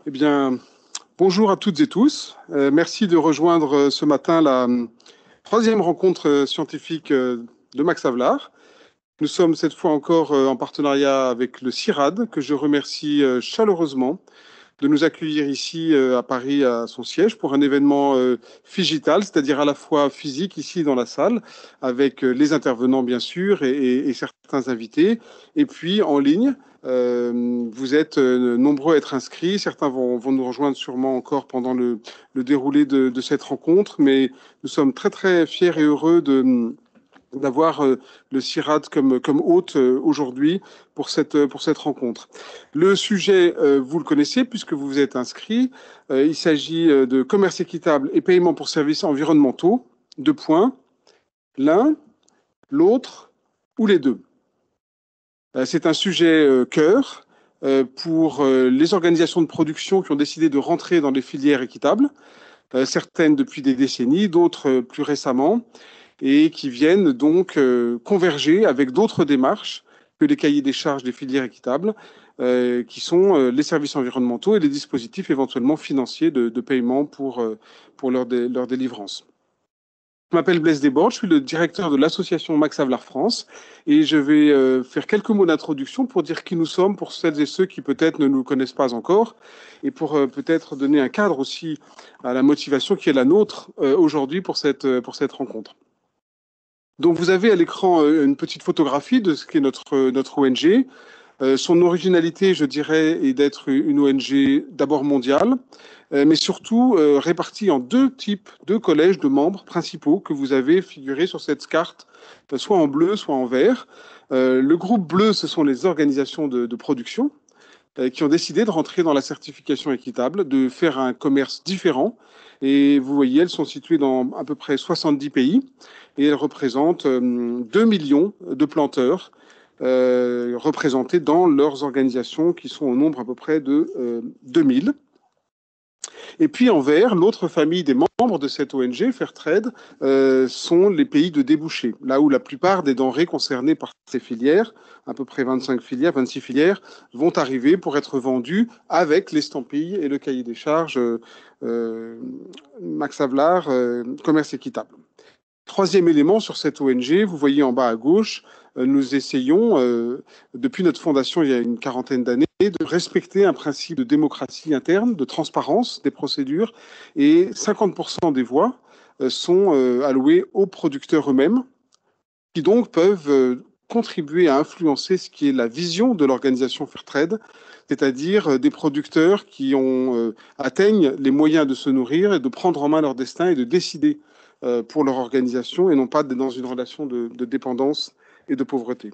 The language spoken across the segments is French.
Eh bien, bonjour à toutes et tous. Merci de rejoindre ce matin la troisième rencontre scientifique de Max Havelaar. Nous sommes cette fois encore en partenariat avec le CIRAD, que je remercie chaleureusement de nous accueillir ici à Paris, à son siège, pour un événement phygital, c'est-à-dire à la fois physique ici dans la salle, avec les intervenants bien sûr et certains invités, et puis en ligne. Vous êtes nombreux à être inscrits, certains vont nous rejoindre sûrement encore pendant le déroulé de cette rencontre, mais nous sommes très très fiers et heureux d'avoir le CIRAD comme hôte aujourd'hui pour cette rencontre. Le sujet, vous le connaissez puisque vous vous êtes inscrit. Il s'agit de commerce équitable et paiement pour services environnementaux. Deux points. L'un, l'autre ou les deux. C'est un sujet cœur pour les organisations de production qui ont décidé de rentrer dans les filières équitables, certaines depuis des décennies, d'autres plus récemment, et qui viennent donc converger avec d'autres démarches que les cahiers des charges des filières équitables, qui sont les services environnementaux et les dispositifs éventuellement financiers de paiement pour leur délivrance. Je m'appelle Blaise Desbordes, je suis le directeur de l'association Max Havelaar France et je vais faire quelques mots d'introduction pour dire qui nous sommes pour celles et ceux qui peut-être ne nous connaissent pas encore et pour peut-être donner un cadre aussi à la motivation qui est la nôtre aujourd'hui pour cette rencontre. Donc vous avez à l'écran une petite photographie de ce qu'est notre ONG. Son originalité, je dirais, est d'être une ONG d'abord mondiale, mais surtout répartie en deux collèges de membres principaux que vous avez figurés sur cette carte, soit en bleu, soit en vert. Le groupe bleu, ce sont les organisations de production qui ont décidé de rentrer dans la certification équitable, de faire un commerce différent. Et vous voyez, elles sont situées dans à peu près 70 pays et elles représentent 2 millions de planteurs représentés dans leurs organisations qui sont au nombre à peu près de 2000. Et puis en vert, l'autre famille des membres de cette ONG, Fairtrade, sont les pays de débouché, là où la plupart des denrées concernées par ces filières, à peu près 25 filières, 26 filières, vont arriver pour être vendues avec l'estampille et le cahier des charges Max Havelaar, commerce équitable. Troisième élément sur cette ONG, vous voyez en bas à gauche, nous essayons, depuis notre fondation il y a une quarantaine d'années, de respecter un principe de démocratie interne, de transparence des procédures, et 50% des voix sont allouées aux producteurs eux-mêmes, qui donc peuvent contribuer à influencer ce qui est la vision de l'organisation Fairtrade, c'est-à-dire des producteurs qui atteignent les moyens de se nourrir et de prendre en main leur destin et de décider pour leur organisation et non pas dans une relation de dépendance et de pauvreté.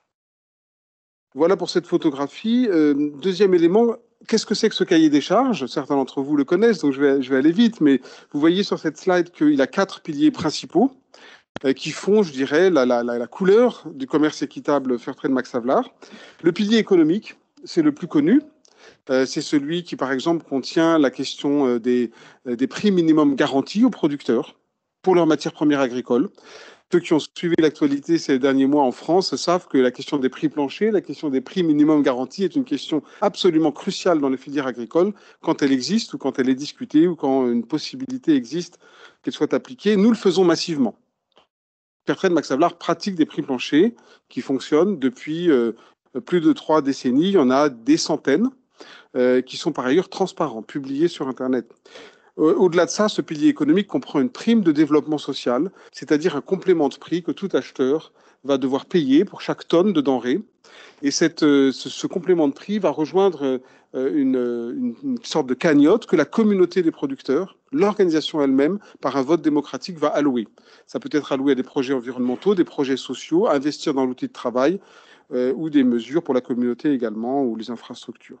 Voilà pour cette photographie. Deuxième élément, qu'est-ce que c'est que ce cahier des charges? Certains d'entre vous le connaissent, donc je vais aller vite, mais vous voyez sur cette slide qu'il a 4 piliers principaux qui font, je dirais, la couleur du commerce équitable Fairtrade Max Havelaar. Le pilier économique, c'est le plus connu. C'est celui qui, par exemple, contient la question des prix minimum garantis aux producteurs pour leurs matières premières agricoles. Ceux qui ont suivi l'actualité ces derniers mois en France savent que la question des prix planchers, la question des prix minimum garantis est une question absolument cruciale dans les filières agricoles quand elle existe ou quand elle est discutée ou quand une possibilité existe qu'elle soit appliquée. Nous le faisons massivement. Fairtrade Max Havelaar pratique des prix planchers qui fonctionnent depuis plus de 3 décennies. Il y en a des centaines qui sont par ailleurs transparents, publiés sur Internet. Au-delà de ça, ce pilier économique comprend une prime de développement social, c'est-à-dire un complément de prix que tout acheteur va devoir payer pour chaque tonne de denrées. Et ce complément de prix va rejoindre une sorte de cagnotte que la communauté des producteurs, l'organisation elle-même, par un vote démocratique, va allouer. Ça peut être alloué à des projets environnementaux, des projets sociaux, investir dans l'outil de travail ou des mesures pour la communauté également ou les infrastructures.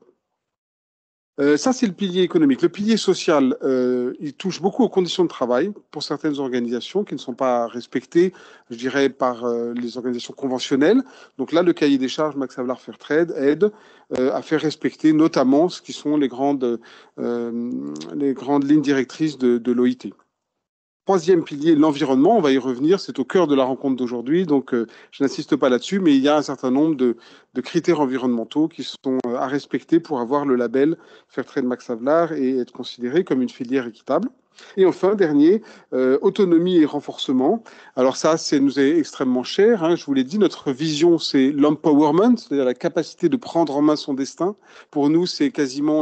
Ça, c'est le pilier économique. Le pilier social, il touche beaucoup aux conditions de travail pour certaines organisations qui ne sont pas respectées, je dirais, par les organisations conventionnelles. Donc là, le cahier des charges Max Havelaar Fairtrade aide à faire respecter notamment ce qui sont les grandes lignes directrices de l'OIT. troisième pilier, l'environnement, on va y revenir, c'est au cœur de la rencontre d'aujourd'hui, donc je n'insiste pas là-dessus, mais il y a un certain nombre de critères environnementaux qui sont à respecter pour avoir le label Fairtrade Max Havelaar et être considéré comme une filière équitable. Et enfin, dernier, autonomie et renforcement. Alors ça, nous est extrêmement cher. Hein. Je vous l'ai dit, notre vision, c'est l'empowerment, c'est-à-dire la capacité de prendre en main son destin. Pour nous, c'est quasiment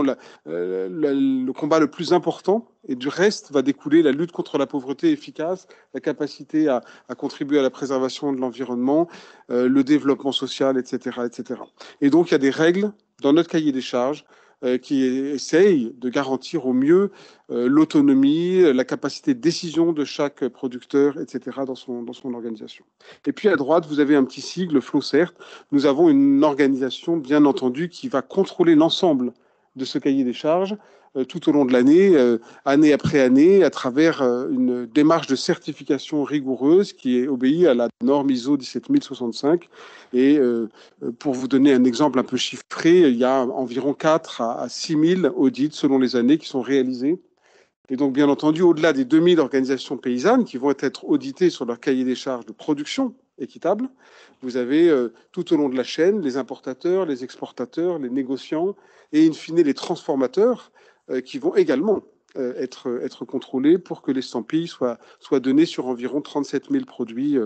le combat le plus important. Et du reste va découler la lutte contre la pauvreté efficace, la capacité à contribuer à la préservation de l'environnement, le développement social, etc., etc. Et donc, il y a des règles dans notre cahier des charges qui essayent de garantir au mieux l'autonomie, la capacité de décision de chaque producteur, etc., dans son organisation. Et puis à droite, vous avez un petit sigle, FlowCert. Nous avons une organisation, bien entendu, qui va contrôler l'ensemble de ce cahier des charges tout au long de l'année, année après année, à travers une démarche de certification rigoureuse qui obéit à la norme ISO 17065. Et pour vous donner un exemple un peu chiffré, il y a environ 4 à 6 000 audits selon les années qui sont réalisés. Et donc, bien entendu, au-delà des 2000 organisations paysannes qui vont être auditées sur leur cahier des charges de production équitable, vous avez tout au long de la chaîne les importateurs, les exportateurs, les négociants et, in fine, les transformateurs qui vont également être contrôlés pour que l'estampille soit donnée sur environ 37 000 produits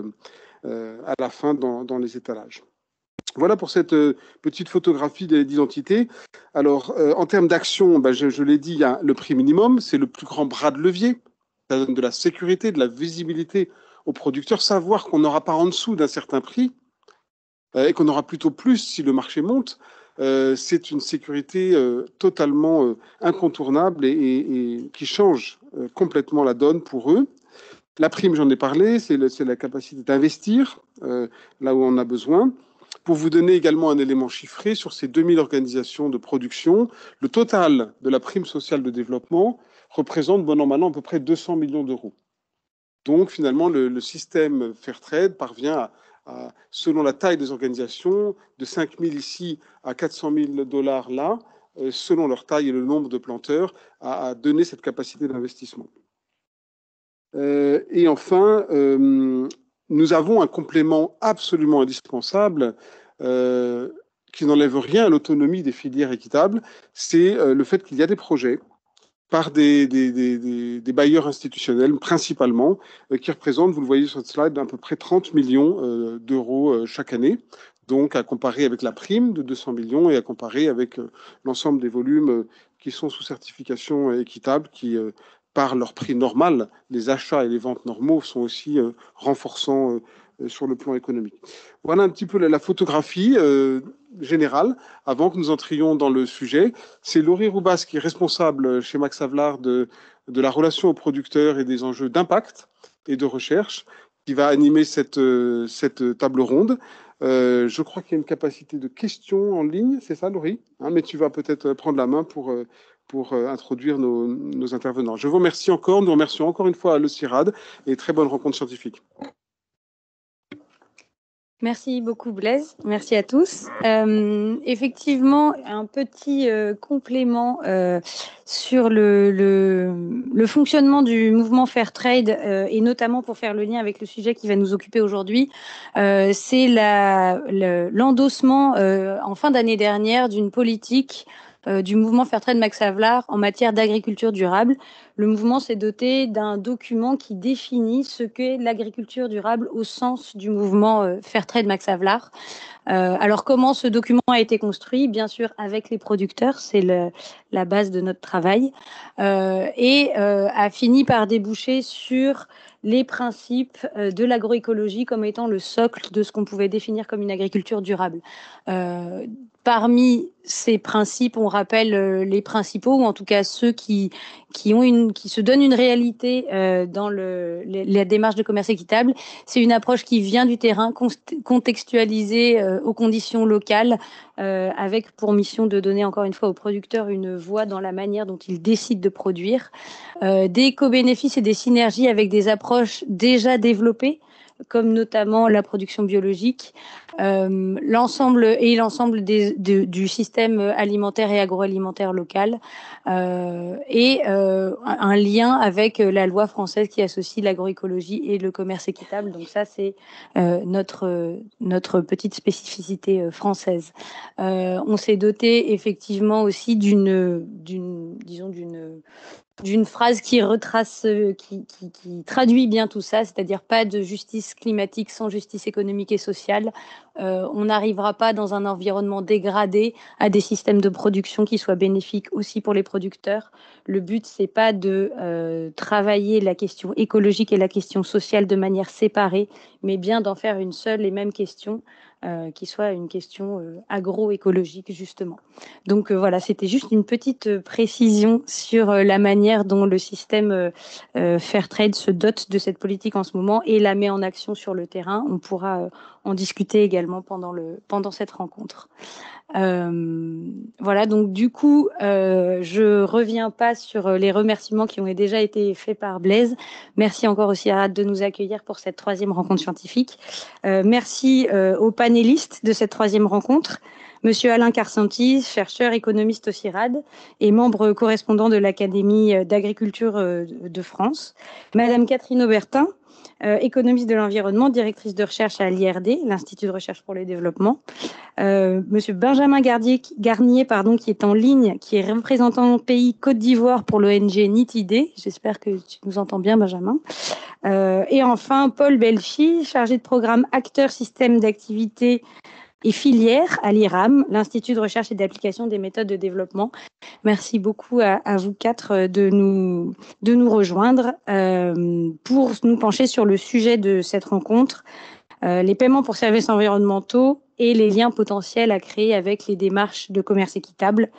à la fin dans les étalages. Voilà pour cette petite photographie d'identité. Alors, en termes d'action, je l'ai dit, il y a le prix minimum, c'est le plus grand bras de levier. Ça donne de la sécurité, de la visibilité aux producteurs, savoir qu'on n'aura pas en dessous d'un certain prix et qu'on aura plutôt plus si le marché monte. C'est une sécurité totalement incontournable et qui change complètement la donne pour eux. La prime, j'en ai parlé, c'est la capacité d'investir là où on a besoin. Pour vous donner également un élément chiffré sur ces 2000 organisations de production, le total de la prime sociale de développement représente, bon an, mal an, à peu près 200 millions d'euros. Donc, finalement, le système Fairtrade parvient selon la taille des organisations, de 5 000 ici à 400 000 dollars là, selon leur taille et le nombre de planteurs, à donner cette capacité d'investissement. Et enfin, nous avons un complément absolument indispensable qui n'enlève rien à l'autonomie des filières équitables, c'est le fait qu'il y a des projets par des bailleurs institutionnels principalement, qui représentent, vous le voyez sur cette slide, à peu près 30 millions d'euros chaque année. Donc à comparer avec la prime de 200 millions et à comparer avec l'ensemble des volumes qui sont sous certification équitable, qui par leur prix normal, les achats et les ventes normaux sont aussi renforçants sur le plan économique. Voilà un petit peu la photographie générale avant que nous entrions dans le sujet. C'est Laurie Roubas qui est responsable chez Max Havelaar de la relation aux producteurs et des enjeux d'impact et de recherche qui va animer cette table ronde. Je crois qu'il y a une capacité de questions en ligne, c'est ça Laurie, hein, mais tu vas peut-être prendre la main pour introduire nos intervenants. Je vous remercie encore, nous remercions encore une fois le CIRAD et très bonne rencontre scientifique. Merci beaucoup Blaise, merci à tous. Effectivement, un petit complément sur le fonctionnement du mouvement Fairtrade et notamment pour faire le lien avec le sujet qui va nous occuper aujourd'hui, c'est l'endossement en fin d'année dernière d'une politique du mouvement Fairtrade Max Havelaar en matière d'agriculture durable. Le mouvement s'est doté d'un document qui définit ce qu'est l'agriculture durable au sens du mouvement Fairtrade Max Havelaar. Alors, comment ce document a été construit? Bien sûr, avec les producteurs, c'est la base de notre travail, et a fini par déboucher sur les principes de l'agroécologie comme étant le socle de ce qu'on pouvait définir comme une agriculture durable. Parmi ces principes, on rappelle les principaux, ou en tout cas ceux qui se donnent une réalité dans la démarche de commerce équitable. C'est une approche qui vient du terrain, contextualisée aux conditions locales, avec pour mission de donner encore une fois aux producteurs une voix dans la manière dont ils décident de produire, des co-bénéfices et des synergies avec des approches déjà développées, comme notamment la production biologique, l'ensemble du système alimentaire et agroalimentaire local, et un lien avec la loi française qui associe l'agroécologie et le commerce équitable. Donc ça, c'est notre petite spécificité française. On s'est doté effectivement aussi d'une phrase qui retrace, qui traduit bien tout ça, c'est-à-dire pas de justice climatique sans justice économique et sociale. On n'arrivera pas dans un environnement dégradé à des systèmes de production qui soient bénéfiques aussi pour les producteurs. Le but, c'est pas de travailler la question écologique et la question sociale de manière séparée, mais bien d'en faire une seule et même question, qui soit une question agroécologique, justement. Donc voilà, c'était juste une petite précision sur la manière dont le système Fairtrade se dote de cette politique en ce moment et la met en action sur le terrain. On pourra en discuter également pendant cette rencontre. Voilà, donc du coup, je reviens pas sur les remerciements qui ont déjà été faits par Blaise. Merci encore aussi à RAD de nous accueillir pour cette 3e rencontre scientifique. Merci aux panélistes de cette 3e rencontre. Monsieur Alain Carsanti, chercheur économiste au CIRAD et membre correspondant de l'Académie d'agriculture de France. Madame Catherine Aubertin, économiste de l'environnement, directrice de recherche à l'IRD, l'Institut de recherche pour le développement. Monsieur Benjamin Garnier, qui est en ligne, qui est représentant pays Côte d'Ivoire pour l'ONG NITID. J'espère que tu nous entends bien, Benjamin. Et enfin, Paul Belfi, chargé de programme acteur système d'activité et filière à l'IRAM, l'Institut de recherche et d'application des méthodes de développement. Merci beaucoup à vous 4 de nous rejoindre pour nous pencher sur le sujet de cette rencontre, les paiements pour services environnementaux et les liens potentiels à créer avec les démarches de commerce équitable,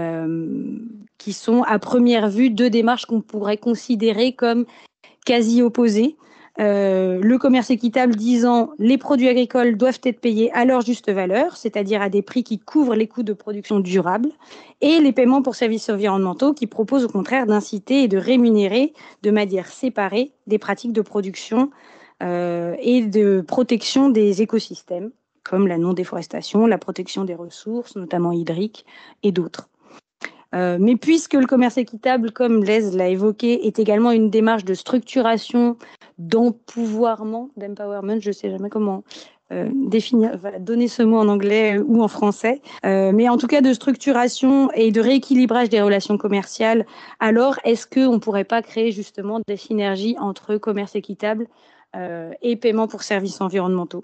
qui sont à première vue 2 démarches qu'on pourrait considérer comme quasi opposées. Le commerce équitable disant les produits agricoles doivent être payés à leur juste valeur, c'est-à-dire à des prix qui couvrent les coûts de production durable, et les paiements pour services environnementaux qui proposent au contraire d'inciter et de rémunérer de manière séparée des pratiques de production et de protection des écosystèmes, comme la non-déforestation, la protection des ressources, notamment hydriques, et d'autres. Mais puisque le commerce équitable, comme Blaise l'a évoqué, est également une démarche de structuration, d'empouvoirment, d'empowerment, je ne sais jamais comment donner ce mot en anglais ou en français, mais en tout cas de structuration et de rééquilibrage des relations commerciales, alors est-ce qu'on ne pourrait pas créer justement des synergies entre commerce équitable et paiement pour services environnementaux?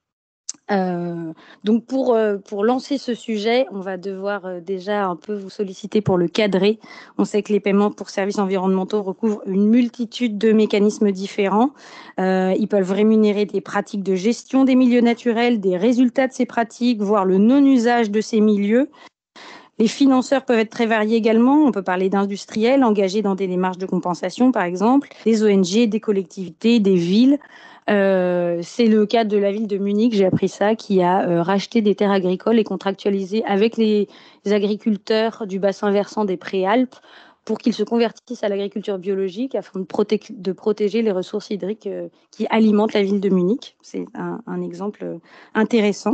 Donc pour lancer ce sujet, on va devoir déjà un peu vous solliciter pour le cadrer. On sait que les paiements pour services environnementaux recouvrent une multitude de mécanismes différents. Ils peuvent rémunérer des pratiques de gestion des milieux naturels, des résultats de ces pratiques, voire le non-usage de ces milieux. Les financeurs peuvent être très variés également. On peut parler d'industriels engagés dans des démarches de compensation, par exemple, des ONG, des collectivités, des villes. C'est le cas de la ville de Munich, j'ai appris ça, qui a racheté des terres agricoles et contractualisé avec les agriculteurs du bassin versant des Préalpes pour qu'ils se convertissent à l'agriculture biologique afin de protéger les ressources hydriques qui alimentent la ville de Munich. C'est un exemple intéressant.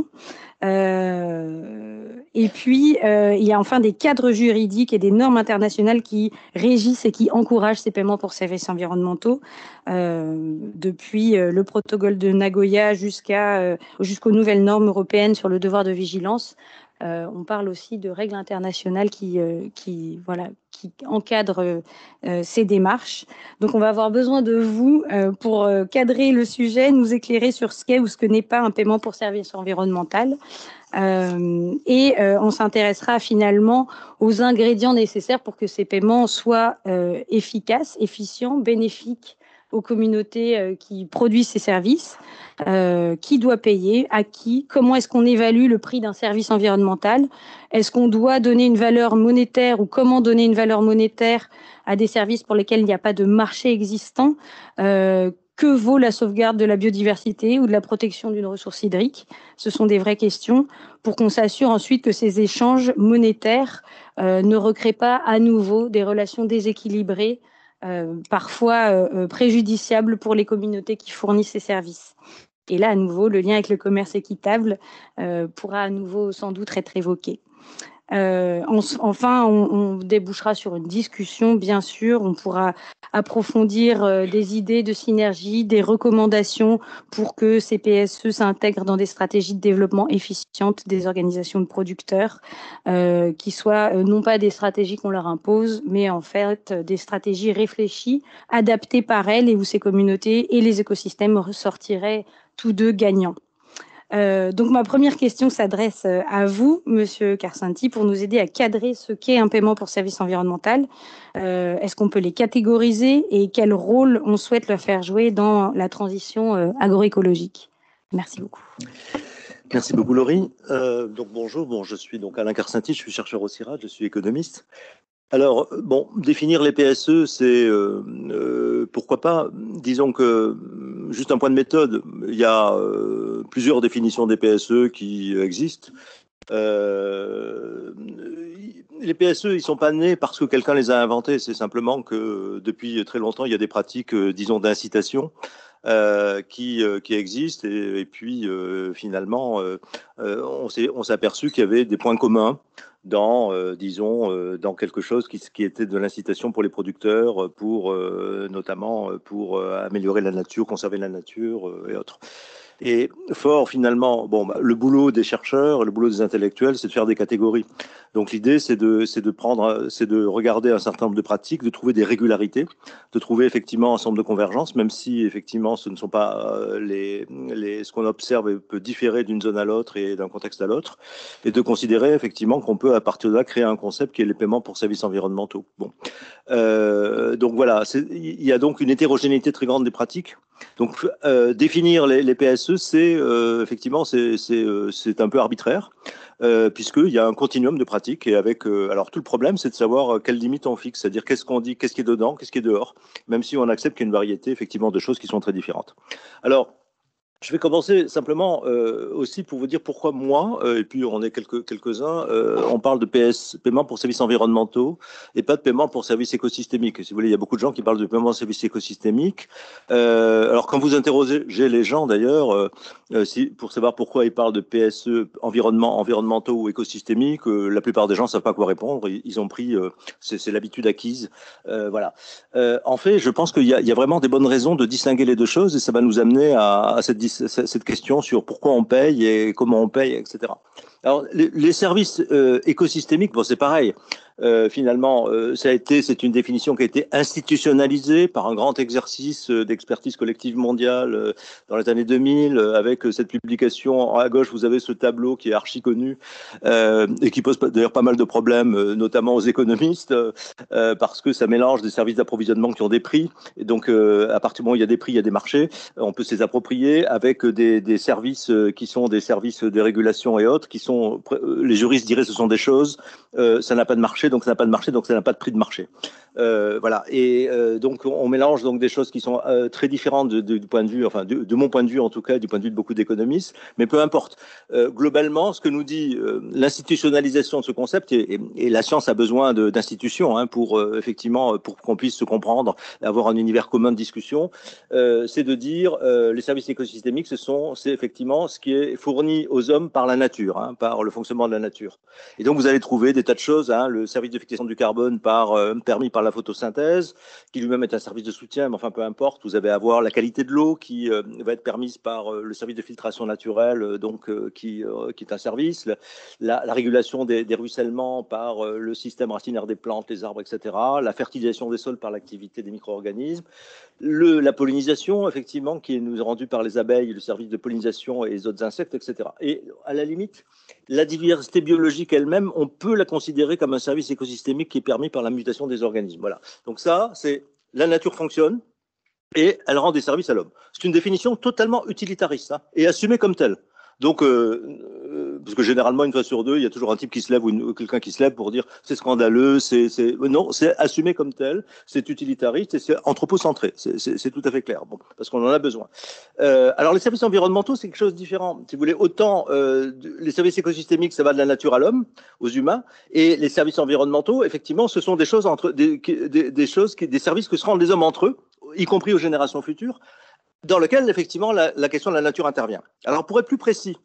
Et puis, il y a enfin des cadres juridiques et des normes internationales qui régissent et qui encouragent ces paiements pour services environnementaux, depuis le protocole de Nagoya jusqu'aux nouvelles normes européennes sur le devoir de vigilance. On parle aussi de règles internationales qui encadrent ces démarches. Donc, on va avoir besoin de vous pour cadrer le sujet, nous éclairer sur ce qu'est ou ce que n'est pas un paiement pour service environnemental. On s'intéressera finalement aux ingrédients nécessaires pour que ces paiements soient efficaces, efficients, bénéfiques aux communautés qui produisent ces services, qui doit payer, à qui, comment est-ce qu'on évalue le prix d'un service environnemental, est-ce qu'on doit donner une valeur monétaire ou comment donner une valeur monétaire à des services pour lesquels il n'y a pas de marché existant, que vaut la sauvegarde de la biodiversité ou de la protection d'une ressource hydrique? Ce sont des vraies questions pour qu'on s'assure ensuite que ces échanges monétaires ne recréent pas à nouveau des relations déséquilibrées parfois préjudiciables pour les communautés qui fournissent ces services. Et là, à nouveau, le lien avec le commerce équitable pourra à nouveau sans doute être évoqué. Enfin, on débouchera sur une discussion, bien sûr. On pourra approfondir des idées de synergie, des recommandations pour que ces PSE s'intègrent dans des stratégies de développement efficientes des organisations de producteurs, qui soient non pas des stratégies qu'on leur impose, mais en fait des stratégies réfléchies, adaptées par elles et où ces communautés et les écosystèmes ressortiraient tous deux gagnants. Donc ma première question s'adresse à vous, Monsieur Karsanti, pour nous aider à cadrer ce qu'est un paiement pour service environnemental. Est-ce qu'on peut les catégoriser et quel rôle on souhaite leur faire jouer dans la transition agroécologique? Merci beaucoup. Merci beaucoup, Laurie. Donc bonjour, je suis donc Alain Karsanti, je suis chercheur au CIRAD, je suis économiste. Alors, bon, définir les PSE, c'est pourquoi pas. Disons que, juste un point de méthode, il y a plusieurs définitions des PSE qui existent. Les PSE, ils sont pas nés parce que quelqu'un les a inventés. C'est simplement que depuis très longtemps, il y a des pratiques, disons, d'incitation qui existent. Et puis, finalement, on s'est aperçu qu'il y avait des points communs dans, disons, dans quelque chose qui était de l'incitation pour les producteurs, pour notamment pour améliorer la nature, conserver la nature et autres. Et fort, finalement, bon, le boulot des chercheurs, le boulot des intellectuels, c'est de faire des catégories. Donc l'idée, c'est de regarder un certain nombre de pratiques, de trouver des régularités, de trouver effectivement un certain nombre de convergences, même si effectivement ce ne sont pas ce qu'on observe peut différer d'une zone à l'autre et d'un contexte à l'autre, et de considérer effectivement qu'on peut à partir de là créer un concept qui est les paiements pour services environnementaux. Bon, donc voilà, il y a donc une hétérogénéité très grande des pratiques. Donc définir les PSE, c'est effectivement c'est un peu arbitraire. Puisqu'il y a un continuum de pratiques et avec alors tout le problème c'est de savoir quelles limites on fixe, c'est-à-dire qu'est-ce qu'on dit, qu'est-ce qui est dedans, qu'est-ce qui est dehors, même si on accepte qu'il y a une variété effectivement de choses qui sont très différentes. Alors je vais commencer simplement aussi pour vous dire pourquoi moi, et puis on est quelques-uns, on parle de paiement pour services environnementaux et pas de paiement pour services écosystémiques. Si vous voulez, il y a beaucoup de gens qui parlent de paiement pour services écosystémiques. Alors quand vous interrogez les gens d'ailleurs, pour savoir pourquoi ils parlent de PSE environnementaux ou écosystémiques, la plupart des gens ne savent pas quoi répondre. Ils ont pris, c'est l'habitude acquise. Voilà. En fait, je pense qu'il y a vraiment des bonnes raisons de distinguer les deux choses et ça va nous amener à cette question sur pourquoi on paye et comment on paye, etc. Alors, les services écosystémiques, bon, c'est pareil. Finalement, c'est une définition qui a été institutionnalisée par un grand exercice d'expertise collective mondiale dans les années 2000, avec cette publication. À gauche, vous avez ce tableau qui est archi connu et qui pose d'ailleurs pas mal de problèmes, notamment aux économistes, parce que ça mélange des services d'approvisionnement qui ont des prix. Et donc, à partir du moment où il y a des prix, il y a des marchés. On peut se les approprier avec des services qui sont des services de régulation et autres, qui sont, les juristes diraient, ce sont des choses. Ça n'a pas de marché, donc ça n'a pas de marché, donc ça n'a pas de prix de marché. Voilà. Et donc on mélange donc des choses qui sont très différentes du point de vue, enfin de mon point de vue en tout cas, du point de vue de beaucoup d'économistes. Mais peu importe. Globalement, ce que nous dit l'institutionnalisation de ce concept, et la science a besoin d'institutions pour effectivement pour qu'on puisse se comprendre, avoir un univers commun de discussion, c'est de dire les services écosystémiques, c'est effectivement ce qui est fourni aux hommes par la nature, par le fonctionnement de la nature. Et donc vous allez trouver des tas de choses, le service de fixation du carbone permis par la photosynthèse, qui lui-même est un service de soutien, mais enfin peu importe, vous allez avoir la qualité de l'eau qui va être permise par le service de filtration naturelle, donc qui est un service, la régulation des ruissellements par le système racinaire des plantes, les arbres, etc., la fertilisation des sols par l'activité des micro-organismes, la pollinisation, effectivement, qui nous est rendue par les abeilles, le service de pollinisation et les autres insectes, etc. Et à la limite, la diversité biologique elle-même, on peut la considérer comme un service écosystémique qui est permis par la mutation des organismes. Voilà. Donc ça, c'est la nature fonctionne et elle rend des services à l'homme. C'est une définition totalement utilitariste et assumée comme telle. Donc, parce que généralement, une fois sur deux, il y a toujours un type qui se lève ou quelqu'un qui se lève pour dire c'est scandaleux, non, c'est assumé comme tel, c'est utilitariste et c'est anthropocentré. C'est tout à fait clair, bon, parce qu'on en a besoin. Alors, les services environnementaux, c'est quelque chose de différent. Si vous voulez, autant les services écosystémiques, ça va de la nature à l'homme, aux humains, et les services environnementaux, effectivement, ce sont des choses des services que se rendent les hommes entre eux, y compris aux générations futures, dans lesquels, effectivement, la question de la nature intervient. Alors, pour être plus précis,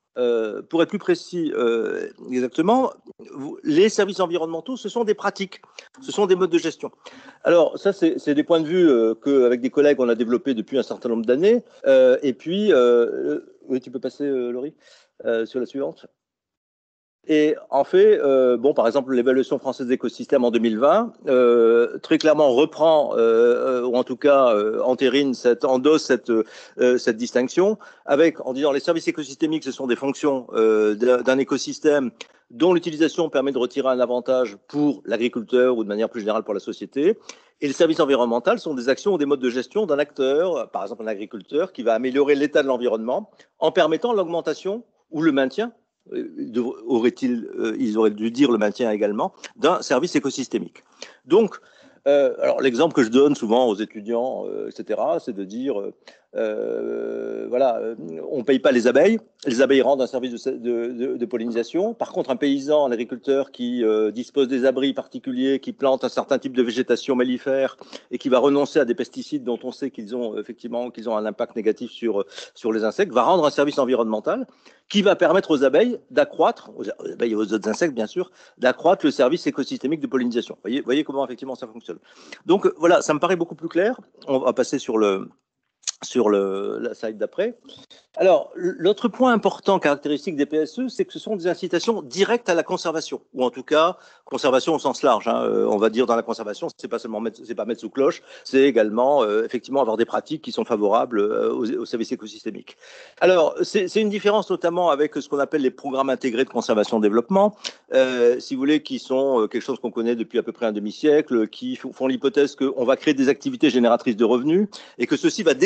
exactement, les services environnementaux, ce sont des pratiques, ce sont des modes de gestion. Alors, ça, c'est des points de vue qu'avec des collègues, on a développés depuis un certain nombre d'années. Et puis, oui, tu peux passer, Laurie, sur la suivante. Et en fait, par exemple, l'évaluation française d'écosystèmes en 2020, très clairement reprend, ou en tout cas entérine, endosse cette distinction, en disant les services écosystémiques, ce sont des fonctions d'un écosystème dont l'utilisation permet de retirer un avantage pour l'agriculteur ou de manière plus générale pour la société. Et les services environnementaux sont des actions ou des modes de gestion d'un acteur, par exemple un agriculteur, qui va améliorer l'état de l'environnement en permettant l'augmentation ou le maintien, ils auraient dû dire le maintien également, d'un service écosystémique. Donc, alors l'exemple que je donne souvent aux étudiants, etc., c'est de dire, on ne paye pas les abeilles rendent un service de pollinisation. Par contre, un paysan, un agriculteur qui dispose des abris particuliers, qui plante un certain type de végétation mellifère et qui va renoncer à des pesticides dont on sait qu'ils ont un impact négatif sur les insectes, va rendre un service environnemental qui va permettre aux abeilles d'accroître, aux abeilles et aux autres insectes bien sûr, d'accroître le service écosystémique de pollinisation. Voyez comment effectivement ça fonctionne. Donc voilà, ça me paraît beaucoup plus clair. On va passer sur la slide d'après. Alors, l'autre point important caractéristique des PSE, c'est que ce sont des incitations directes à la conservation, ou en tout cas, conservation au sens large. On va dire dans la conservation, c'est pas mettre sous cloche, c'est également effectivement avoir des pratiques qui sont favorables aux services écosystémiques. Alors, c'est une différence notamment avec ce qu'on appelle les programmes intégrés de conservation-développement, si vous voulez, qui sont quelque chose qu'on connaît depuis à peu près un demi-siècle, qui font l'hypothèse qu'on va créer des activités génératrices de revenus et que ceci va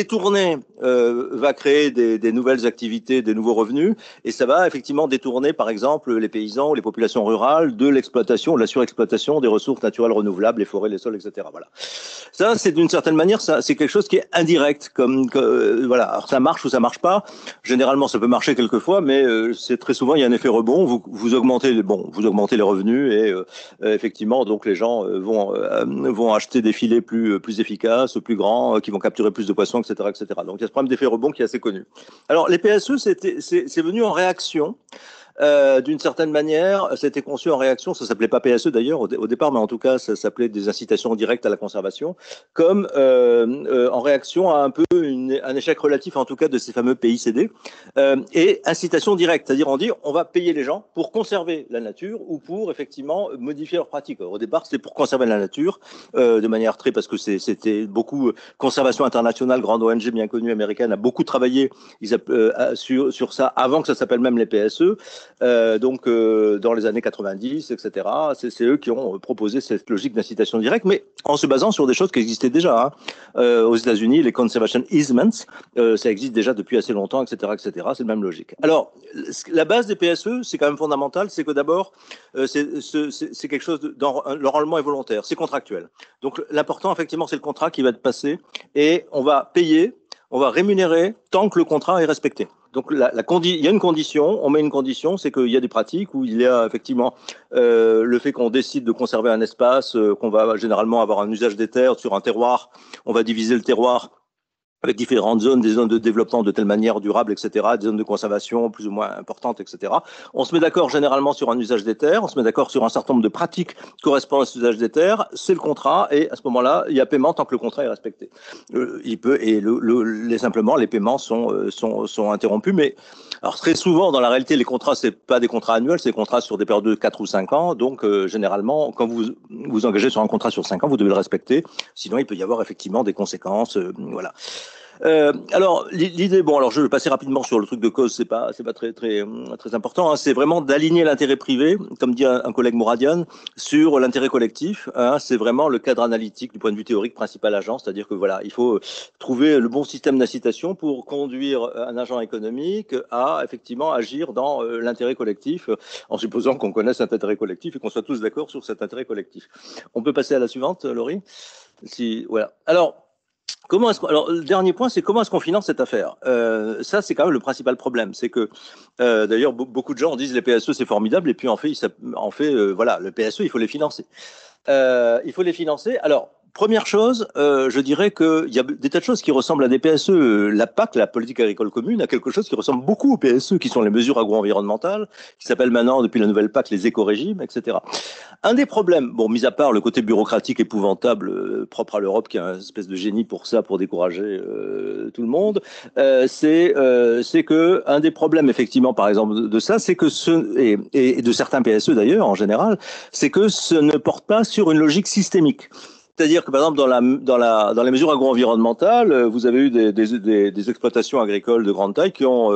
créer des nouvelles activités, des nouveaux revenus, et ça va effectivement détourner, par exemple, les paysans ou les populations rurales de l'exploitation, de la surexploitation des ressources naturelles renouvelables, les forêts, les sols, etc. Voilà. Ça, c'est d'une certaine manière, c'est quelque chose qui est indirect, voilà. Alors, ça marche ou ça marche pas. Généralement, ça peut marcher quelquefois, mais c'est très souvent il y a un effet rebond. Vous augmentez les revenus et effectivement, donc les gens vont acheter des filets plus efficaces, plus grands, qui vont capturer plus de poissons, etc., etc. Donc il y a ce problème d'effet rebond qui est assez connu. Alors, les PSE, c'est venu en réaction. D'une certaine manière, c'était conçu en réaction, ça s'appelait pas PSE d'ailleurs au départ, mais en tout cas, ça s'appelait des incitations directes à la conservation, comme en réaction à un peu un échec relatif, en tout cas, de ces fameux PICD, et incitation directe, c'est-à-dire on dit on va payer les gens pour conserver la nature ou pour effectivement modifier leurs pratiques. Au départ, c'était pour conserver la nature, de manière parce que c'était beaucoup Conservation internationale, grande ONG bien connue américaine, a beaucoup travaillé sur ça avant que ça s'appelle même les PSE. Dans les années 90, etc. C'est eux qui ont proposé cette logique d'incitation directe, mais en se basant sur des choses qui existaient déjà. Aux États-Unis, les conservation easements, ça existe déjà depuis assez longtemps, etc., etc. C'est la même logique. Alors, la base des PSE, c'est quand même fondamental, c'est que d'abord, c'est quelque chose l'enrôlement est volontaire, c'est contractuel. Donc, l'important, effectivement, c'est le contrat qui va être passé et on va payer, on va rémunérer tant que le contrat est respecté. Donc, il y a une condition, on met une condition, c'est qu'il y a des pratiques où il y a effectivement le fait qu'on décide de conserver un espace, qu'on va généralement avoir un usage des terres sur un terroir, on va diviser le terroir avec différentes zones, des zones de développement de telle manière durable, etc., des zones de conservation plus ou moins importantes, etc. On se met d'accord généralement sur un usage des terres, on se met d'accord sur un certain nombre de pratiques correspondant à cet usage des terres, c'est le contrat, et à ce moment-là, il y a paiement tant que le contrat est respecté. Simplement, les paiements sont interrompus, mais alors très souvent, dans la réalité, les contrats, c'est pas des contrats annuels, c'est des contrats sur des périodes de 4 ou 5 ans, donc généralement, quand vous vous engagez sur un contrat sur 5 ans, vous devez le respecter, sinon il peut y avoir effectivement des conséquences, voilà. Alors l'idée, bon, alors je vais passer rapidement sur le truc de cause, c'est pas très important. Hein, c'est vraiment d'aligner l'intérêt privé, comme dit un collègue Mouradian, sur l'intérêt collectif. Hein, c'est vraiment le cadre analytique du point de vue théorique principal agent, c'est-à-dire que voilà, il faut trouver le bon système d'incitation pour conduire un agent économique à effectivement agir dans l'intérêt collectif, en supposant qu'on connaisse cet intérêt collectif et qu'on soit tous d'accord sur cet intérêt collectif. On peut passer à la suivante, Laurie. Si voilà. Alors. Alors, le dernier point, c'est comment est-ce qu'on finance cette affaire. Ça, c'est quand même le principal problème. C'est que, d'ailleurs, beaucoup de gens disent les PSE, c'est formidable, et puis en fait, voilà, le PSE, il faut les financer. Il faut les financer. Alors, première chose, je dirais qu'il y a des tas de choses qui ressemblent à des PSE. La PAC, la politique agricole commune, a quelque chose qui ressemble beaucoup aux PSE, qui sont les mesures agro-environnementales, qui s'appellent maintenant, depuis la nouvelle PAC, les éco-régimes, etc. Un des problèmes, bon, mis à part le côté bureaucratique épouvantable propre à l'Europe, qui a une espèce de génie pour ça, pour décourager tout le monde, c'est que un des problèmes, effectivement, par exemple, de ça, c'est que et de certains PSE d'ailleurs, en général, c'est que ce ne porte pas sur une logique systémique. C'est-à-dire que, par exemple, dans les mesures agro-environnementales, vous avez eu des exploitations agricoles de grande taille qui ont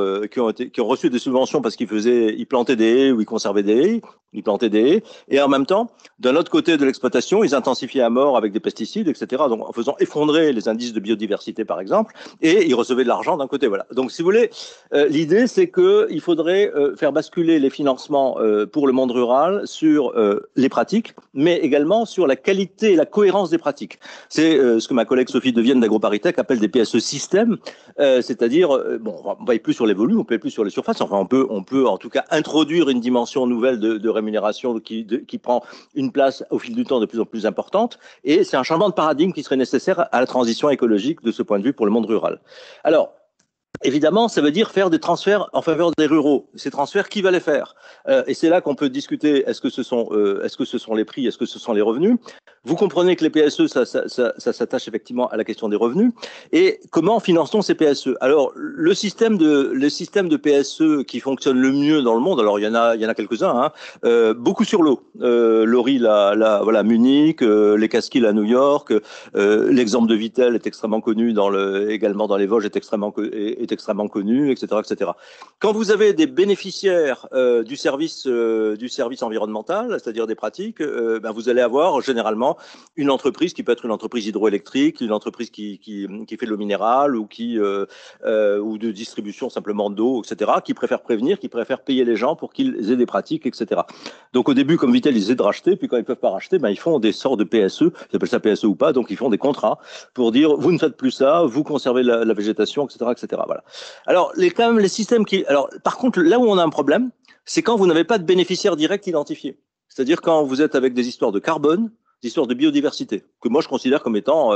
reçu des subventions parce qu'ils plantaient des haies ou ils conservaient des haies, ils plantaient des haies, et en même temps, d'un autre côté de l'exploitation, ils intensifiaient à mort avec des pesticides, etc. Donc, en faisant effondrer les indices de biodiversité, par exemple, et ils recevaient de l'argent d'un côté. Voilà. Donc, si vous voulez, l'idée, c'est qu'il faudrait faire basculer les financements pour le monde rural sur les pratiques, mais également sur la qualité et la cohérence des pratiques. C'est ce que ma collègue Sophie Devienne d'AgroParisTech appelle des PSE systèmes, c'est-à-dire, bon, on ne paye plus sur les volumes, on ne paye plus sur les surfaces, enfin, on peut en tout cas introduire une dimension nouvelle de rémunération qui prend une place au fil du temps de plus en plus importante, et c'est un changement de paradigme qui serait nécessaire à la transition écologique de ce point de vue pour le monde rural. Alors, évidemment, ça veut dire faire des transferts en faveur des ruraux. Ces transferts, qui va les faire? Et c'est là qu'on peut discuter, est-ce que ce sont les prix, est-ce que ce sont les revenus? Vous comprenez que les PSE, ça s'attache effectivement à la question des revenus. Et comment finance-t-on ces PSE? Alors, le système de PSE qui fonctionne le mieux dans le monde, alors il y en a quelques-uns, hein, beaucoup sur l'eau. Laurie, voilà, Munich, les Casquilles à New York, l'exemple de Vittel est extrêmement connu également dans les Vosges est extrêmement connu, etc., etc. Quand vous avez des bénéficiaires du service environnemental, c'est-à-dire des pratiques, vous allez avoir généralement une entreprise qui peut être une entreprise hydroélectrique, une entreprise qui fait de l'eau minérale ou ou de distribution simplement d'eau, etc., qui préfère prévenir, qui préfère payer les gens pour qu'ils aient des pratiques, etc. Donc au début, comme Vittel, ils essaient de racheter, puis quand ils ne peuvent pas racheter, ils font des sortes de PSE, ils appellent ça PSE ou pas, donc ils font des contrats pour dire vous ne faites plus ça, vous conservez la végétation, etc., etc. Voilà. Alors quand même les systèmes par contre, là où on a un problème, c'est quand vous n'avez pas de bénéficiaires directs identifiés. C'est-à-dire quand vous êtes avec des histoires de carbone, des histoires de biodiversité, que moi je considère comme étant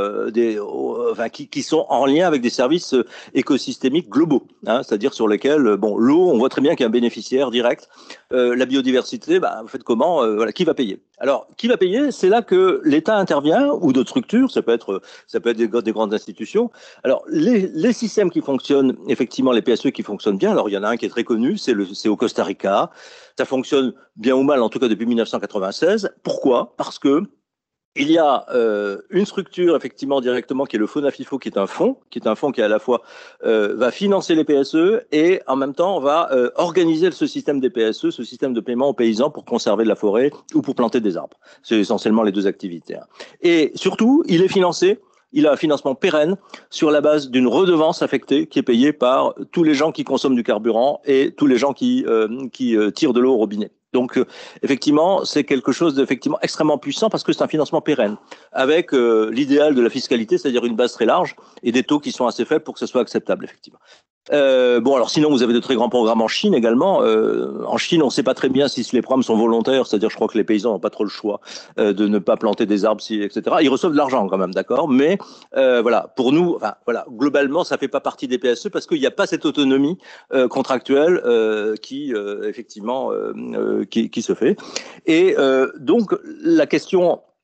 qui sont en lien avec des services écosystémiques globaux, hein, c'est-à-dire sur lesquels, l'eau, on voit très bien qu'il y a un bénéficiaire direct. La biodiversité, vous faites comment, qui va payer? Alors, qui va payer? C'est là que l'État intervient, ou d'autres structures, ça peut être des grandes institutions. Alors, les systèmes qui fonctionnent, effectivement, les PSE qui fonctionnent bien, alors il y en a un qui est très connu, c'est au Costa Rica. Ça fonctionne bien ou mal, en tout cas depuis 1996. Pourquoi? Parce que il y a une structure effectivement directement qui est le FONAFIFO, qui est un fonds qui à la fois va financer les PSE et en même temps va organiser ce système des PSE, ce système de paiement aux paysans pour conserver de la forêt ou pour planter des arbres. C'est essentiellement les deux activités. Hein. Et surtout, il a un financement pérenne sur la base d'une redevance affectée qui est payée par tous les gens qui consomment du carburant et tous les gens qui tirent de l'eau au robinet. Donc, effectivement, c'est quelque chose d'effectivement extrêmement puissant parce que c'est un financement pérenne, avec l'idéal de la fiscalité, c'est-à-dire une base très large et des taux qui sont assez faibles pour que ce soit acceptable, effectivement. Alors sinon, vous avez de très grands programmes en Chine également. En Chine, on ne sait pas très bien si les programmes sont volontaires, c'est-à-dire je crois que les paysans n'ont pas trop le choix de ne pas planter des arbres, etc. Ils reçoivent de l'argent quand même, d'accord. Mais pour nous, globalement, ça fait pas partie des PSE parce qu'il n'y a pas cette autonomie contractuelle qui se fait. Et donc la question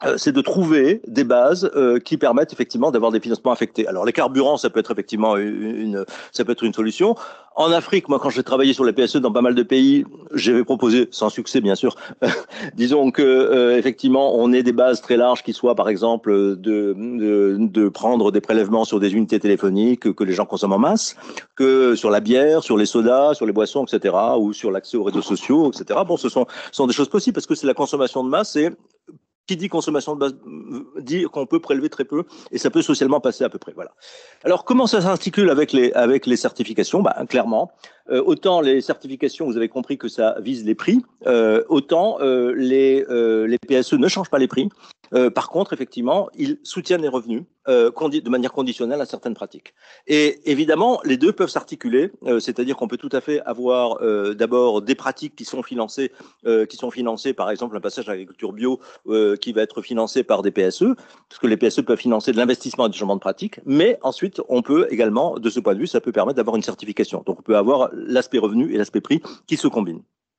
c'est de trouver des bases qui permettent effectivement d'avoir des financements affectés. Alors les carburants, ça peut être effectivement ça peut être une solution. En Afrique, moi, quand j'ai travaillé sur les PSE dans pas mal de pays, j'avais proposé, sans succès bien sûr, disons que effectivement, on ait des bases très larges qui soient, par exemple, de prendre des prélèvements sur des unités téléphoniques que les gens consomment en masse, que sur la bière, sur les sodas, sur les boissons, etc., ou sur l'accès aux réseaux sociaux, etc. Bon, ce sont des choses possibles parce que c'est la consommation de masse et qui dit consommation de base dit qu'on peut prélever très peu et ça peut socialement passer à peu près. Voilà. Alors, comment ça s'articule avec les certifications? Clairement, autant les certifications, vous avez compris que ça vise les prix, autant les PSE ne changent pas les prix. Par contre, effectivement, ils soutiennent les revenus de manière conditionnelle à certaines pratiques. Et évidemment, les deux peuvent s'articuler, c'est-à-dire qu'on peut tout à fait avoir d'abord des pratiques qui sont financées, par exemple, un passage à l'agriculture bio qui va être financé par des PSE, parce que les PSE peuvent financer de l'investissement et du changement de pratique, mais ensuite, on peut également, de ce point de vue, ça peut permettre d'avoir une certification. Donc, on peut avoir l'aspect revenu et l'aspect prix qui se combinent.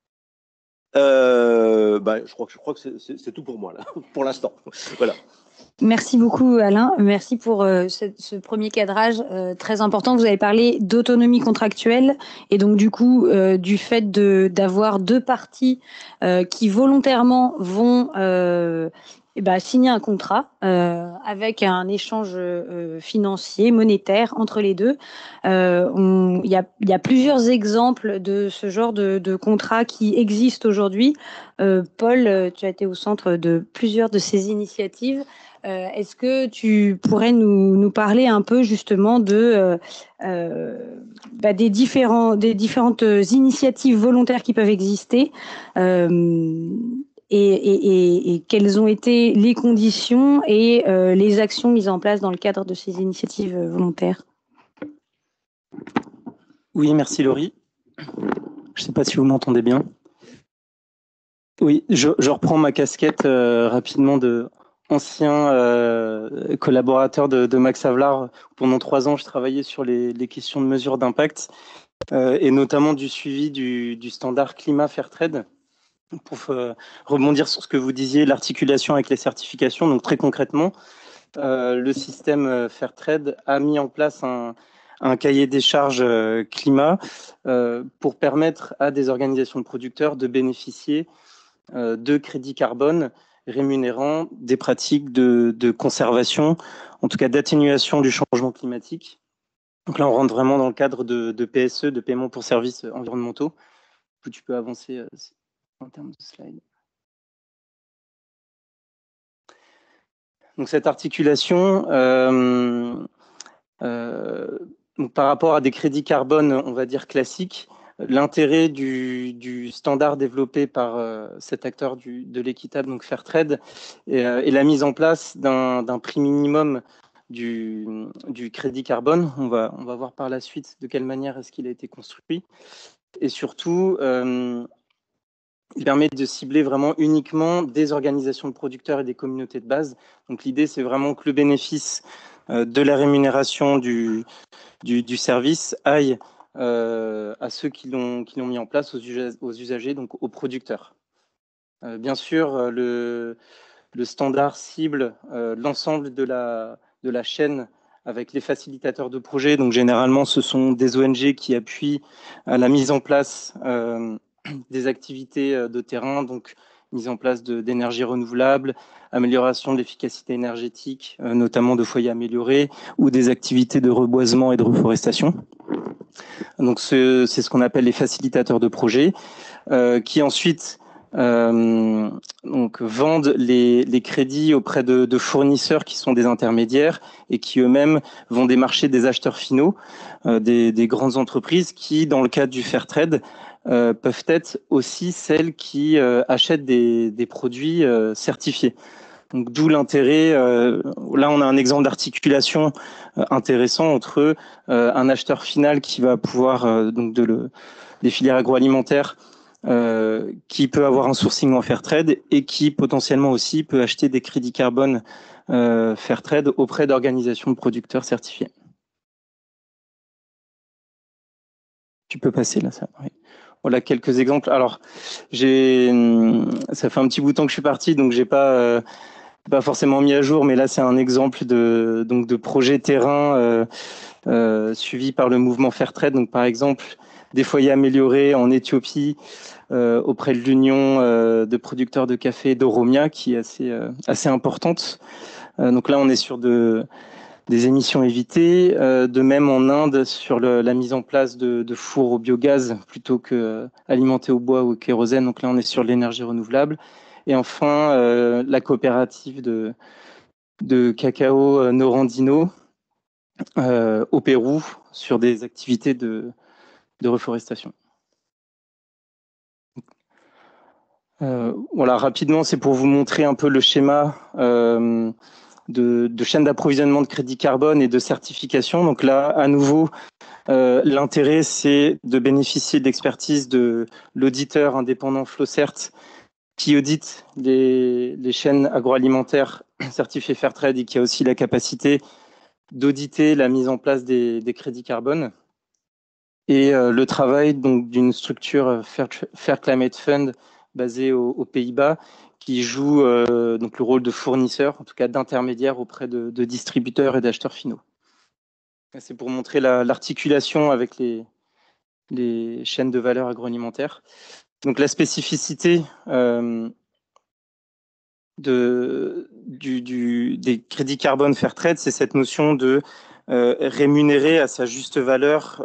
Je crois que c'est tout pour moi, là, pour l'instant. Voilà. Merci beaucoup, Alain. Merci pour ce premier cadrage très important. Vous avez parlé d'autonomie contractuelle et donc du coup du fait d'avoir deux parties qui volontairement vont signer un contrat avec un échange financier, monétaire entre les deux. Il y a plusieurs exemples de ce genre de contrats qui existent aujourd'hui. Paul, tu as été au centre de plusieurs de ces initiatives. Est-ce que tu pourrais nous parler un peu justement des différentes initiatives volontaires qui peuvent exister et quelles ont été les conditions et les actions mises en place dans le cadre de ces initiatives volontaires? Oui, merci Laurie. Je ne sais pas si vous m'entendez bien. Oui, je reprends ma casquette rapidement de ancien collaborateur de Max Havelaar. Pendant 3 ans, je travaillais sur les questions de mesure d'impact et notamment du suivi du standard climat Fairtrade. Pour rebondir sur ce que vous disiez, l'articulation avec les certifications. Donc très concrètement, le système Fairtrade a mis en place un cahier des charges climat pour permettre à des organisations de producteurs de bénéficier de crédits carbone rémunérant des pratiques de conservation, en tout cas d'atténuation du changement climatique. Donc là, on rentre vraiment dans le cadre de PSE, de paiement pour services environnementaux. Tu peux avancer en termes de slide. Donc cette articulation, donc par rapport à des crédits carbone, on va dire classiques, l'intérêt du standard développé par cet acteur de l'équitable, donc Fairtrade, et la mise en place d'un prix minimum du crédit carbone. On va voir par la suite de quelle manière est-ce qu'il a été construit. Et surtout, il permet de cibler vraiment uniquement des organisations de producteurs et des communautés de base. Donc l'idée, c'est vraiment que le bénéfice de la rémunération du service aille à ceux qui l'ont mis en place, aux usagers, donc aux producteurs. Bien sûr, le standard cible l'ensemble de la chaîne avec les facilitateurs de projets. Donc généralement, ce sont des ONG qui appuient à la mise en place des activités de terrain, donc mise en place d'énergie renouvelable, amélioration de l'efficacité énergétique, notamment de foyers améliorés, ou des activités de reboisement et de reforestation. Donc c'est ce qu'on appelle les facilitateurs de projets, qui ensuite donc vendent les crédits auprès de fournisseurs qui sont des intermédiaires et qui eux-mêmes vont démarcher des acheteurs finaux, des grandes entreprises qui, dans le cadre du Fairtrade, peuvent être aussi celles qui achètent des produits certifiés. Donc, d'où l'intérêt. Là, on a un exemple d'articulation intéressant entre un acheteur final qui va pouvoir donc des filières agroalimentaires qui peut avoir un sourcing en Fairtrade et qui potentiellement aussi peut acheter des crédits carbone Fairtrade auprès d'organisations de producteurs certifiés. Tu peux passer là, ça. Oui. Voilà quelques exemples. Alors, ça fait un petit bout de temps que je suis parti, donc j'ai pas pas forcément mis à jour, mais là, c'est un exemple de projet terrain suivi par le mouvement Fairtrade. Donc, par exemple, des foyers améliorés en Éthiopie auprès de l'Union de producteurs de café d'Oromia, qui est assez importante. Donc là, on est sur des émissions évitées. De même, en Inde, sur la mise en place de fours au biogaz plutôt que alimentés au bois ou au kérosène. Donc là, on est sur l'énergie renouvelable. Et enfin, la coopérative de cacao Norandino au Pérou sur des activités de reforestation. Voilà, rapidement, c'est pour vous montrer un peu le schéma de chaîne d'approvisionnement de crédit carbone et de certification. Donc là, à nouveau, l'intérêt, c'est de bénéficier de l'expertise de l'auditeur indépendant Flowcert qui audite les chaînes agroalimentaires certifiées Fairtrade et qui a aussi la capacité d'auditer la mise en place des crédits carbone. Et le travail donc d'une structure Fair Climate Fund basée aux Pays-Bas qui joue donc le rôle de fournisseur, en tout cas d'intermédiaire auprès de distributeurs et d'acheteurs finaux. C'est pour montrer l'articulation avec les chaînes de valeur agroalimentaire. Donc la spécificité des crédits carbone Fairtrade, c'est cette notion de rémunérer à sa juste valeur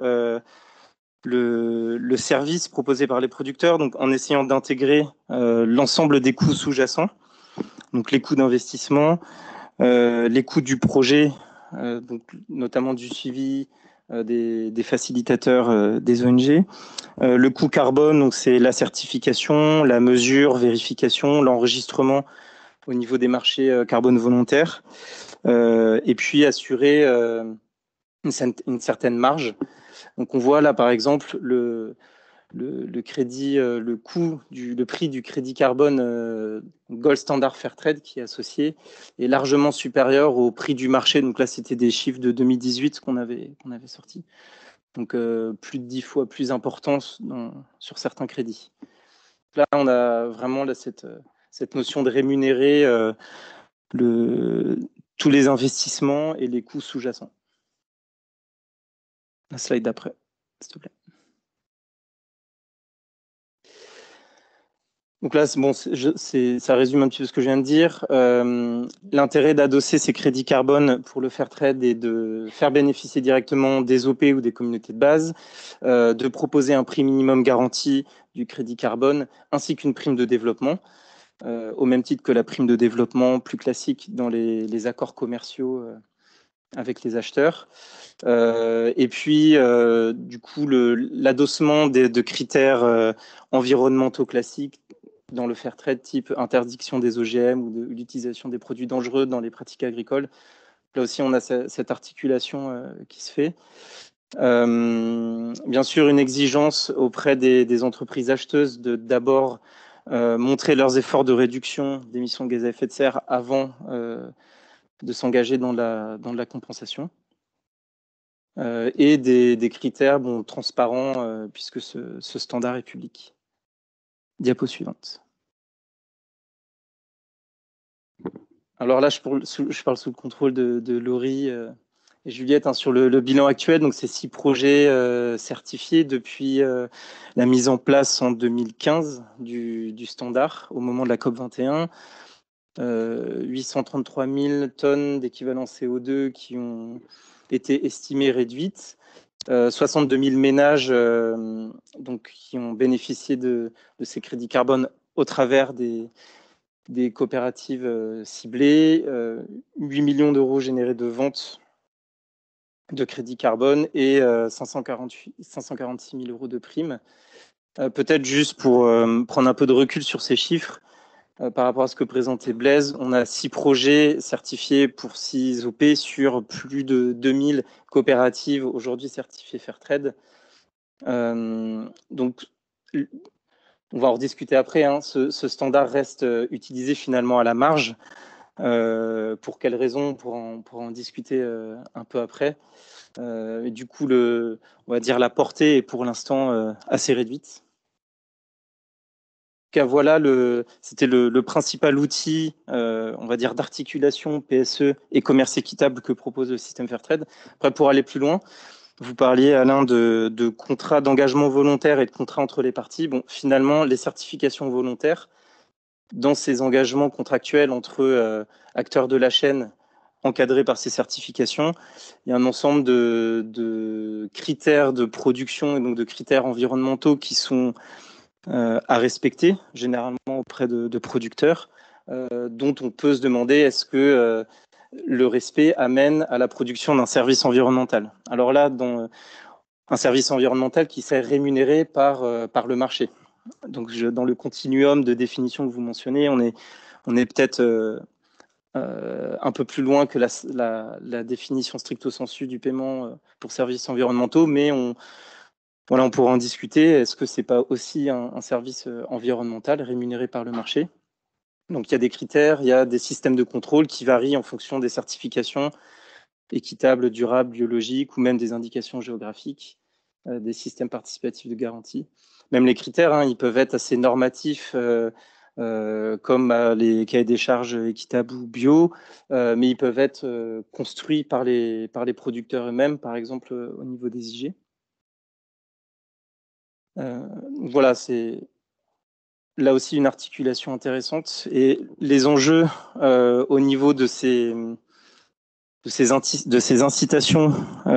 le service proposé par les producteurs, donc en essayant d'intégrer l'ensemble des coûts sous-jacents, donc les coûts d'investissement, les coûts du projet, donc notamment du suivi des facilitateurs des ONG. Le coût carbone, donc c'est la certification, la mesure, vérification, l'enregistrement au niveau des marchés carbone volontaires, et puis assurer une certaine marge. Donc on voit là par exemple le crédit, le prix du crédit carbone Gold Standard Fairtrade qui est associé est largement supérieur au prix du marché. Donc là, c'était des chiffres de 2018 qu'on avait sortis. Donc plus de 10 fois plus important sur certains crédits. Là, on a vraiment cette notion de rémunérer tous les investissements et les coûts sous-jacents. La slide d'après, s'il te plaît. Donc là, bon, ça résume un petit peu ce que je viens de dire. L'intérêt d'adosser ces crédits carbone pour le Fairtrade est de faire bénéficier directement des OP ou des communautés de base, de proposer un prix minimum garanti du crédit carbone, ainsi qu'une prime de développement, au même titre que la prime de développement plus classique dans les accords commerciaux avec les acheteurs. Et puis, du coup, l'adossement de critères environnementaux classiques dans le Fairtrade, type interdiction des OGM ou de l'utilisation des produits dangereux dans les pratiques agricoles. Là aussi, on a cette articulation qui se fait. Bien sûr, une exigence auprès des entreprises acheteuses de d'abord montrer leurs efforts de réduction d'émissions de gaz à effet de serre avant de s'engager dans la compensation. Et des critères transparents puisque ce standard est public. Diapo suivante. Alors là, je parle sous le contrôle de Laurie et Juliette sur le bilan actuel. Donc, c'est 6 projets certifiés depuis la mise en place en 2015 du standard au moment de la COP21. 833 000 tonnes d'équivalent CO2 qui ont été estimées réduites. 62 000 ménages donc, qui ont bénéficié de ces crédits carbone au travers des coopératives ciblées, 8 millions d'euros générés de ventes de crédits carbone et 546 000 euros de primes. Peut-être juste pour prendre un peu de recul sur ces chiffres, par rapport à ce que présentait Blaise, on a 6 projets certifiés pour 6 OP sur plus de 2000 coopératives aujourd'hui certifiées Fairtrade. Donc, on va en rediscuter après. Ce standard reste utilisé finalement à la marge. Pour quelles raisons on pourra en discuter un peu après. Et du coup, on va dire la portée est pour l'instant assez réduite. cas, voilà, c'était le principal outil, on va dire, d'articulation PSE et commerce équitable que propose le système Fairtrade. Après, pour aller plus loin, vous parliez, Alain, de contrats d'engagement volontaire et de contrats entre les parties. Bon, finalement, les certifications volontaires, dans ces engagements contractuels entre acteurs de la chaîne encadrés par ces certifications, il y a un ensemble de critères de production et donc de critères environnementaux qui sont à respecter, généralement auprès de producteurs, dont on peut se demander est-ce que le respect amène à la production d'un service environnemental. Alors là, dans un service environnemental qui serait rémunéré par le marché. Donc, dans le continuum de définition que vous mentionnez, on est peut-être un peu plus loin que la définition stricto sensu du paiement pour services environnementaux, mais on pourra en discuter. Est-ce que ce n'est pas aussi un service environnemental rémunéré par le marché? Donc, il y a des critères, il y a des systèmes de contrôle qui varient en fonction des certifications équitables, durables, biologiques ou même des indications géographiques, des systèmes participatifs de garantie. Même les critères, ils peuvent être assez normatifs, comme les cahiers des charges équitables ou bio, mais ils peuvent être construits par les producteurs eux-mêmes, par exemple au niveau des IG. Voilà, c'est là aussi une articulation intéressante. Et les enjeux au niveau de ces incitations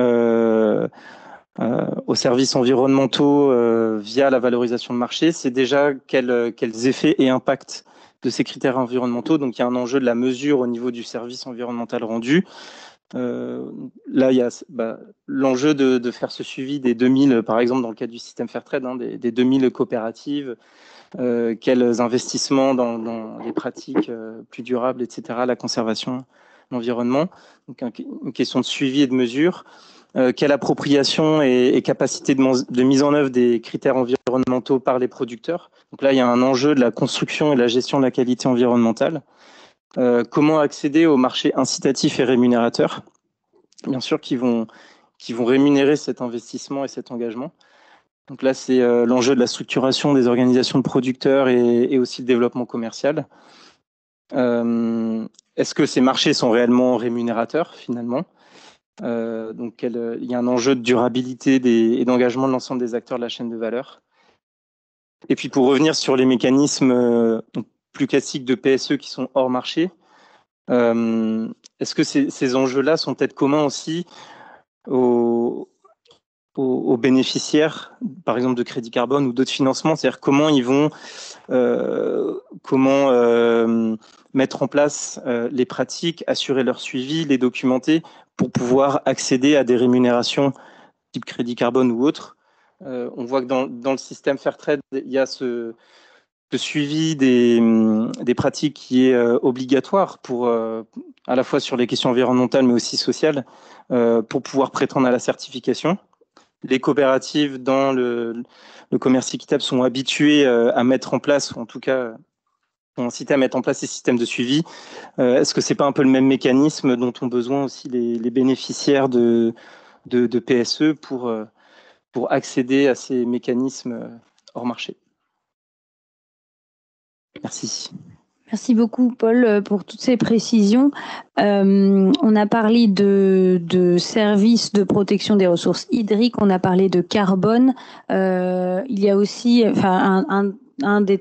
aux services environnementaux via la valorisation de marché, c'est déjà quels effets et impacts de ces critères environnementaux. Donc, il y a un enjeu de la mesure au niveau du service environnemental rendu. Là, il y a l'enjeu de faire ce suivi des 2000, par exemple, dans le cadre du système Fairtrade, des 2000 coopératives, quels investissements dans les pratiques plus durables, etc., la conservation, l'environnement. Donc, une question de suivi et de mesure. Quelle appropriation et capacité de mise en œuvre des critères environnementaux par les producteurs. Donc là, il y a un enjeu de la construction et de la gestion de la qualité environnementale. Comment accéder aux marchés incitatifs et rémunérateurs, bien sûr, qui vont rémunérer cet investissement et cet engagement. Donc là, c'est l'enjeu de la structuration des organisations de producteurs et aussi le développement commercial. Est-ce que ces marchés sont réellement rémunérateurs, finalement? Donc, il y a un enjeu de durabilité et d'engagement de l'ensemble des acteurs de la chaîne de valeur. Et puis, pour revenir sur les mécanismes plus classiques de PSE qui sont hors marché, est-ce que ces enjeux-là sont peut-être communs aussi aux bénéficiaires, par exemple de crédit carbone ou d'autres financements? C'est-à-dire comment ils vont mettre en place les pratiques, assurer leur suivi, les documenter pour pouvoir accéder à des rémunérations type crédit carbone ou autre. On voit que dans le système Fairtrade, il y a ce suivi des pratiques qui est obligatoire pour, à la fois sur les questions environnementales mais aussi sociales, pour pouvoir prétendre à la certification. Les coopératives dans le commerce équitable sont habituées à mettre en place, ou en tout cas sont incitées à mettre en place ces systèmes de suivi. Est-ce que ce n'est pas un peu le même mécanisme dont ont besoin aussi les bénéficiaires de PSE pour accéder à ces mécanismes hors marché? Merci. Merci beaucoup, Paul, pour toutes ces précisions. On a parlé de services de protection des ressources hydriques, on a parlé de carbone. Il y a aussi un des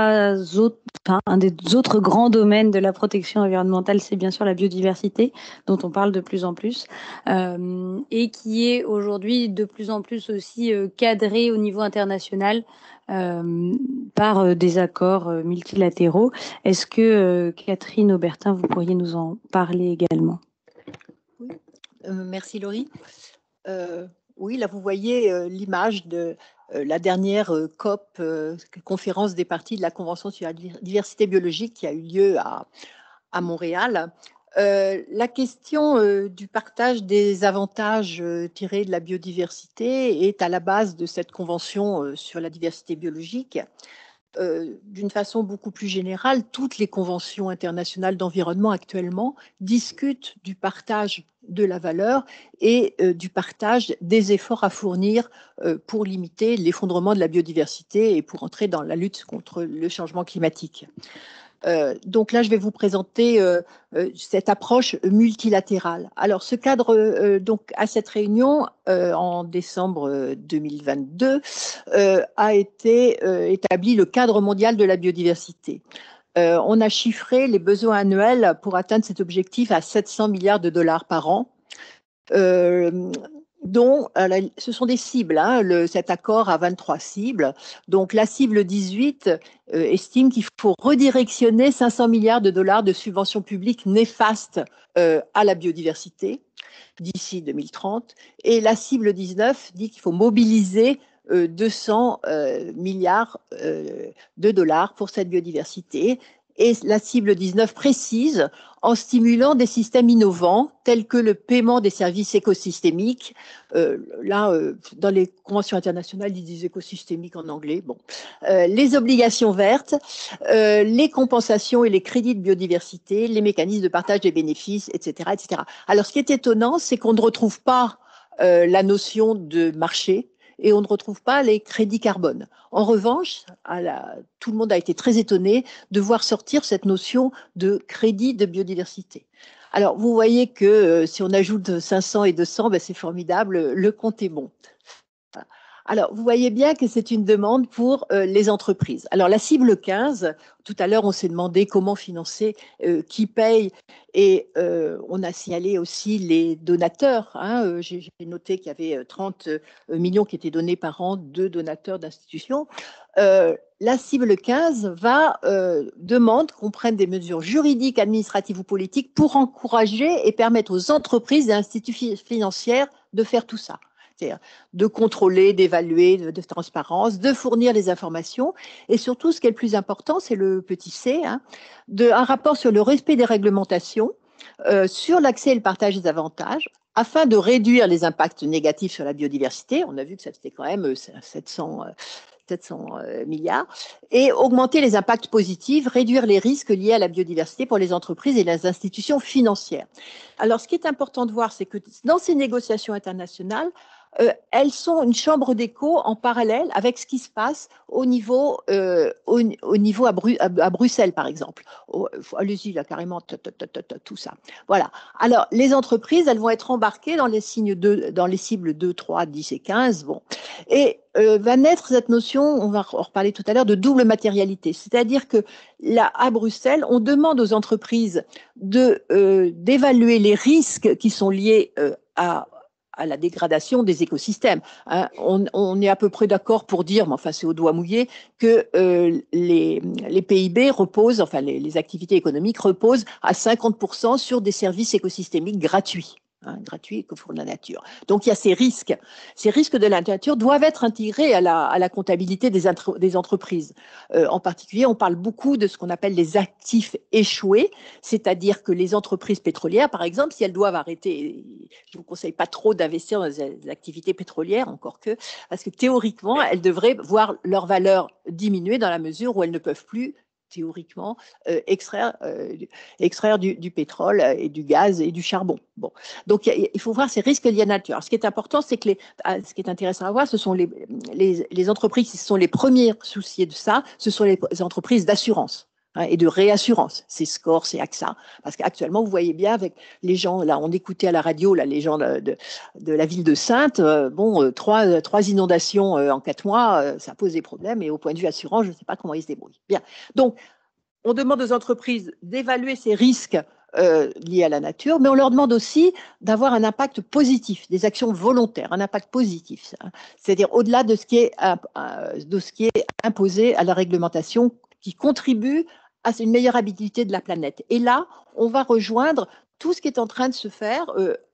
autres grands domaines de la protection environnementale, c'est bien sûr la biodiversité, dont on parle de plus en plus, et qui est aujourd'hui de plus en plus aussi cadré au niveau international par des accords multilatéraux. Est-ce que, Catherine Aubertin, vous pourriez nous en parler également? Oui. Merci, Laurie. Oui, là, vous voyez l'image de la dernière COP, conférence des parties de la Convention sur la diversité biologique qui a eu lieu à Montréal. La question du partage des avantages tirés de la biodiversité est à la base de cette Convention sur la diversité biologique. d'une façon beaucoup plus générale, toutes les conventions internationales d'environnement actuellement discutent du partage de la valeur et du partage des efforts à fournir pour limiter l'effondrement de la biodiversité et pour entrer dans la lutte contre le changement climatique. Donc là, je vais vous présenter cette approche multilatérale. Alors, ce cadre, donc, à cette réunion, en décembre 2022, a été établi le cadre mondial de la biodiversité. On a chiffré les besoins annuels pour atteindre cet objectif à 700 milliards de dollars par an. Dont ce sont des cibles, hein, cet accord a 23 cibles. Donc la cible 18 estime qu'il faut redirectionner 500 milliards de dollars de subventions publiques néfastes à la biodiversité d'ici 2030. Et la cible 19 dit qu'il faut mobiliser 200 milliards de dollars pour cette biodiversité. Et la cible 19 précise en stimulant des systèmes innovants tels que le paiement des services écosystémiques. Dans les conventions internationales, ils disent écosystémiques en anglais. Bon. Les obligations vertes, les compensations et les crédits de biodiversité, les mécanismes de partage des bénéfices, etc., etc. Alors, ce qui est étonnant, c'est qu'on ne retrouve pas la notion de marché et on ne retrouve pas les crédits carbone. En revanche, tout le monde a été très étonné de voir sortir cette notion de crédit de biodiversité. Alors, vous voyez que si on ajoute 500 et 200, ben, c'est formidable, le compte est bon. Alors, vous voyez bien que c'est une demande pour les entreprises. Alors, la cible 15, tout à l'heure, on s'est demandé comment financer, qui paye, et on a signalé aussi les donateurs. Hein, j'ai noté qu'il y avait 30 millions qui étaient donnés par an de donateurs d'institutions. La cible 15 demande qu'on prenne des mesures juridiques, administratives ou politiques pour encourager et permettre aux entreprises et institutions financières de faire tout ça. C'est-à-dire de contrôler, d'évaluer, de transparence, de fournir les informations et surtout, ce qui est le plus important, c'est le petit c, hein, un rapport sur le respect des réglementations, sur l'accès et le partage des avantages, afin de réduire les impacts négatifs sur la biodiversité. On a vu que c'était quand même 700 milliards, et augmenter les impacts positifs, réduire les risques liés à la biodiversité pour les entreprises et les institutions financières. Alors, ce qui est important de voir, c'est que dans ces négociations internationales, elles sont une chambre d'écho en parallèle avec ce qui se passe au niveau à Bruxelles, par exemple. Allez-y, là, carrément, tout ça. Voilà. Alors, les entreprises, elles vont être embarquées dans les cibles 2, 3, 10 et 15. Bon. Et va naître cette notion, on va en reparler tout à l'heure, de double matérialité. C'est-à-dire que là, à Bruxelles, on demande aux entreprises d'évaluer les risques qui sont liés à la dégradation des écosystèmes. Hein. On est à peu près d'accord pour dire, mais enfin c'est au doigt mouillé, que les PIB reposent, enfin les activités économiques reposent à 50% sur des services écosystémiques gratuits. Hein, gratuit que pour la nature. Donc il y a ces risques. Ces risques de la nature doivent être intégrés à la comptabilité des entreprises. En particulier, on parle beaucoup de ce qu'on appelle les actifs échoués, c'est-à-dire que les entreprises pétrolières, par exemple, si elles doivent arrêter, je ne vous conseille pas trop d'investir dans des activités pétrolières, encore que, parce que théoriquement, elles devraient voir leur valeur diminuer dans la mesure où elles ne peuvent plus théoriquement extraire du pétrole et du gaz et du charbon. Bon. Donc, il faut voir ces risques liés à la nature. Alors, ce qui est important, c'est que ce qui est intéressant à voir, ce sont les entreprises qui sont les premières souciées de ça, ce sont les entreprises d'assurance. Hein, et de réassurance, c'est SCOR, c'est AXA, parce qu'actuellement, vous voyez bien avec les gens, là, on écoutait à la radio, là, les gens de la ville de Saintes, trois inondations en 4 mois, ça pose des problèmes, et au point de vue assurance, je ne sais pas comment ils se débrouillent. Bien, donc, on demande aux entreprises d'évaluer ces risques liés à la nature, mais on leur demande aussi d'avoir un impact positif, des actions volontaires, un impact positif, hein, c'est-à-dire au-delà de ce qui est imposé à la réglementation, qui contribue à une meilleure habitabilité de la planète. Et là, on va rejoindre tout ce qui est en train de se faire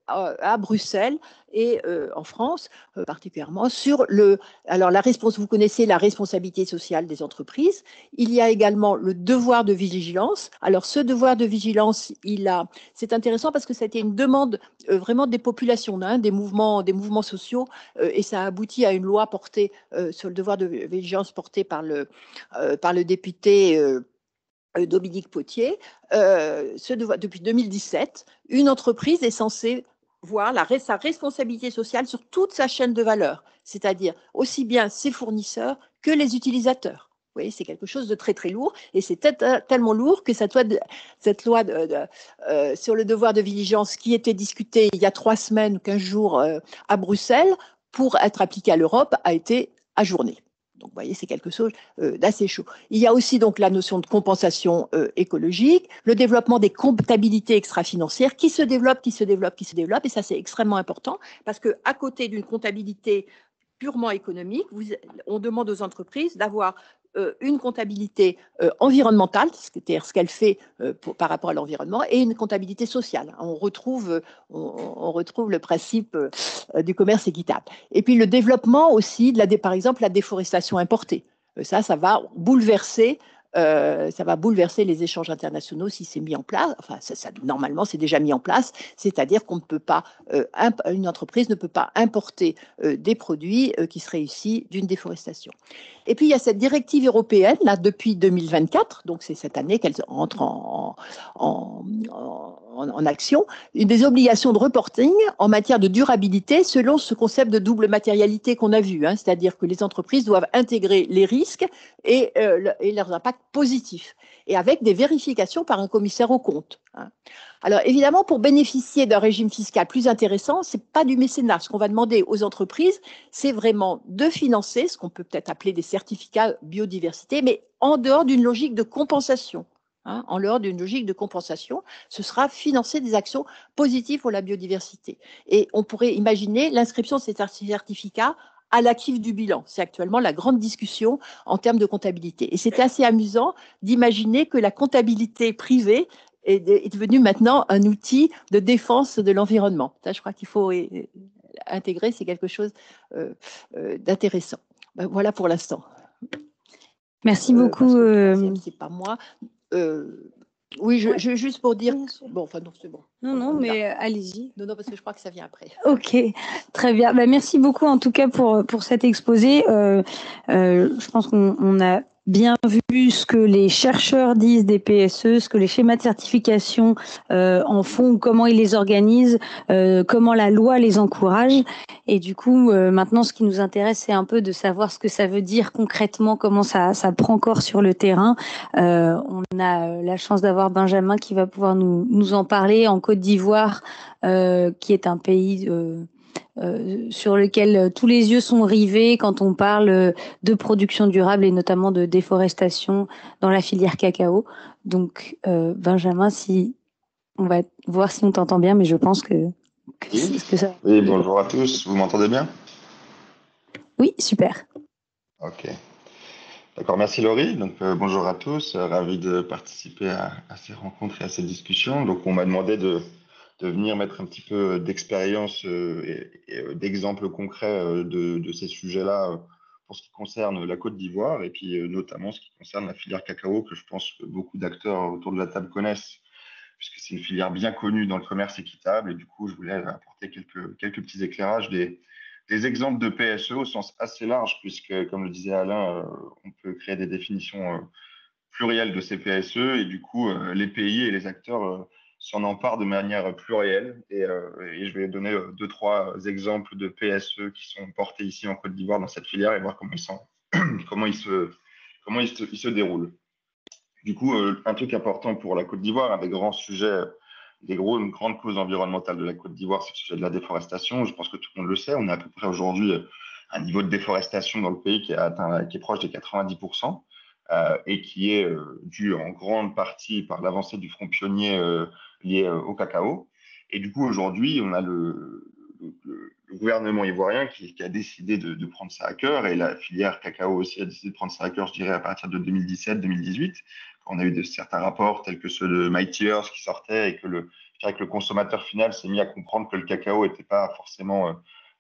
à Bruxelles et en France particulièrement sur vous connaissez la responsabilité sociale des entreprises. Il y a également le devoir de vigilance. Alors ce devoir de vigilance, c'est intéressant parce que ça a été une demande vraiment des populations, hein, des mouvements sociaux, et ça a abouti à une loi portée sur le devoir de vigilance portée par le député Dominique Potier. Depuis 2017, une entreprise est censée voir sa responsabilité sociale sur toute sa chaîne de valeur, c'est-à-dire aussi bien ses fournisseurs que les utilisateurs. Vous voyez, c'est quelque chose de très très lourd, et c'est tellement lourd que cette loi sur le devoir de vigilance qui était discutée il y a 3 semaines, 15 jours à Bruxelles, pour être appliquée à l'Europe, a été ajournée. Donc, vous voyez, c'est quelque chose d'assez chaud. Il y a aussi donc la notion de compensation écologique, le développement des comptabilités extra-financières qui se développent, et ça, c'est extrêmement important parce qu'à côté d'une comptabilité purement économique, on demande aux entreprises d'avoir une comptabilité environnementale, c'est-à-dire ce qu'elle fait par rapport à l'environnement, et une comptabilité sociale. On retrouve le principe du commerce équitable. Et puis le développement aussi, par exemple, la déforestation importée. Ça va bouleverser les échanges internationaux si c'est mis en place. Enfin, normalement, c'est déjà mis en place, c'est-à-dire qu'on ne peut pas, une entreprise ne peut pas importer des produits qui seraient issus d'une déforestation. Et puis, il y a cette directive européenne, là, depuis 2024, donc c'est cette année qu'elle entre en action, des obligations de reporting en matière de durabilité selon ce concept de double matérialité qu'on a vu, hein, c'est-à-dire que les entreprises doivent intégrer les risques et leurs impacts positifs, et avec des vérifications par un commissaire aux comptes. Hein. Alors évidemment, pour bénéficier d'un régime fiscal plus intéressant, ce n'est pas du mécénat. Ce qu'on va demander aux entreprises, c'est vraiment de financer ce qu'on peut peut-être appeler des certificats biodiversité, mais en dehors d'une logique de compensation. Hein, en dehors d'une logique de compensation, ce sera financer des actions positives pour la biodiversité. Et on pourrait imaginer l'inscription de ces certificats à l'actif du bilan. C'est actuellement la grande discussion en termes de comptabilité. Et c'est assez amusant d'imaginer que la comptabilité privée est devenue maintenant un outil de défense de l'environnement. Ça, je crois qu'il faut intégrer, c'est quelque chose d'intéressant. Ben, voilà pour l'instant. Merci beaucoup. C'est pas moi. Oui, juste pour dire. Bon, enfin, non, c'est bon. Non, mais allez-y. Non, parce que je crois que ça vient après. Ok, très bien. Bah, merci beaucoup en tout cas pour cet exposé. Je pense qu'on a bien vu ce que les chercheurs disent des PSE, ce que les schémas de certification en font, comment ils les organisent, comment la loi les encourage. Et du coup, maintenant, ce qui nous intéresse, c'est un peu de savoir ce que ça veut dire concrètement, comment ça prend corps sur le terrain. On a la chance d'avoir Benjamin qui va pouvoir nous en parler en Côte d'Ivoire, qui est un pays sur lequel tous les yeux sont rivés quand on parle de production durable et notamment de déforestation dans la filière cacao. Donc, Benjamin, on va voir si on t'entend bien, mais je pense que ça... Oui, bonjour à tous, vous m'entendez bien? Oui, super. Ok. D'accord, merci Laurie. Donc, bonjour à tous, ravi de participer à ces rencontres et à ces discussions. Donc, on m'a demandé de venir mettre un petit peu d'expérience et d'exemples concrets de ces sujets-là pour ce qui concerne la Côte d'Ivoire et puis notamment ce qui concerne la filière cacao que je pense que beaucoup d'acteurs autour de la table connaissent puisque c'est une filière bien connue dans le commerce équitable et du coup, je voulais apporter quelques petits éclairages des exemples de PSE au sens assez large puisque, comme le disait Alain, on peut créer des définitions plurielles de ces PSE et du coup, les pays et les acteurs s'en emparent de manière plurielle. Et je vais donner 2-3 exemples de PSE qui sont portés ici en Côte d'Ivoire dans cette filière et voir comment ils se déroulent. Du coup, un truc important pour la Côte d'Ivoire, un des grands sujets, une grande cause environnementale de la Côte d'Ivoire, c'est le sujet de la déforestation. Je pense que tout le monde le sait. On a à peu près aujourd'hui un niveau de déforestation dans le pays qui est proche des 90%. Et qui est dû en grande partie par l'avancée du front pionnier lié au cacao. Et du coup, aujourd'hui, on a le gouvernement ivoirien qui a décidé de prendre ça à cœur, et la filière cacao aussi a décidé de prendre ça à cœur, je dirais, à partir de 2017-2018, quand on a eu certains rapports tels que ceux de Mighty Earth qui sortaient et que je dirais que le consommateur final s'est mis à comprendre que le cacao n'était pas forcément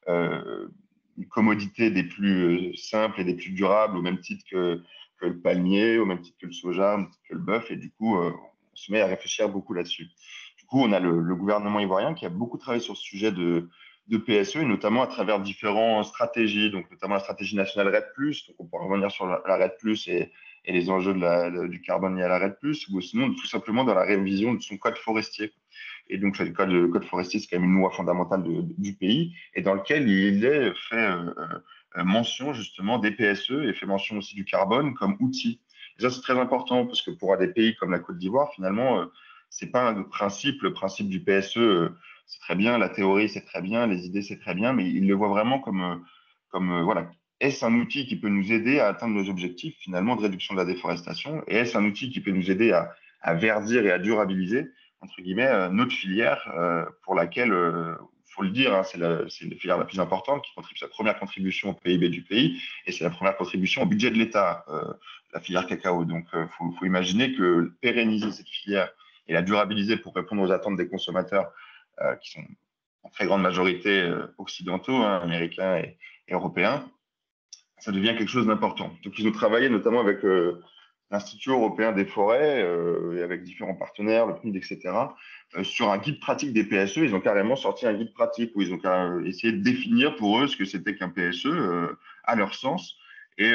une commodité des plus simples et des plus durables, au même titre que le palmier, au même titre que le soja, au même titre que le bœuf. Et du coup, on se met à réfléchir beaucoup là-dessus. Du coup, on a le gouvernement ivoirien qui a beaucoup travaillé sur ce sujet de PSE, et notamment à travers différentes stratégies, donc notamment la stratégie nationale RED+, donc on pourra revenir sur la RED+, et les enjeux du carbone lié à la RED+, ou sinon tout simplement dans la révision de son code forestier. Et donc, le code forestier, c'est quand même une loi fondamentale du pays, et dans lequel il est fait mention justement des PSE, et fait mention aussi du carbone comme outil. Et ça, c'est très important, parce que pour des pays comme la Côte d'Ivoire, finalement, c'est pas un principe. Le principe du PSE, c'est très bien, la théorie, c'est très bien, les idées, c'est très bien, mais il le voit vraiment comme voilà, est-ce un outil qui peut nous aider à atteindre nos objectifs, finalement, de réduction de la déforestation, et est-ce un outil qui peut nous aider à verdir et à durabiliser, entre guillemets, notre filière, pour laquelle, faut le dire, hein, c'est la filière la plus importante, qui contribue sa première contribution au PIB du pays, et c'est la première contribution au budget de l'État, la filière cacao. Donc, faut imaginer que pérenniser cette filière et la durabiliser pour répondre aux attentes des consommateurs, qui sont en très grande majorité occidentaux, hein, américains et européens, ça devient quelque chose d'important. Donc, ils ont travaillé notamment avec l'Institut européen des forêts et avec différents partenaires, le PNUD, etc., sur un guide pratique des PSE. Ils ont carrément sorti un guide pratique où ils ont essayé de définir pour eux ce que c'était qu'un PSE à leur sens, et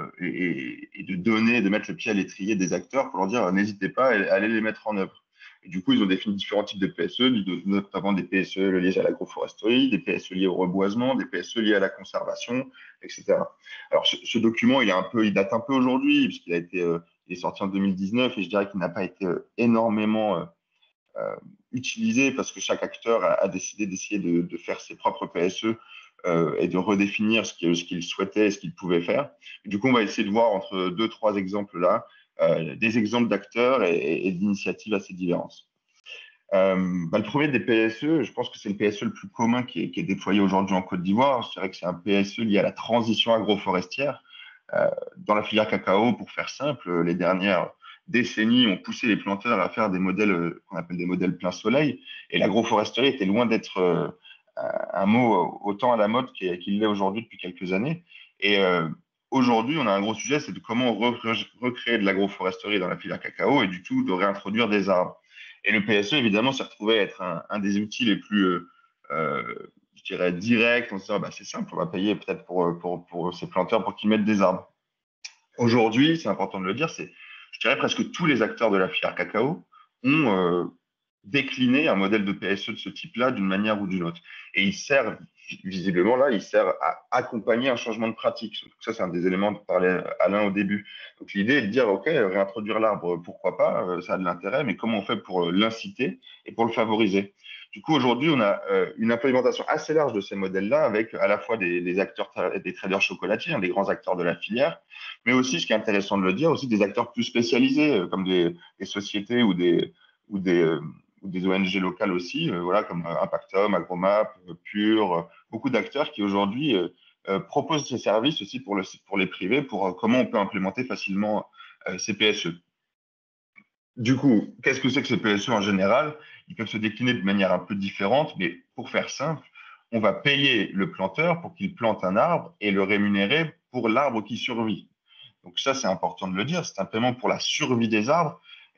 de donner, de mettre le pied à l'étrier des acteurs pour leur dire n'hésitez pas à aller les mettre en œuvre. Et du coup, ils ont défini différents types de PSE, notamment des PSE liés à l'agroforesterie, des PSE liés au reboisement, des PSE liés à la conservation, etc. Alors, ce document, il date un peu aujourd'hui, puisqu'il il est sorti en 2019, et je dirais qu'il n'a pas été énormément utilisé, parce que chaque acteur a décidé d'essayer de faire ses propres PSE et de redéfinir ce qu'il souhaitait et ce qu'il pouvait faire. Et du coup, on va essayer de voir entre 2-3 exemples là, des exemples d'acteurs et d'initiatives assez diverses. Le premier des PSE, je pense que c'est le PSE le plus commun qui est déployé aujourd'hui en Côte d'Ivoire. Je dirais que c'est un PSE lié à la transition agroforestière. Dans la filière cacao, pour faire simple, les dernières décennies ont poussé les planteurs à faire des modèles qu'on appelle des modèles plein soleil, et l'agroforesterie était loin d'être un mot autant à la mode qu'il l'est aujourd'hui depuis quelques années. Et aujourd'hui, on a un gros sujet, c'est de comment recréer de l'agroforesterie dans la filière cacao, et du tout de réintroduire des arbres. Et le PSE, évidemment, s'est retrouvé à être un des outils les plus, je dirais, directs. On se dit, c'est simple, on va payer peut-être pour ces planteurs pour qu'ils mettent des arbres. Aujourd'hui, c'est important de le dire, je dirais, presque tous les acteurs de la filière cacao ont décliné un modèle de PSE de ce type-là d'une manière ou d'une autre. Et il sert à accompagner un changement de pratique. Donc ça, c'est un des éléments dont parlait Alain au début. Donc l'idée est de dire, OK, réintroduire l'arbre, pourquoi pas, ça a de l'intérêt, mais comment on fait pour l'inciter et pour le favoriser? Du coup, aujourd'hui, on a une implémentation assez large de ces modèles-là, avec à la fois des acteurs, des traders chocolatiers, des grands acteurs de la filière, mais aussi, ce qui est intéressant de le dire, aussi des acteurs plus spécialisés, comme des sociétés ou des ONG locales aussi, voilà, comme Impactom, Agromap, Pure, beaucoup d'acteurs qui aujourd'hui proposent ces services aussi pour les privés, pour comment on peut implémenter facilement ces PSE. Du coup, qu'est-ce que c'est que ces PSE en général? Ils peuvent se décliner de manière un peu différente, mais pour faire simple, on va payer le planteur pour qu'il plante un arbre et le rémunérer pour l'arbre qui survit. Donc ça, c'est important de le dire, c'est un paiement pour la survie des arbres.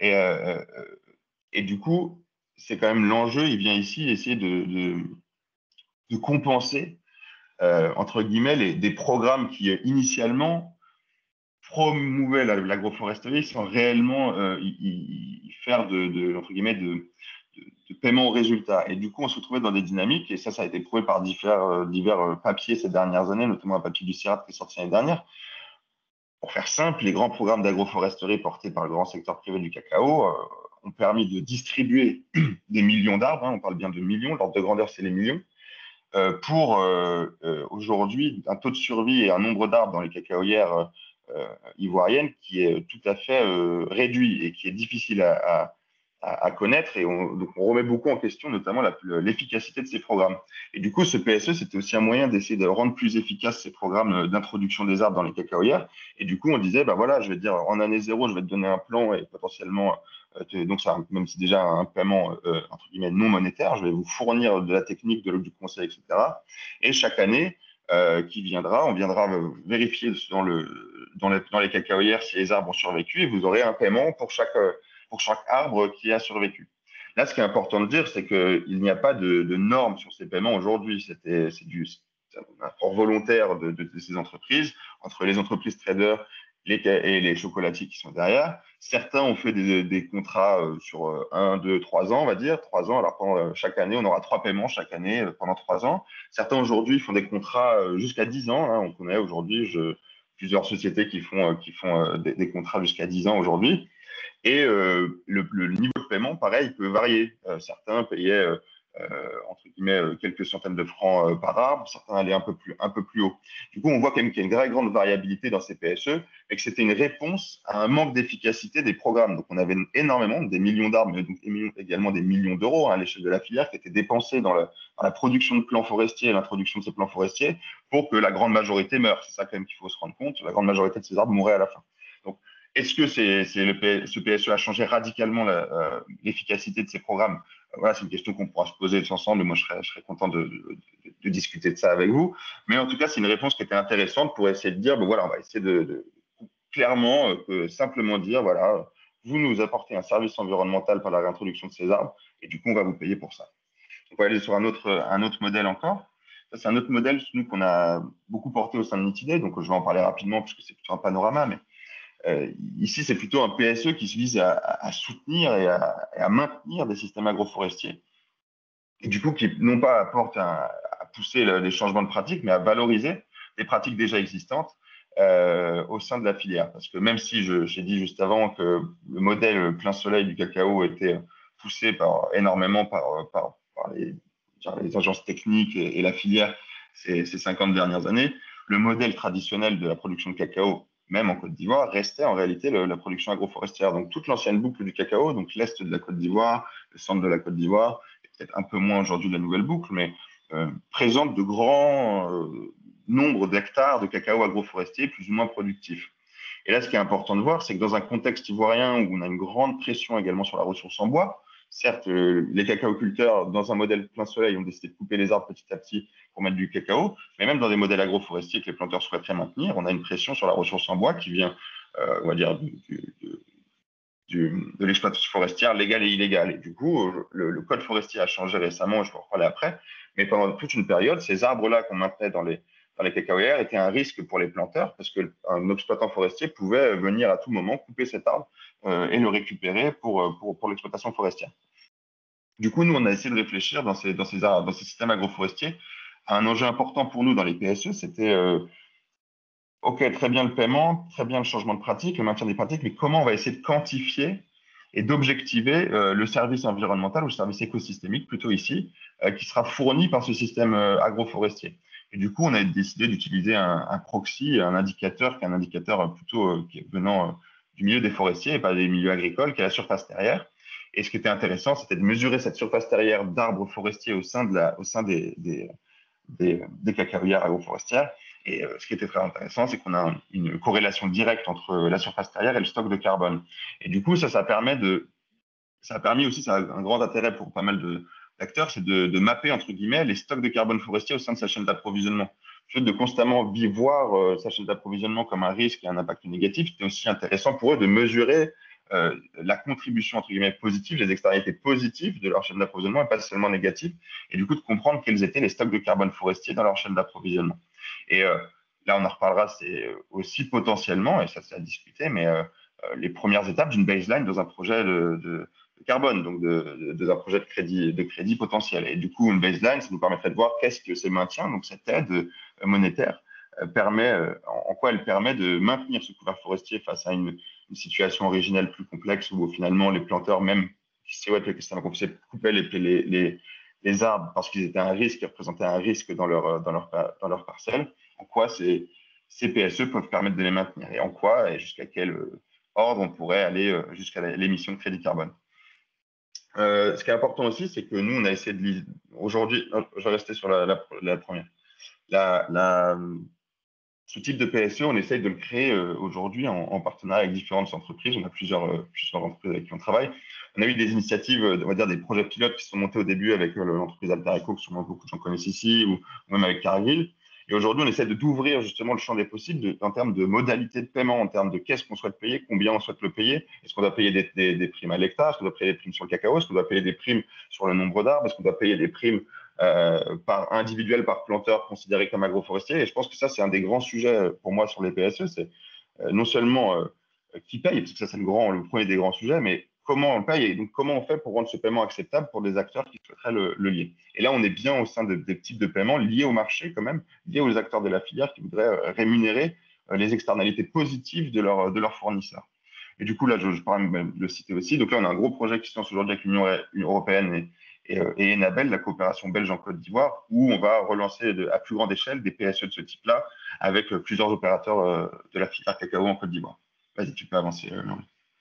Et du coup, c'est quand même l'enjeu, il vient ici essayer de compenser, entre guillemets, des programmes qui, initialement, promouvaient l'agroforesterie sans réellement y faire entre guillemets, de paiement au résultat. Et du coup, on se retrouvait dans des dynamiques, et ça a été prouvé par divers papiers ces dernières années, notamment un papier du CIRAD qui est sorti l'année dernière. Pour faire simple, les grands programmes d'agroforesterie portés par le grand secteur privé du cacao ont permis de distribuer des millions d'arbres, on parle bien de millions, l'ordre de grandeur, c'est les millions, pour aujourd'hui un taux de survie et un nombre d'arbres dans les cacaoyères ivoiriennes qui est tout à fait réduit et qui est difficile à connaître. Et donc on remet beaucoup en question, notamment l'efficacité de ces programmes. Et du coup, ce PSE, c'était aussi un moyen d'essayer de rendre plus efficaces ces programmes d'introduction des arbres dans les cacaoyères. Et du coup, on disait, voilà, je vais te dire, en année 0, je vais te donner un plan et potentiellement Donc, ça, même si déjà un paiement entre guillemets non monétaire, je vais vous fournir de la technique, du conseil, etc. Et chaque année qui viendra, on viendra vérifier dans les cacaoyères si les arbres ont survécu et vous aurez un paiement pour chaque arbre qui a survécu. Là, ce qui est important de dire, c'est qu'il n'y a pas de normes sur ces paiements aujourd'hui. C'est un effort volontaire de ces entreprises, entre les entreprises traders et les chocolatiers qui sont derrière. Certains ont fait des contrats sur 1, 2, 3 ans, on va dire. 3 ans, alors chaque année, on aura 3 paiements chaque année pendant 3 ans. Certains aujourd'hui font des contrats jusqu'à 10 ans. Hein. On connaît aujourd'hui plusieurs sociétés qui font des contrats jusqu'à 10 ans aujourd'hui. Et le niveau de paiement, pareil, peut varier. Certains payaient entre guillemets quelques centaines de francs par arbre, certains allaient un peu plus haut. Du coup, on voit quand même qu'il y a une très grande variabilité dans ces PSE et que c'était une réponse à un manque d'efficacité des programmes. Donc, on avait énormément, des millions d'arbres, mais donc également des millions d'euros à l'échelle de la filière qui étaient dépensés dans la production de plans forestiers et l'introduction de ces plans forestiers pour que la grande majorité meure. C'est ça quand même qu'il faut se rendre compte. La grande majorité de ces arbres mouraient à la fin. Donc, est-ce que ce PSE a changé radicalement l'efficacité de ces programmes? Voilà, c'est une question qu'on pourra se poser ensemble. Moi, je serais content de discuter de ça avec vous. Mais en tout cas, c'est une réponse qui était intéressante pour essayer de dire, ben voilà, on va essayer de clairement, simplement dire, voilà, vous nous apportez un service environnemental par la réintroduction de ces arbres, et du coup, on va vous payer pour ça. On va aller sur un autre modèle encore. Ça, c'est un autre modèle, nous, qu'on a beaucoup porté au sein de Nitidé. Donc, je vais en parler rapidement, puisque c'est plutôt un panorama, mais ici, c'est plutôt un PSE qui se vise à soutenir et à maintenir des systèmes agroforestiers. Et du coup, qui non pas apporte à pousser les changements de pratiques, mais à valoriser des pratiques déjà existantes au sein de la filière. Parce que même si j'ai dit juste avant que le modèle plein soleil du cacao était poussé énormément par les agences techniques et la filière ces 50 dernières années, le modèle traditionnel de la production de cacao, même en Côte d'Ivoire, restait en réalité la production agroforestière. Donc toute l'ancienne boucle du cacao, donc l'est de la Côte d'Ivoire, le centre de la Côte d'Ivoire, peut-être un peu moins aujourd'hui de la nouvelle boucle, mais présente de grands nombres d'hectares de cacao agroforestier plus ou moins productifs. Et là, ce qui est important de voir, c'est que dans un contexte ivoirien où on a une grande pression également sur la ressource en bois, certes, les cacaoculteurs, dans un modèle plein soleil, ont décidé de couper les arbres petit à petit pour mettre du cacao, mais même dans des modèles agroforestiers que les planteurs souhaiteraient maintenir, on a une pression sur la ressource en bois qui vient, on va dire, de l'exploitation forestière légale et illégale. Et du coup, le code forestier a changé récemment, je vais en reparler après, mais pendant toute une période, ces arbres-là qu'on maintenait dans les cacaoyères étaient un risque pour les planteurs parce qu'un exploitant forestier pouvait venir à tout moment couper cet arbre et le récupérer pour l'exploitation forestière. Du coup, nous, on a essayé de réfléchir dans ces systèmes agroforestiers à un enjeu important pour nous dans les PSE, c'était OK, très bien le paiement, très bien le changement de pratique, le maintien des pratiques, mais comment on va essayer de quantifier et d'objectiver le service environnemental ou le service écosystémique, plutôt ici, qui sera fourni par ce système agroforestier. Et du coup, on a décidé d'utiliser un proxy, un indicateur qui est un indicateur plutôt qui est venant du milieu des forestiers et pas des milieux agricoles, qui est la surface terrière. Et ce qui était intéressant, c'était de mesurer cette surface terrière d'arbres forestiers au sein des cacaoyères agroforestières. Et ce qui était très intéressant, c'est qu'on a une corrélation directe entre la surface terrière et le stock de carbone. Et du coup, ça a permis aussi, ça a un grand intérêt pour pas mal d'acteurs, c'est de mapper, entre guillemets, les stocks de carbone forestier au sein de sa chaîne d'approvisionnement. Plutôt que de constamment voir sa chaîne d'approvisionnement comme un risque et un impact négatif, c'était aussi intéressant pour eux de mesurer la contribution, entre guillemets, positive, les externalités positives de leur chaîne d'approvisionnement et pas seulement négatives, et du coup de comprendre quels étaient les stocks de carbone forestier dans leur chaîne d'approvisionnement. Et là, on en reparlera, c'est aussi potentiellement, et ça c'est à discuter, mais les premières étapes d'une baseline dans un projet de carbone, donc dans un projet de crédit potentiel. Et du coup, une baseline, ça nous permettrait de voir qu'est-ce que ces maintiens, donc cette aide monétaire, en quoi elle permet de maintenir ce couvert forestier face à une situation originelle plus complexe où finalement les planteurs, même si ouais, le système coupaient les arbres parce qu'ils étaient un risque, ils représentaient un risque dans leur parcelle, en quoi ces PSE peuvent permettre de les maintenir et en quoi et jusqu'à quel ordre on pourrait aller jusqu'à l'émission de crédit carbone. Ce qui est important aussi, c'est que nous, on a essayé de aujourd'hui, je vais rester sur la première. ce type de PSE, on essaye de le créer aujourd'hui en partenariat avec différentes entreprises. On a plusieurs entreprises avec qui on travaille. On a eu des initiatives, on va dire des projets pilotes qui sont montés au début avec l'entreprise Alter Eco, que sûrement beaucoup de gens connaissent ici, ou même avec Cargill. Et aujourd'hui, on essaie d'ouvrir justement le champ des possibles en termes de modalités de paiement, en termes de qu'est-ce qu'on souhaite payer, combien on souhaite le payer. Est-ce qu'on doit payer des primes à l'hectare? Est-ce qu'on doit payer des primes sur le cacao? Est-ce qu'on doit payer des primes sur le nombre d'arbres? Est-ce qu'on doit payer des primes par individuel, par planteur considéré comme agroforestier? Et je pense que ça, c'est un des grands sujets pour moi sur les PSE. C'est non seulement qui paye, parce que ça, c'est le premier des grands sujets, mais comment on paye et donc comment on fait pour rendre ce paiement acceptable pour des acteurs qui souhaiteraient le lier. Et là, on est bien au sein des types de paiements liés au marché quand même, liés aux acteurs de la filière qui voudraient rémunérer les externalités positives de leurs fournisseurs. Et du coup, là, je pourrais même le citer aussi. Donc là, on a un gros projet qui se lance aujourd'hui avec l'Union européenne et Enabel, la coopération belge en Côte d'Ivoire, où on va relancer à plus grande échelle des PSE de ce type-là avec plusieurs opérateurs de la filière cacao en Côte d'Ivoire. Vas-y, tu peux avancer, Laurie.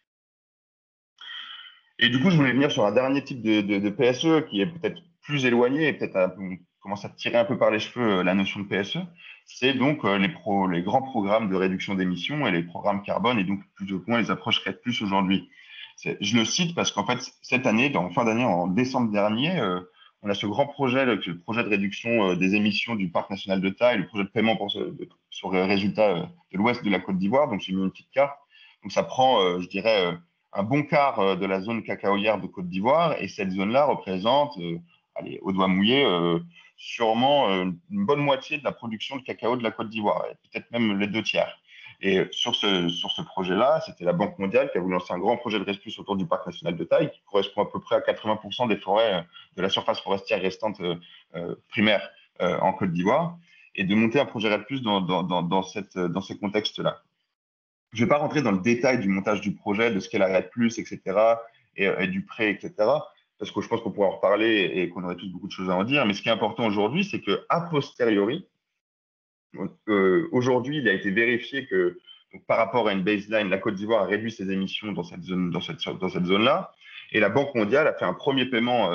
Et du coup, je voulais venir sur un dernier type de PSE qui est peut-être plus éloigné et peut-être on commence à tirer un peu par les cheveux la notion de PSE. C'est donc les grands programmes de réduction d'émissions et les programmes carbone et donc plus ou moins les approches REDD+ aujourd'hui. Je le cite parce qu'en fait, cette année, en fin d'année, en décembre dernier, on a ce grand projet, le projet de réduction des émissions du parc national de Taille, le projet de paiement sur le résultat de l'ouest de la Côte d'Ivoire. Donc, j'ai mis une petite carte. Donc, ça prend, je dirais, un bon quart de la zone cacaoyère de Côte d'Ivoire. Et cette zone-là représente, allez, au doigt mouillé, sûrement une bonne moitié de la production de cacao de la Côte d'Ivoire, peut-être même les 2/3. Et sur ce projet-là, c'était la Banque mondiale qui a voulu lancer un grand projet de REDD+ autour du parc national de Taille, qui correspond à peu près à 80% des forêts, de la surface forestière restante primaire en Côte d'Ivoire, et de monter un projet REDD+ dans ce contexte-là. Je ne vais pas rentrer dans le détail du montage du projet, de ce qu'est la REDD+, etc., et du prêt, etc., parce que je pense qu'on pourra en reparler et qu'on aurait tous beaucoup de choses à en dire. Mais ce qui est important aujourd'hui, c'est qu'à posteriori, aujourd'hui, il a été vérifié que donc, par rapport à une baseline, la Côte d'Ivoire a réduit ses émissions dans cette zone-là. Et la Banque mondiale a fait un premier paiement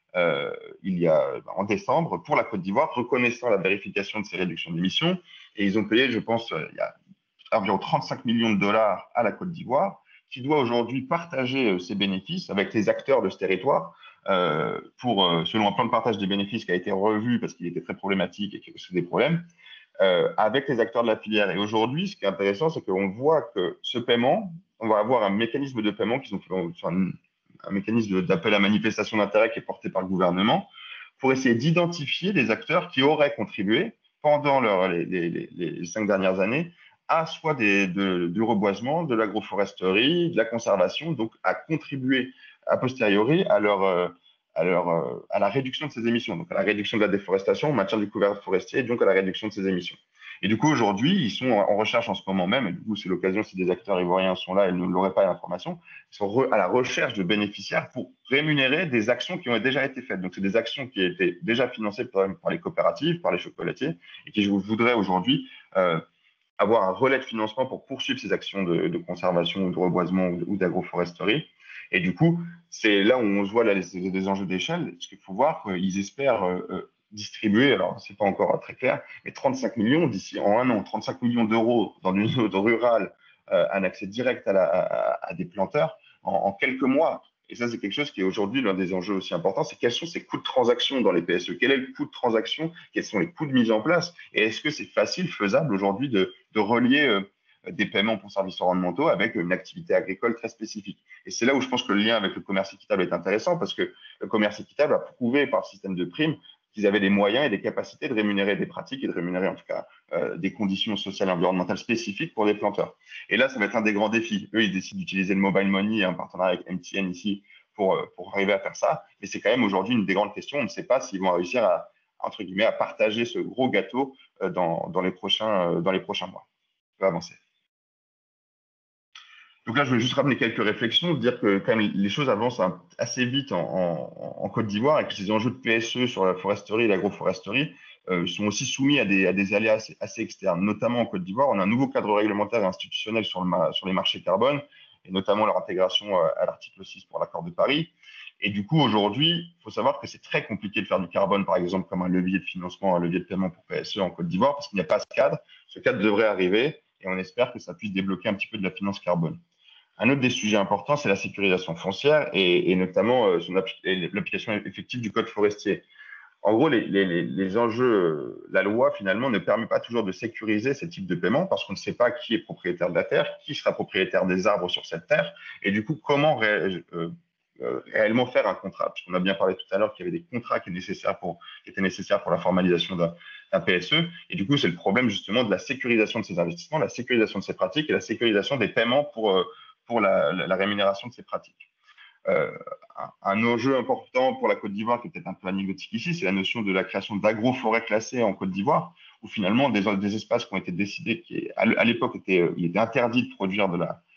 en décembre pour la Côte d'Ivoire, reconnaissant la vérification de ces réductions d'émissions. Et ils ont payé, je pense, il y a environ 35 millions de dollars à la Côte d'Ivoire, qui doit aujourd'hui partager ses bénéfices avec les acteurs de ce territoire selon un plan de partage des bénéfices qui a été revu parce qu'il était très problématique et qu'il y a aussi des problèmes, avec les acteurs de la filière. Et aujourd'hui, ce qui est intéressant, c'est qu'on voit que ce paiement, on va avoir un mécanisme de paiement un mécanisme d'appel à manifestation d'intérêt qui est porté par le gouvernement pour essayer d'identifier les acteurs qui auraient contribué pendant les 5 dernières années à soit du reboisement, de l'agroforesterie, de la conservation, donc à contribuer a posteriori à la réduction de ces émissions, donc à la réduction de la déforestation, au maintien du couvert forestier, et donc à la réduction de ces émissions. Et du coup, aujourd'hui, ils sont en recherche en ce moment même, et du coup, c'est l'occasion, si des acteurs ivoiriens sont là, ils ne l'auraient pas l'information, ils sont à la recherche de bénéficiaires pour rémunérer des actions qui ont déjà été faites. Donc, c'est des actions qui étaient déjà financées par les coopératives, par les chocolatiers, et qui voudraient aujourd'hui avoir un relais de financement pour poursuivre ces actions de conservation ou de reboisement ou d'agroforesterie. Et du coup, c'est là où on se voit là, des enjeux d'échelle. Ce qu'il faut voir, qu'ils espèrent distribuer, alors c'est pas encore très clair, mais 35 millions d'ici en un an, 35 millions d'euros dans une zone rurale, un accès direct à des planteurs en quelques mois. Et ça, c'est quelque chose qui est aujourd'hui l'un des enjeux aussi importants, c'est quels sont ces coûts de transaction dans les PSE? Quel est le coût de transaction? Quels sont les coûts de mise en place? Et est-ce que c'est facile, faisable aujourd'hui de relier des paiements pour services environnementaux avec une activité agricole très spécifique? Et c'est là où je pense que le lien avec le commerce équitable est intéressant, parce que le commerce équitable a prouvé par le système de primes qu'ils avaient des moyens et des capacités de rémunérer des pratiques et de rémunérer en tout cas des conditions sociales et environnementales spécifiques pour des planteurs. Et là, ça va être un des grands défis. Eux, ils décident d'utiliser le mobile money, un partenariat avec MTN ici, pour arriver à faire ça. Mais c'est quand même aujourd'hui une des grandes questions. On ne sait pas s'ils vont réussir entre guillemets, à partager ce gros gâteau dans les prochains mois. Je vais avancer. Donc là, je vais juste ramener quelques réflexions, dire que quand même les choses avancent assez vite en Côte d'Ivoire et que ces enjeux de PSE sur la foresterie et l'agroforesterie sont aussi soumis à des aléas assez externes. Notamment en Côte d'Ivoire, on a un nouveau cadre réglementaire et institutionnel sur les marchés carbone, et notamment leur intégration à l'article 6 pour l'accord de Paris. Et du coup, aujourd'hui, il faut savoir que c'est très compliqué de faire du carbone, par exemple, comme un levier de financement, un levier de paiement pour PSE en Côte d'Ivoire, parce qu'il n'y a pas ce cadre. ce cadre devrait arriver et on espère que ça puisse débloquer un petit peu de la finance carbone. Un autre des sujets importants, c'est la sécurisation foncière et notamment l'application effective du code forestier. En gros, les enjeux, la loi, finalement, ne permet pas toujours de sécuriser ces types de paiements parce qu'on ne sait pas qui est propriétaire de la terre, qui sera propriétaire des arbres sur cette terre, et du coup, comment réellement faire un contrat. Parce qu'on a bien parlé tout à l'heure qu'il y avait des contrats qui étaient nécessaires pour la formalisation d'un PSE, et du coup, c'est le problème justement de la sécurisation de ces investissements, la sécurisation de ces pratiques et la sécurisation des paiements pour la rémunération de ces pratiques. Un enjeu important pour la Côte d'Ivoire, qui est peut-être un peu anecdotique ici, c'est la notion de la création d'agroforêts classées en Côte d'Ivoire, où finalement des espaces qui ont été décidés, à l'époque, il était interdit de produire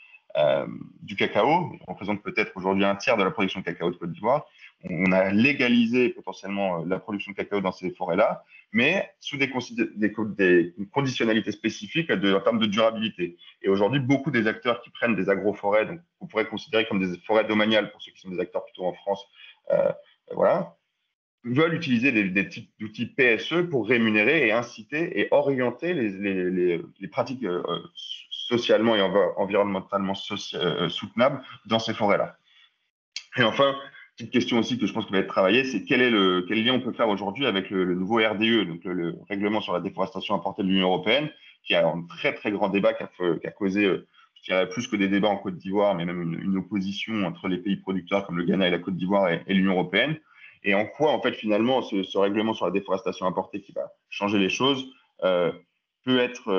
du cacao, qui représente peut-être aujourd'hui un tiers de la production de cacao de Côte d'Ivoire. On a légalisé potentiellement la production de cacao dans ces forêts-là, mais sous des conditionnalités spécifiques en termes de durabilité. Et aujourd'hui, beaucoup des acteurs qui prennent des agroforêts, donc on pourrait considérer comme des forêts domaniales pour ceux qui sont des acteurs plutôt en France, voilà, veulent utiliser des types d'outils PSE pour rémunérer et inciter et orienter les pratiques socialement et environnementalement soutenables dans ces forêts-là. Et enfin, petite question aussi que je pense qu'il va être travaillée, c'est quel lien on peut faire aujourd'hui avec le nouveau RDE, donc le règlement sur la déforestation importée de l'Union européenne, qui a un très très grand débat qui a causé, je dirais, plus que des débats en Côte d'Ivoire, mais même une opposition entre les pays producteurs comme le Ghana et la Côte d'Ivoire et l'Union européenne. Et en quoi, en fait, finalement, ce règlement sur la déforestation importée qui va changer les choses peut être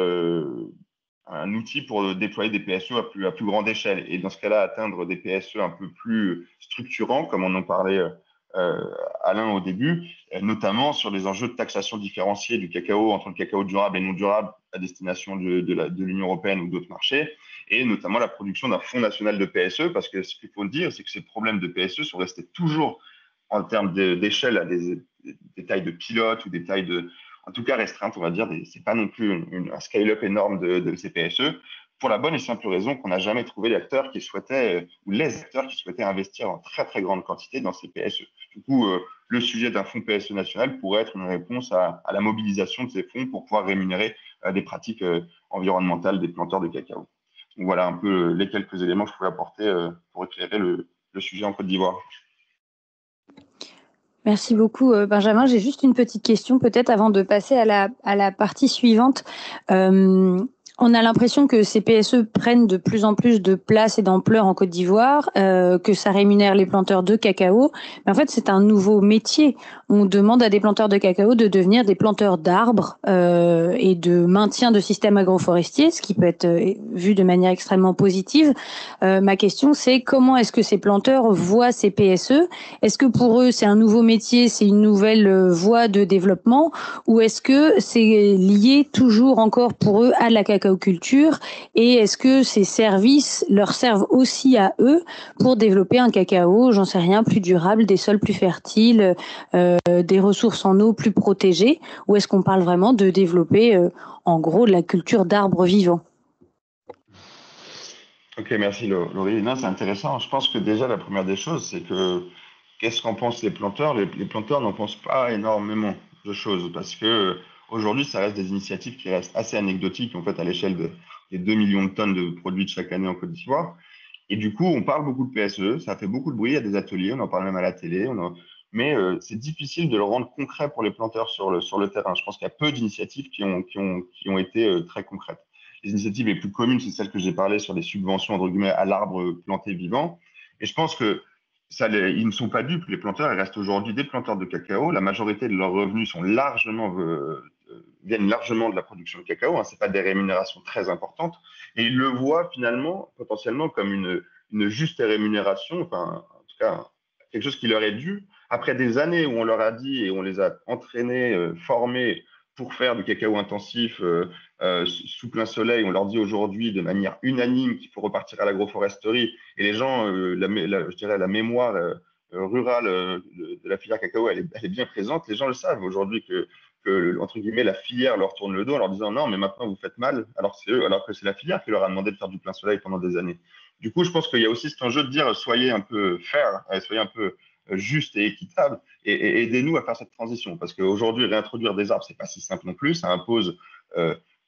un outil pour déployer des PSE à plus grande échelle. Et dans ce cas-là, atteindre des PSE un peu plus structurants, comme on en parlait Alain au début, notamment sur les enjeux de taxation différenciée du cacao entre le cacao durable et non durable à destination de l'Union européenne ou d'autres marchés, et notamment la production d'un fonds national de PSE, parce que ce qu'il faut dire, c'est que ces problèmes de PSE sont restés toujours en termes d'échelle à des tailles de pilotes ou des tailles en tout cas restreintes, on va dire. C'est pas non plus un scale-up énorme de ces PSE, pour la bonne et simple raison qu'on n'a jamais trouvé les acteurs qui souhaitaient investir en très très grande quantité dans ces PSE. Du coup, le sujet d'un fonds PSE national pourrait être une réponse à la mobilisation de ces fonds pour pouvoir rémunérer des pratiques environnementales des planteurs de cacao. Donc voilà un peu les quelques éléments que je pouvais apporter pour éclairer le sujet en Côte d'Ivoire. Merci beaucoup, Benjamin. J'ai juste une petite question, peut-être avant de passer à la partie suivante. On a l'impression que ces PSE prennent de plus en plus de place et d'ampleur en Côte d'Ivoire, que ça rémunère les planteurs de cacao. Mais en fait, c'est un nouveau métier. On demande à des planteurs de cacao de devenir des planteurs d'arbres et de maintien de systèmes agroforestiers, ce qui peut être vu de manière extrêmement positive. Ma question, c'est comment est-ce que ces planteurs voient ces PSE? Est-ce que pour eux, c'est un nouveau métier, c'est une nouvelle voie de développement, ou est-ce que c'est lié toujours encore pour eux à la cacaoculture, et est-ce que ces services leur servent aussi à eux pour développer un cacao, j'en sais rien, plus durable, des sols plus fertiles, des ressources en eau plus protégées, ou est-ce qu'on parle vraiment de développer en gros de la culture d'arbres vivants? Ok, merci Laurie. Non, c'est intéressant. Je pense que déjà la première des choses, c'est que qu'est-ce qu'en pensent les planteurs? Les planteurs n'en pensent pas énormément de choses parce que aujourd'hui, ça reste des initiatives qui restent assez anecdotiques en fait à l'échelle des 2 millions de tonnes de produits de chaque année en Côte d'Ivoire. Et du coup, on parle beaucoup de PSE, ça fait beaucoup de bruit, il y a des ateliers, on en parle même à la télé, mais c'est difficile de le rendre concret pour les planteurs sur le terrain. Je pense qu'il y a peu d'initiatives qui ont été très concrètes. Les initiatives les plus communes, c'est celles que j'ai parlé sur les subventions entre guillemets à l'arbre planté vivant. Et je pense que ils ne sont pas dupes. Les planteurs, ils restent aujourd'hui des planteurs de cacao. La majorité de leurs revenus viennent largement de la production de cacao. Ce n'est pas des rémunérations très importantes. Et ils le voient finalement, potentiellement, comme une juste rémunération, enfin, en tout cas, quelque chose qui leur est dû. Après des années où on leur a dit et on les a entraînés, formés pour faire du cacao intensif sous plein soleil, on leur dit aujourd'hui de manière unanime qu'il faut repartir à l'agroforesterie. Et les gens, je dirais, la mémoire rurale de la filière cacao, elle est bien présente. Les gens le savent aujourd'hui que, entre guillemets, la filière leur tourne le dos en leur disant non, mais maintenant vous faites mal, alors que c'est la filière qui leur a demandé de faire du plein soleil pendant des années. Du coup, je pense qu'il y a aussi cet enjeu de dire soyez un peu fair, soyez un peu juste et équitable et aidez-nous à faire cette transition. Parce qu'aujourd'hui, réintroduire des arbres, c'est pas si simple non plus. Ça impose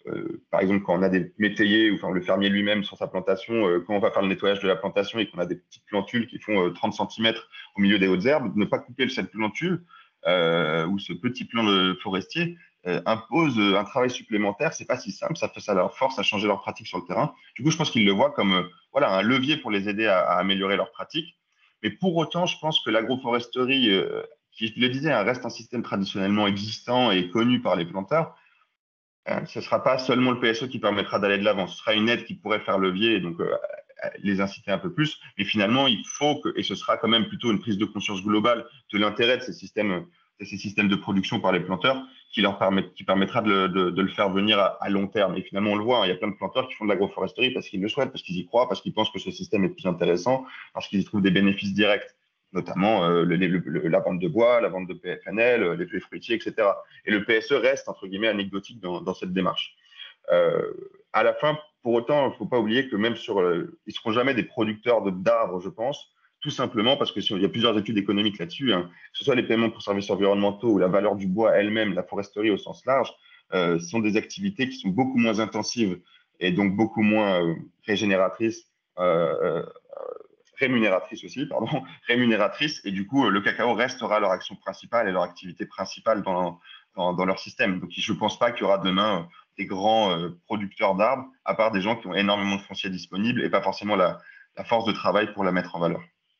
par exemple, quand on a des métayers ou enfin, le fermier lui-même sur sa plantation, quand on va faire le nettoyage de la plantation et qu'on a des petites plantules qui font 30 cm au milieu des hautes herbes, ne pas couper cette plantule ou ce petit plant forestier impose un travail supplémentaire. C'est pas si simple, ça leur force à changer leur pratique sur le terrain. Du coup, je pense qu'ils le voient comme voilà, un levier pour les aider à améliorer leur pratique. Mais pour autant, je pense que l'agroforesterie, qui, je le disais, reste un système traditionnellement existant et connu par les planteurs. Ce ne sera pas seulement le PSE qui permettra d'aller de l'avant. Ce sera une aide qui pourrait faire levier et donc les inciter un peu plus. Mais finalement, il faut que, et ce sera quand même plutôt une prise de conscience globale de l'intérêt de ces systèmes de production par les planteurs qui permettra de le faire venir à long terme. Et finalement, on le voit, il y a plein de planteurs qui font de l'agroforesterie parce qu'ils le souhaitent, parce qu'ils y croient, parce qu'ils pensent que ce système est plus intéressant, parce qu'ils y trouvent des bénéfices directs, notamment la vente de bois, la vente de PFNL, les fruits fruitiers, etc. Et le PSE reste, entre guillemets, anecdotique dans cette démarche. À la fin, pour autant, il ne faut pas oublier que même ils ne seront jamais des producteurs d'arbres, je pense, tout simplement parce qu'il y a plusieurs études économiques là-dessus, hein, que ce soit les paiements pour services environnementaux ou la valeur du bois elle-même, la foresterie au sens large, sont des activités qui sont beaucoup moins intensives et donc beaucoup moins rémunératrices aussi, pardon, rémunératrices, et du coup, le cacao restera leur action principale et leur activité principale dans leur système. Donc, je ne pense pas qu'il y aura demain des grands producteurs d'arbres, à part des gens qui ont énormément de foncier disponible et pas forcément la force de travail pour la mettre en valeur.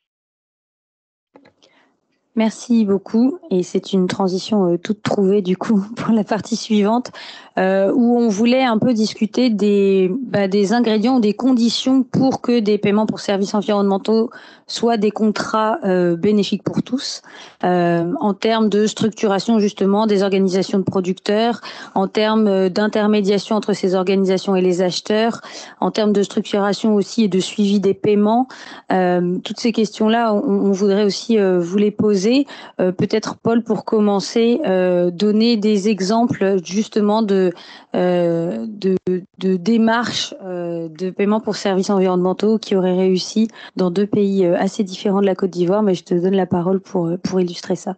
Merci beaucoup. Et c'est une transition toute trouvée du coup pour la partie suivante où on voulait un peu discuter des ingrédients ou des conditions pour que des paiements pour services environnementaux soient des contrats bénéfiques pour tous en termes de structuration justement des organisations de producteurs, en termes d'intermédiation entre ces organisations et les acheteurs, en termes de structuration aussi et de suivi des paiements. Toutes ces questions-là, on voudrait aussi vous les poser. Peut-être Paul, pour commencer, donner des exemples justement de démarches de paiement pour services environnementaux qui auraient réussi dans deux pays assez différents de la Côte d'Ivoire, mais je te donne la parole pour illustrer ça.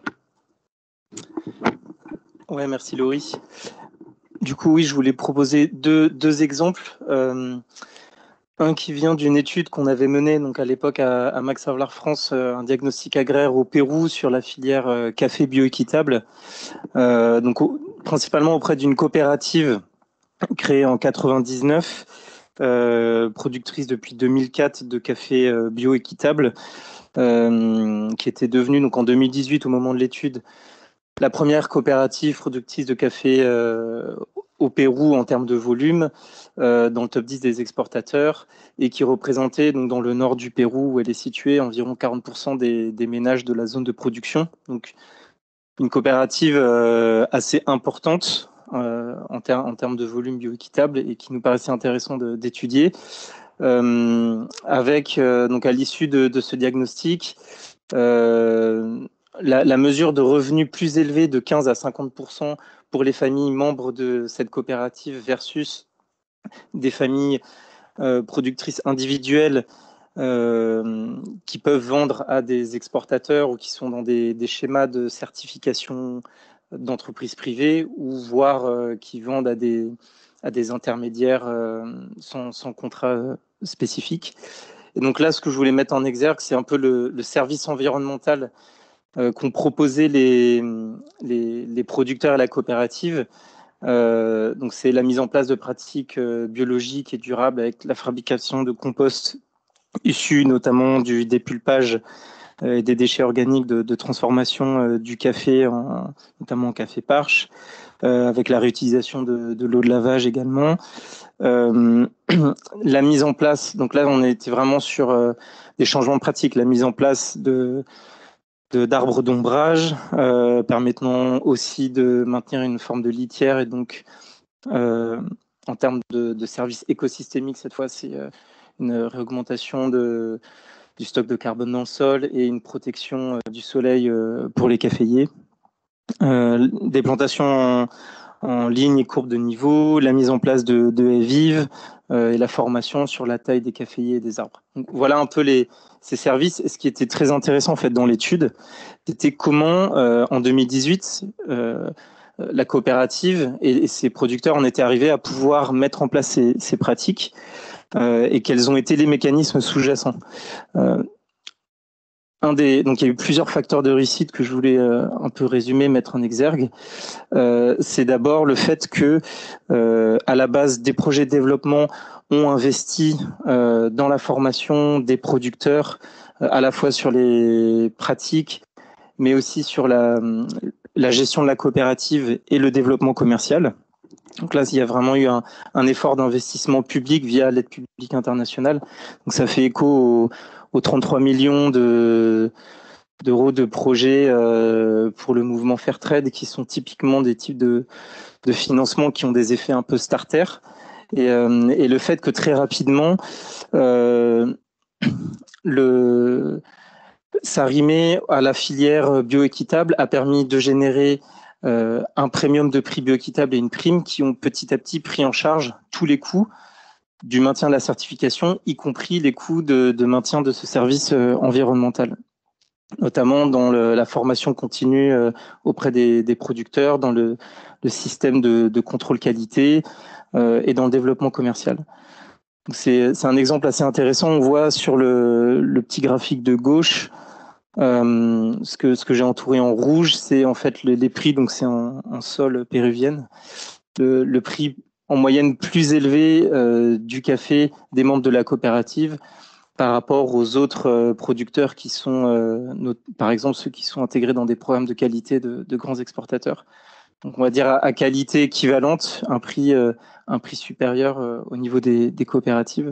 Ouais, merci Laurie. Du coup, oui, je voulais proposer deux exemples. Un qui vient d'une étude qu'on avait menée donc à l'époque à Max Havelaar France, un diagnostic agraire au Pérou sur la filière café bioéquitable, donc principalement auprès d'une coopérative créée en 99, productrice depuis 2004 de café bioéquitable, qui était devenue donc en 2018 au moment de l'étude la première coopérative productrice de café au Pérou en termes de volume, dans le top 10 des exportateurs, et qui représentait donc, dans le nord du Pérou, où elle est située, environ 40% des ménages de la zone de production. Donc une coopérative assez importante en termes de volume bioéquitable et qui nous paraissait intéressant d'étudier. Avec, donc à l'issue de ce diagnostic, la mesure de revenus plus élevés de 15 à 50% pour les familles membres de cette coopérative versus des familles productrices individuelles qui peuvent vendre à des exportateurs ou qui sont dans des schémas de certification d'entreprises privées ou voire qui vendent à des intermédiaires sans contrat spécifique. Et donc là, ce que je voulais mettre en exergue, c'est un peu le service environnemental qu'ont proposé les producteurs et la coopérative. Donc c'est la mise en place de pratiques biologiques et durables avec la fabrication de compost issus notamment du dépulpage et des déchets organiques de transformation du café, notamment en café parche, avec la réutilisation de l'eau de lavage également. La mise en place, donc là on était vraiment sur des changements pratiques, la mise en place d'arbres d'ombrage, permettant aussi de maintenir une forme de litière et donc en termes de services écosystémiques, cette fois c'est une réaugmentation du stock de carbone dans le sol et une protection du soleil pour les caféiers. Des plantations en ligne et courbe de niveau, la mise en place de haies vives et la formation sur la taille des caféiers et des arbres. Donc, voilà un peu ces services. Et ce qui était très intéressant en fait dans l'étude, c'était comment en 2018 la coopérative et ses producteurs en étaient arrivés à pouvoir mettre en place ces pratiques et quels ont été les mécanismes sous-jacents. Donc il y a eu plusieurs facteurs de réussite que je voulais un peu résumer, mettre en exergue. C'est d'abord le fait que, à la base, des projets de développement ont investi dans la formation des producteurs, à la fois sur les pratiques, mais aussi sur la gestion de la coopérative et le développement commercial. Donc là, il y a vraiment eu un effort d'investissement public via l'aide publique internationale. Donc ça fait écho aux 33 millions d'euros de projets pour le mouvement Fairtrade, qui sont typiquement des types de financement qui ont des effets un peu starter. Et le fait que très rapidement, s'arrimer à la filière bioéquitable a permis de générer un premium de prix bioéquitable et une prime qui ont petit à petit pris en charge tous les coûts du maintien de la certification, y compris les coûts de maintien de ce service environnemental, notamment dans la formation continue auprès des producteurs, dans le système de contrôle qualité et dans le développement commercial. C'est un exemple assez intéressant. On voit sur le petit graphique de gauche ce que j'ai entouré en rouge, c'est en fait les prix, donc c'est en sol péruvienne, le prix en moyenne plus élevé du café des membres de la coopérative par rapport aux autres producteurs qui sont, par exemple, ceux qui sont intégrés dans des programmes de qualité de grands exportateurs. Donc on va dire à qualité équivalente, un prix supérieur au niveau des coopératives.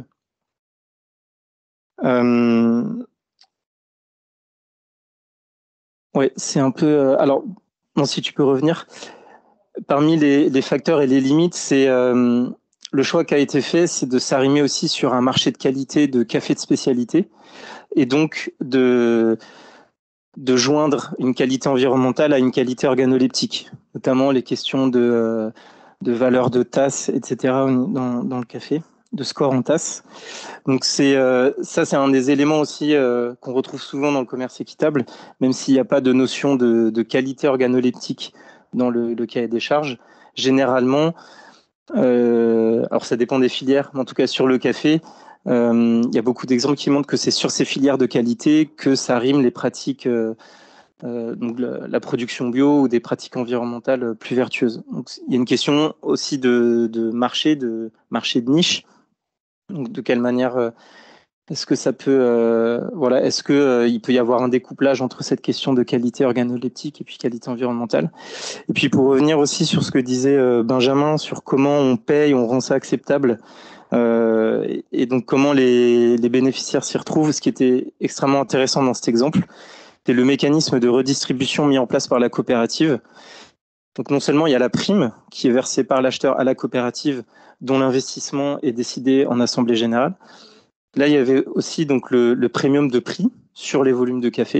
Oui, c'est un peu... alors, non, si tu peux revenir. Parmi les facteurs et les limites, c'est le choix qui a été fait, c'est de s'arrimer aussi sur un marché de qualité de café de spécialité et donc de joindre une qualité environnementale à une qualité organoleptique, notamment les questions de valeur de tasse, etc. dans le café, de score en tasse. Donc ça, c'est un des éléments aussi qu'on retrouve souvent dans le commerce équitable, même s'il n'y a pas de notion de qualité organoleptique dans le cahier des charges. Généralement, alors ça dépend des filières, mais en tout cas sur le café, il y a beaucoup d'exemples qui montrent que c'est sur ces filières de qualité que ça rime les pratiques, donc la production bio ou des pratiques environnementales plus vertueuses. Donc, il y a une question aussi de marché de niche. Donc, de quelle manière est-ce que ça peut, est-ce que il peut y avoir un découplage entre cette question de qualité organoleptique et puis qualité environnementale? Et puis pour revenir aussi sur ce que disait Benjamin sur comment on paye, on rend ça acceptable, et donc comment les bénéficiaires s'y retrouvent. Ce qui était extrêmement intéressant dans cet exemple, c'est le mécanisme de redistribution mis en place par la coopérative. Donc non seulement il y a la prime qui est versée par l'acheteur à la coopérative, dont l'investissement est décidé en assemblée générale. Là, il y avait aussi donc le premium de prix sur les volumes de café,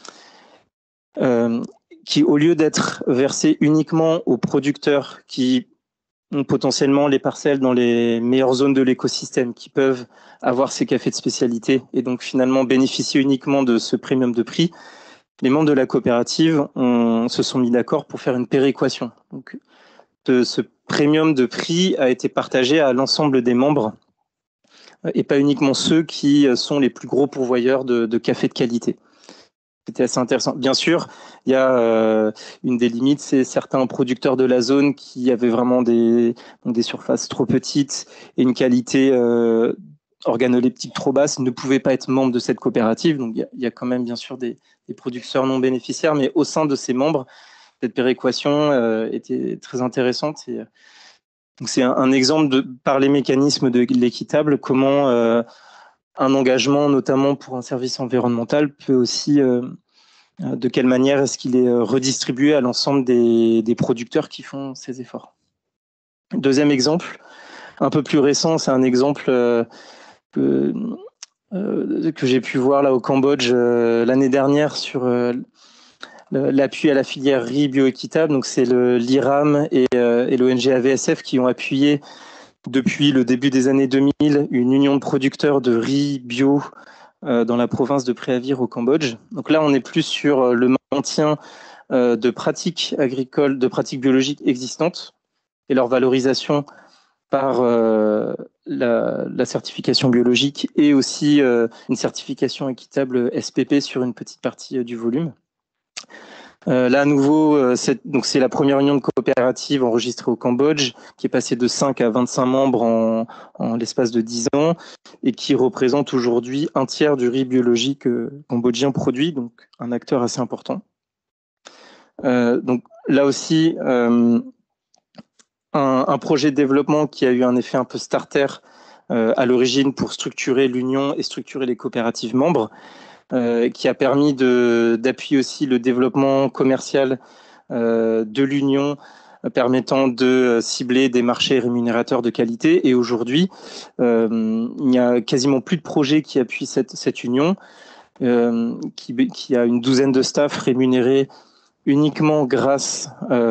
qui, au lieu d'être versé uniquement aux producteurs qui ont potentiellement les parcelles dans les meilleures zones de l'écosystème, qui peuvent avoir ces cafés de spécialité et donc finalement bénéficier uniquement de ce premium de prix, les membres de la coopérative se sont mis d'accord pour faire une péréquation. Donc, ce premium de prix a été partagé à l'ensemble des membres et pas uniquement ceux qui sont les plus gros pourvoyeurs de café de qualité. C'était assez intéressant. Bien sûr, il y a une des limites, c'est certains producteurs de la zone qui avaient vraiment des surfaces trop petites et une qualité organoleptique trop basse, ne pouvaient pas être membres de cette coopérative. Donc il y a quand même bien sûr des producteurs non bénéficiaires, mais au sein de ces membres, cette péréquation était très intéressante. Et, donc c'est un exemple par les mécanismes de l'équitable, comment un engagement, notamment pour un service environnemental, peut aussi, de quelle manière est-ce qu'il est redistribué à l'ensemble des producteurs qui font ces efforts. Deuxième exemple, un peu plus récent, c'est un exemple que j'ai pu voir là au Cambodge l'année dernière sur l'appui à la filière riz bioéquitable. Donc c'est l'IRAM et l'ONG AVSF qui ont appuyé depuis le début des années 2000 une union de producteurs de riz bio dans la province de Préavir au Cambodge. Donc là, on est plus sur le maintien de pratiques agricoles, de pratiques biologiques existantes et leur valorisation par la certification biologique et aussi une certification équitable SPP sur une petite partie du volume. Là, à nouveau, c'est la première union de coopératives enregistrée au Cambodge, qui est passée de 5 à 25 membres en l'espace de 10 ans et qui représente aujourd'hui un tiers du riz biologique cambodgien produit, donc un acteur assez important. Donc là aussi, un projet de développement qui a eu un effet un peu starter à l'origine pour structurer l'union et structurer les coopératives membres, qui a permis d'appuyer aussi le développement commercial de l'Union, permettant de cibler des marchés rémunérateurs de qualité. Et aujourd'hui, il n'y a quasiment plus de projets qui appuient cette union, qui a une douzaine de staff rémunérés uniquement grâce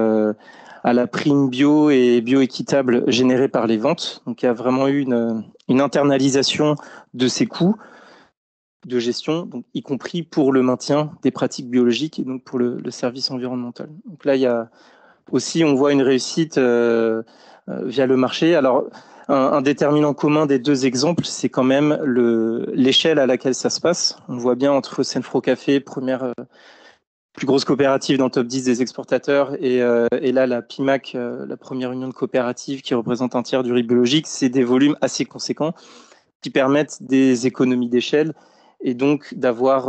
à la prime bio et bioéquitable générée par les ventes. Donc il y a vraiment eu une internalisation de ces coûts de gestion, donc, y compris pour le maintien des pratiques biologiques et donc pour le service environnemental. Donc là, il y a aussi, on voit une réussite via le marché. Alors, un déterminant commun des deux exemples, c'est quand même l'échelle à laquelle ça se passe. On voit bien entre Senfro Café, première plus grosse coopérative dans le top 10 des exportateurs, et là, la PIMAC, la première union de coopératives qui représente un tiers du riz biologique, c'est des volumes assez conséquents qui permettent des économies d'échelle et donc d'avoir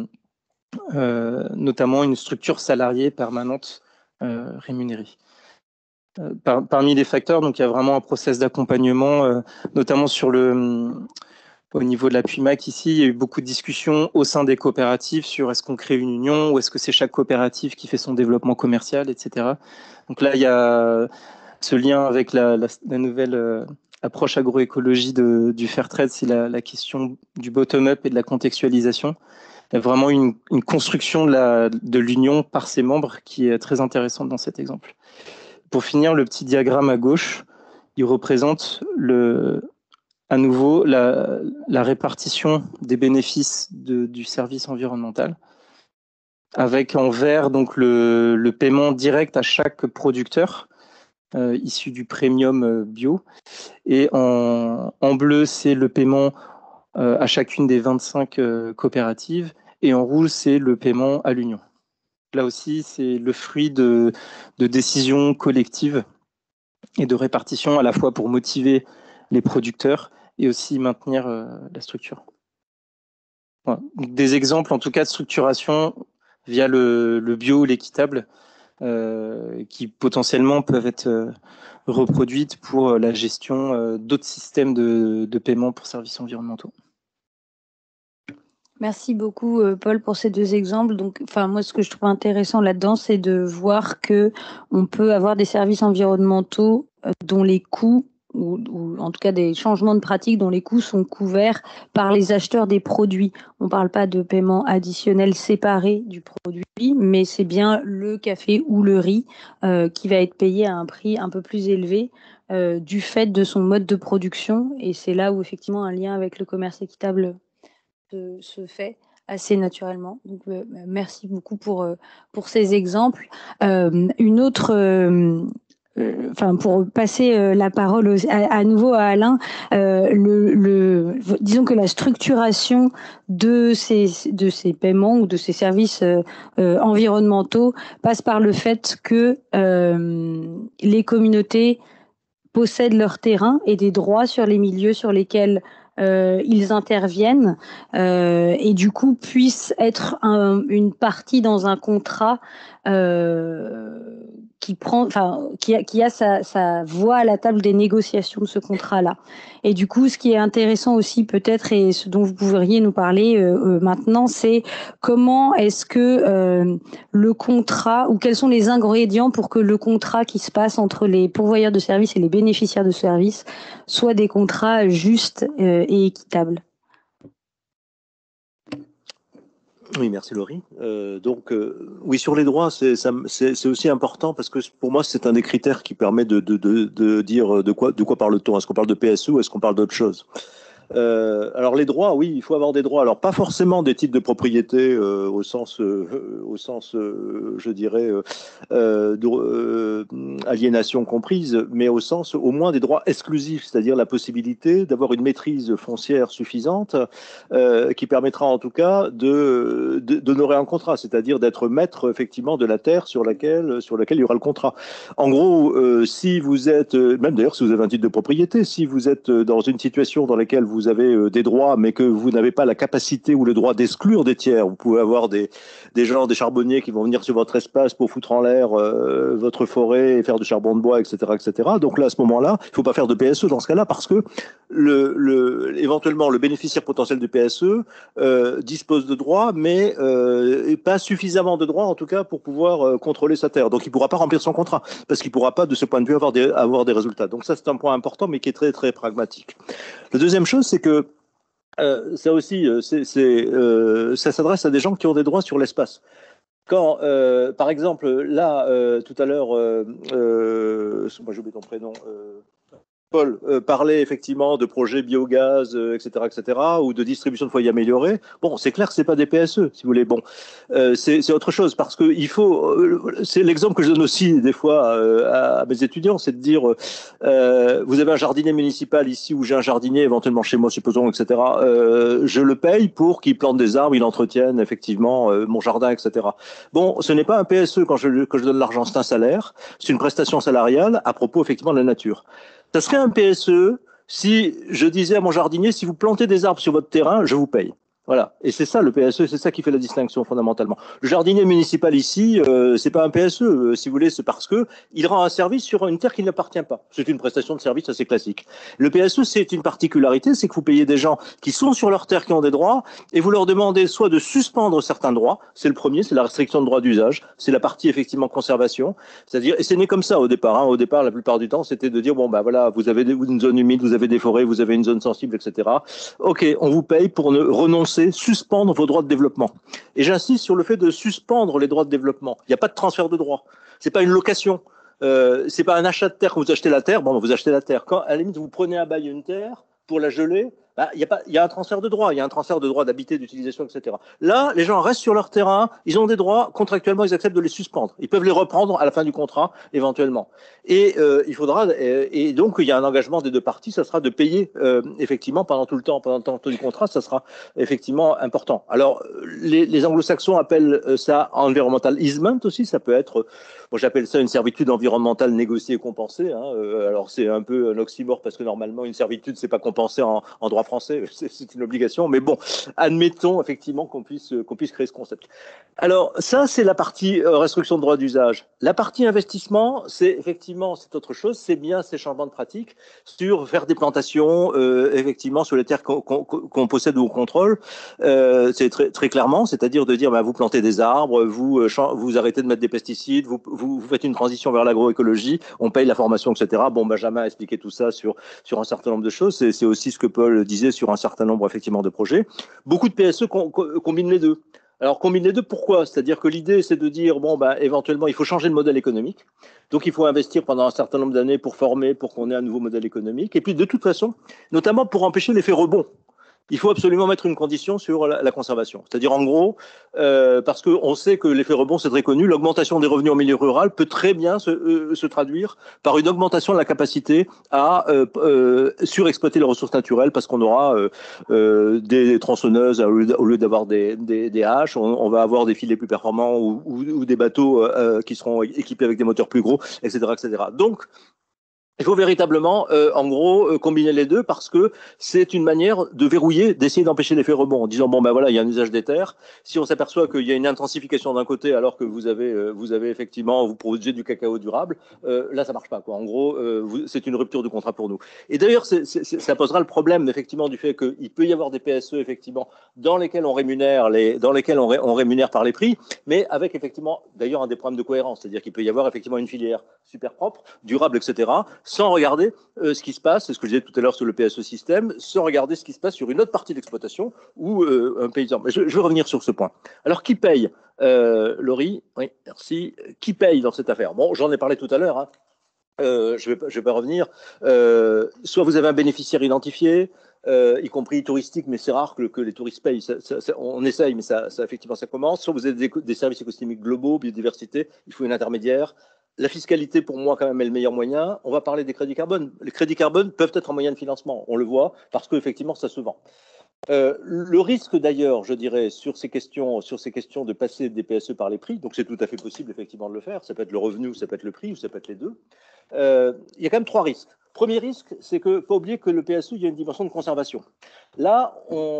notamment une structure salariée permanente rémunérée. Parmi les facteurs, donc il y a vraiment un process d'accompagnement, notamment au niveau de la PUMAC ici, il y a eu beaucoup de discussions au sein des coopératives sur est-ce qu'on crée une union ou est-ce que c'est chaque coopérative qui fait son développement commercial, etc. Donc là, il y a ce lien avec la nouvelle approche agroécologie du Fairtrade, c'est la question du bottom-up et de la contextualisation. Il y a vraiment une construction de l'union par ses membres qui est très intéressante dans cet exemple. Pour finir, le petit diagramme à gauche, il représente à nouveau la répartition des bénéfices du service environnemental, avec en vert donc le paiement direct à chaque producteur issu du premium bio, et en bleu c'est le paiement à chacune des 25 coopératives, et en rouge c'est le paiement à l'union. Là aussi, c'est le fruit de décisions collectives et de répartition, à la fois pour motiver les producteurs et aussi maintenir la structure. Voilà. Des exemples, en tout cas, de structuration via le bio ou l'équitable, qui potentiellement peuvent être reproduites pour la gestion d'autres systèmes de paiement pour services environnementaux. Merci beaucoup, Paul, pour ces deux exemples. Donc, moi, ce que je trouve intéressant là-dedans, c'est de voir que on peut avoir des services environnementaux dont les coûts, ou en tout cas des changements de pratiques dont les coûts sont couverts par les acheteurs des produits. On ne parle pas de paiement additionnel séparé du produit, mais c'est bien le café ou le riz qui va être payé à un prix un peu plus élevé du fait de son mode de production. Et c'est là où effectivement un lien avec le commerce équitable se fait assez naturellement. Donc, merci beaucoup pour ces exemples. Une autre, pour passer la parole à nouveau à Alain, disons que la structuration de ces paiements ou de ces services environnementaux passe par le fait que les communautés possèdent leur terrain et des droits sur les milieux sur lesquels ils interviennent et du coup puissent être une partie dans un contrat qui a sa voix à la table des négociations de ce contrat-là. Et du coup, ce qui est intéressant aussi peut-être, et ce dont vous pourriez nous parler maintenant, c'est comment est-ce que le contrat, ou quels sont les ingrédients pour que le contrat qui se passe entre les pourvoyeurs de services et les bénéficiaires de services soit des contrats justes et équitables. Oui, merci Laurie. Oui, sur les droits, c'est aussi important parce que pour moi, c'est un des critères qui permet de dire de quoi parle-t-on. Est-ce qu'on parle de PSE ou est-ce qu'on parle d'autre chose? Alors les droits, oui, il faut avoir des droits. Alors pas forcément des titres de propriété au sens, je dirais, aliénation comprise, mais au sens au moins des droits exclusifs, c'est-à-dire la possibilité d'avoir une maîtrise foncière suffisante qui permettra en tout cas d'honorer un contrat, c'est-à-dire d'être maître effectivement de la terre sur laquelle il y aura le contrat. En gros, si vous êtes, même d'ailleurs si vous avez un titre de propriété, si vous êtes dans une situation dans laquelle vous avez des droits, mais que vous n'avez pas la capacité ou le droit d'exclure des tiers, vous pouvez avoir des gens, des charbonniers qui vont venir sur votre espace pour foutre en l'air votre forêt et faire du charbon de bois, etc., etc. Donc là, à ce moment-là, il ne faut pas faire de PSE dans ce cas-là parce que éventuellement le bénéficiaire potentiel du PSE dispose de droits, mais pas suffisamment de droits en tout cas pour pouvoir contrôler sa terre. Donc il ne pourra pas remplir son contrat parce qu'il ne pourra pas de ce point de vue avoir des résultats. Donc ça c'est un point important, mais qui est très très pragmatique. La deuxième chose, c'est que ça aussi, ça s'adresse à des gens qui ont des droits sur l'espace. Quand, par exemple, là, tout à l'heure, moi j'ai oublié ton prénom, Paul parlait effectivement de projets biogaz, etc., etc., ou de distribution de foyers améliorés. Bon, c'est clair que c'est pas des PSE, si vous voulez. Bon, c'est autre chose parce que il faut. C'est l'exemple que je donne aussi des fois à mes étudiants, c'est de dire vous avez un jardinier municipal ici ou j'ai un jardinier éventuellement chez moi, supposons, etc. Je le paye pour qu'il plante des arbres, il entretienne effectivement mon jardin, etc. Bon, ce n'est pas un PSE quand je donne l'argent, c'est un salaire, c'est une prestation salariale à propos effectivement de la nature. Ça serait un PSE si je disais à mon jardinier, si vous plantez des arbres sur votre terrain, je vous paye. Voilà. Et c'est ça le PSE, c'est ça qui fait la distinction fondamentalement. Le jardinier municipal ici, c'est pas un PSE, si vous voulez, c'est parce que il rend un service sur une terre qui ne l'appartient pas. C'est une prestation de service assez classique. Le PSE, c'est une particularité, c'est que vous payez des gens qui sont sur leur terre, qui ont des droits, et vous leur demandez soit de suspendre certains droits, c'est le premier, c'est la restriction de droit d'usage, c'est la partie effectivement conservation, c'est-à-dire, et c'est né comme ça au départ. Au départ, la plupart du temps, c'était de dire bon bah voilà, vous avez une zone humide, vous avez des forêts, vous avez une zone sensible, etc. Ok, on vous paye pour ne renoncer, suspendre vos droits de développement. Et j'insiste sur le fait de suspendre les droits de développement. Il n'y a pas de transfert de droits. C'est pas une location. C'est pas un achat de terre. Quand vous achetez la terre, bon, vous achetez la terre. Quand, à la limite, vous prenez à bail une terre pour la geler, bah, il y a un transfert de droits. Il y a un transfert de droits d'habiter, d'utilisation, etc. Là, les gens restent sur leur terrain. Ils ont des droits. Contractuellement, ils acceptent de les suspendre. Ils peuvent les reprendre à la fin du contrat, éventuellement. Et il faudra. Et donc, il y a un engagement des deux parties. Ça sera de payer effectivement pendant tout le temps du contrat. Ça sera effectivement important. Alors, les Anglo-Saxons appellent ça environmental easement aussi. Ça peut être, moi j'appelle ça une servitude environnementale négociée et compensée. Hein. Alors, c'est un peu un oxymore parce que normalement, une servitude, c'est pas compensé en droit français, c'est une obligation, mais bon, admettons effectivement qu'on puisse créer ce concept. Alors ça, c'est la partie restriction de droit d'usage. La partie investissement, c'est effectivement, c'est autre chose, c'est bien ces changements de pratique sur faire des plantations, effectivement, sur les terres qu'on possède ou on contrôle, c'est très clairement, c'est-à-dire de dire, bah, vous plantez des arbres, vous arrêtez de mettre des pesticides, vous faites une transition vers l'agroécologie, on paye la formation, etc. Bon, Benjamin a expliqué tout ça sur un certain nombre de choses, c'est aussi ce que Paul disait sur un certain nombre effectivement de projets. Beaucoup de PSE combinent les deux. Alors combine les deux, pourquoi? C'est-à-dire que l'idée c'est de dire bon bah éventuellement il faut changer le modèle économique. Donc il faut investir pendant un certain nombre d'années pour former, pour qu'on ait un nouveau modèle économique. Et puis de toute façon, notamment pour empêcher l'effet rebond. Il faut absolument mettre une condition sur la conservation. C'est-à-dire, en gros, parce qu'on sait que l'effet rebond, c'est très connu, l'augmentation des revenus en milieu rural peut très bien se traduire par une augmentation de la capacité à surexploiter les ressources naturelles, parce qu'on aura des tronçonneuses au lieu d'avoir des haches, on va avoir des filets plus performants ou des bateaux qui seront équipés avec des moteurs plus gros, etc., etc. Donc, il faut véritablement, en gros, combiner les deux parce que c'est une manière de verrouiller, d'essayer d'empêcher l'effet rebond en disant bon ben voilà, il y a un usage des terres. Si on s'aperçoit qu'il y a une intensification d'un côté alors que vous avez effectivement vous produisez du cacao durable, là ça marche pas quoi. En gros, c'est une rupture de contrat pour nous. Et d'ailleurs, ça posera le problème effectivement du fait qu'il peut y avoir des PSE effectivement dans lesquels on rémunère on rémunère par les prix, mais avec effectivement d'ailleurs un des problèmes de cohérence, c'est-à-dire qu'il peut y avoir effectivement une filière super propre, durable, etc. sans regarder ce qui se passe, c'est ce que je disais tout à l'heure sur le PSE système, sans regarder ce qui se passe sur une autre partie de l'exploitation ou un paysan. Mais je vais revenir sur ce point. Alors, qui paye Laurie, oui, merci. Qui paye dans cette affaire? Bon, j'en ai parlé tout à l'heure. Hein. je vais pas revenir. Soit vous avez un bénéficiaire identifié, y compris touristique, mais c'est rare que les touristes payent. On essaye, mais effectivement, ça commence. Soit vous avez des services écosystémiques globaux, biodiversité, il faut une intermédiaire. La fiscalité, pour moi, quand même, est le meilleur moyen. On va parler des crédits carbone. Les crédits carbone peuvent être un moyen de financement, on le voit, parce qu'effectivement, ça se vend. Le risque d'ailleurs, je dirais, sur ces questions de passer des PSE par les prix, donc c'est tout à fait possible effectivement de le faire, ça peut être le revenu, ça peut être le prix, ou ça peut être les deux. Il y a quand même 3 risques. Premier risque, c'est que faut pas oublier que le PSE, il y a une dimension de conservation. Là,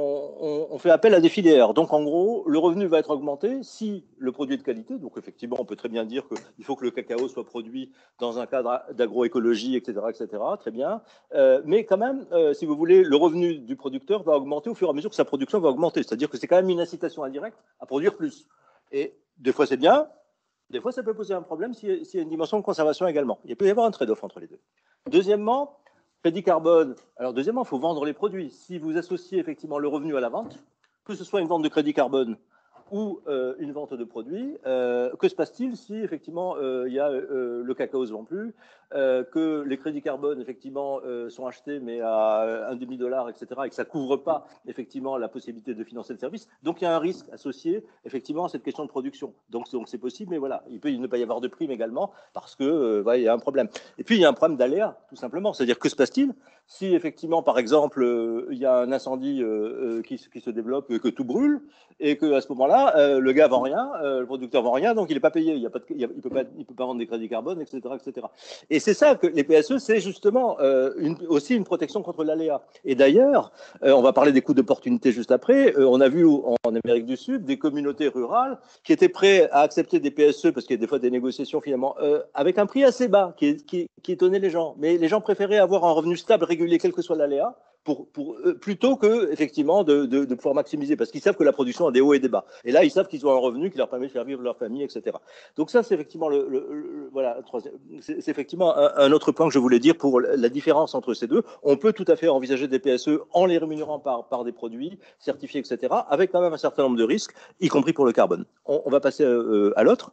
on fait appel à des filières. Donc, en gros, le revenu va être augmenté si le produit est de qualité. Donc, effectivement, on peut très bien dire qu'il faut que le cacao soit produit dans un cadre d'agroécologie, etc., etc. Très bien. Mais quand même, si vous voulez, le revenu du producteur va augmenter au fur et à mesure que sa production va augmenter. C'est-à-dire que c'est quand même une incitation indirecte à produire plus. Et des fois, c'est bien. Des fois, ça peut poser un problème s'il y a une dimension de conservation également. Il peut y avoir un trade-off entre les deux. Deuxièmement, crédit carbone. Alors, deuxièmement, il faut vendre les produits. Si vous associez effectivement le revenu à la vente, que ce soit une vente de crédit carbone ou une vente de produits, que se passe-t-il si effectivement il y a le cacao ne se vend plus, que les crédits carbone effectivement sont achetés mais à $0,5, etc., et que ça ne couvre pas effectivement la possibilité de financer le service. Donc il y a un risque associé effectivement à cette question de production. Donc c'est possible, mais voilà, il peut ne pas y avoir de prime également parce que il y a un problème. Et puis il y a un problème d'aléa, tout simplement. C'est-à-dire que se passe-t-il si effectivement, par exemple, il y a un incendie qui se développe, que tout brûle, et qu'à ce moment-là, le gars vend rien, le producteur vend rien, donc il n'est pas payé, il peut pas vendre des crédits carbone, etc., etc. Et c'est ça que les PSE, c'est justement aussi une protection contre l'aléa. Et d'ailleurs, on va parler des coûts d'opportunité juste après. On a vu en Amérique du Sud des communautés rurales qui étaient prêtes à accepter des PSE parce qu'il y a des fois des négociations finalement avec un prix assez bas qui étonnait les gens. Mais les gens préféraient avoir un revenu stable, régulier, quel que soit l'aléa, plutôt que effectivement de pouvoir maximiser, parce qu'ils savent que la production a des hauts et des bas. Et là, ils savent qu'ils ont un revenu qui leur permet de faire vivre leur famille, etc. Donc ça, c'est effectivement voilà, c'est effectivement un autre point que je voulais dire pour la différence entre ces deux. On peut tout à fait envisager des PSE en les rémunérant par des produits certifiés, etc., avec quand même un certain nombre de risques, y compris pour le carbone. On va passer à l'autre.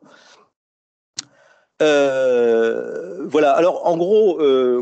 Voilà. Alors, en gros,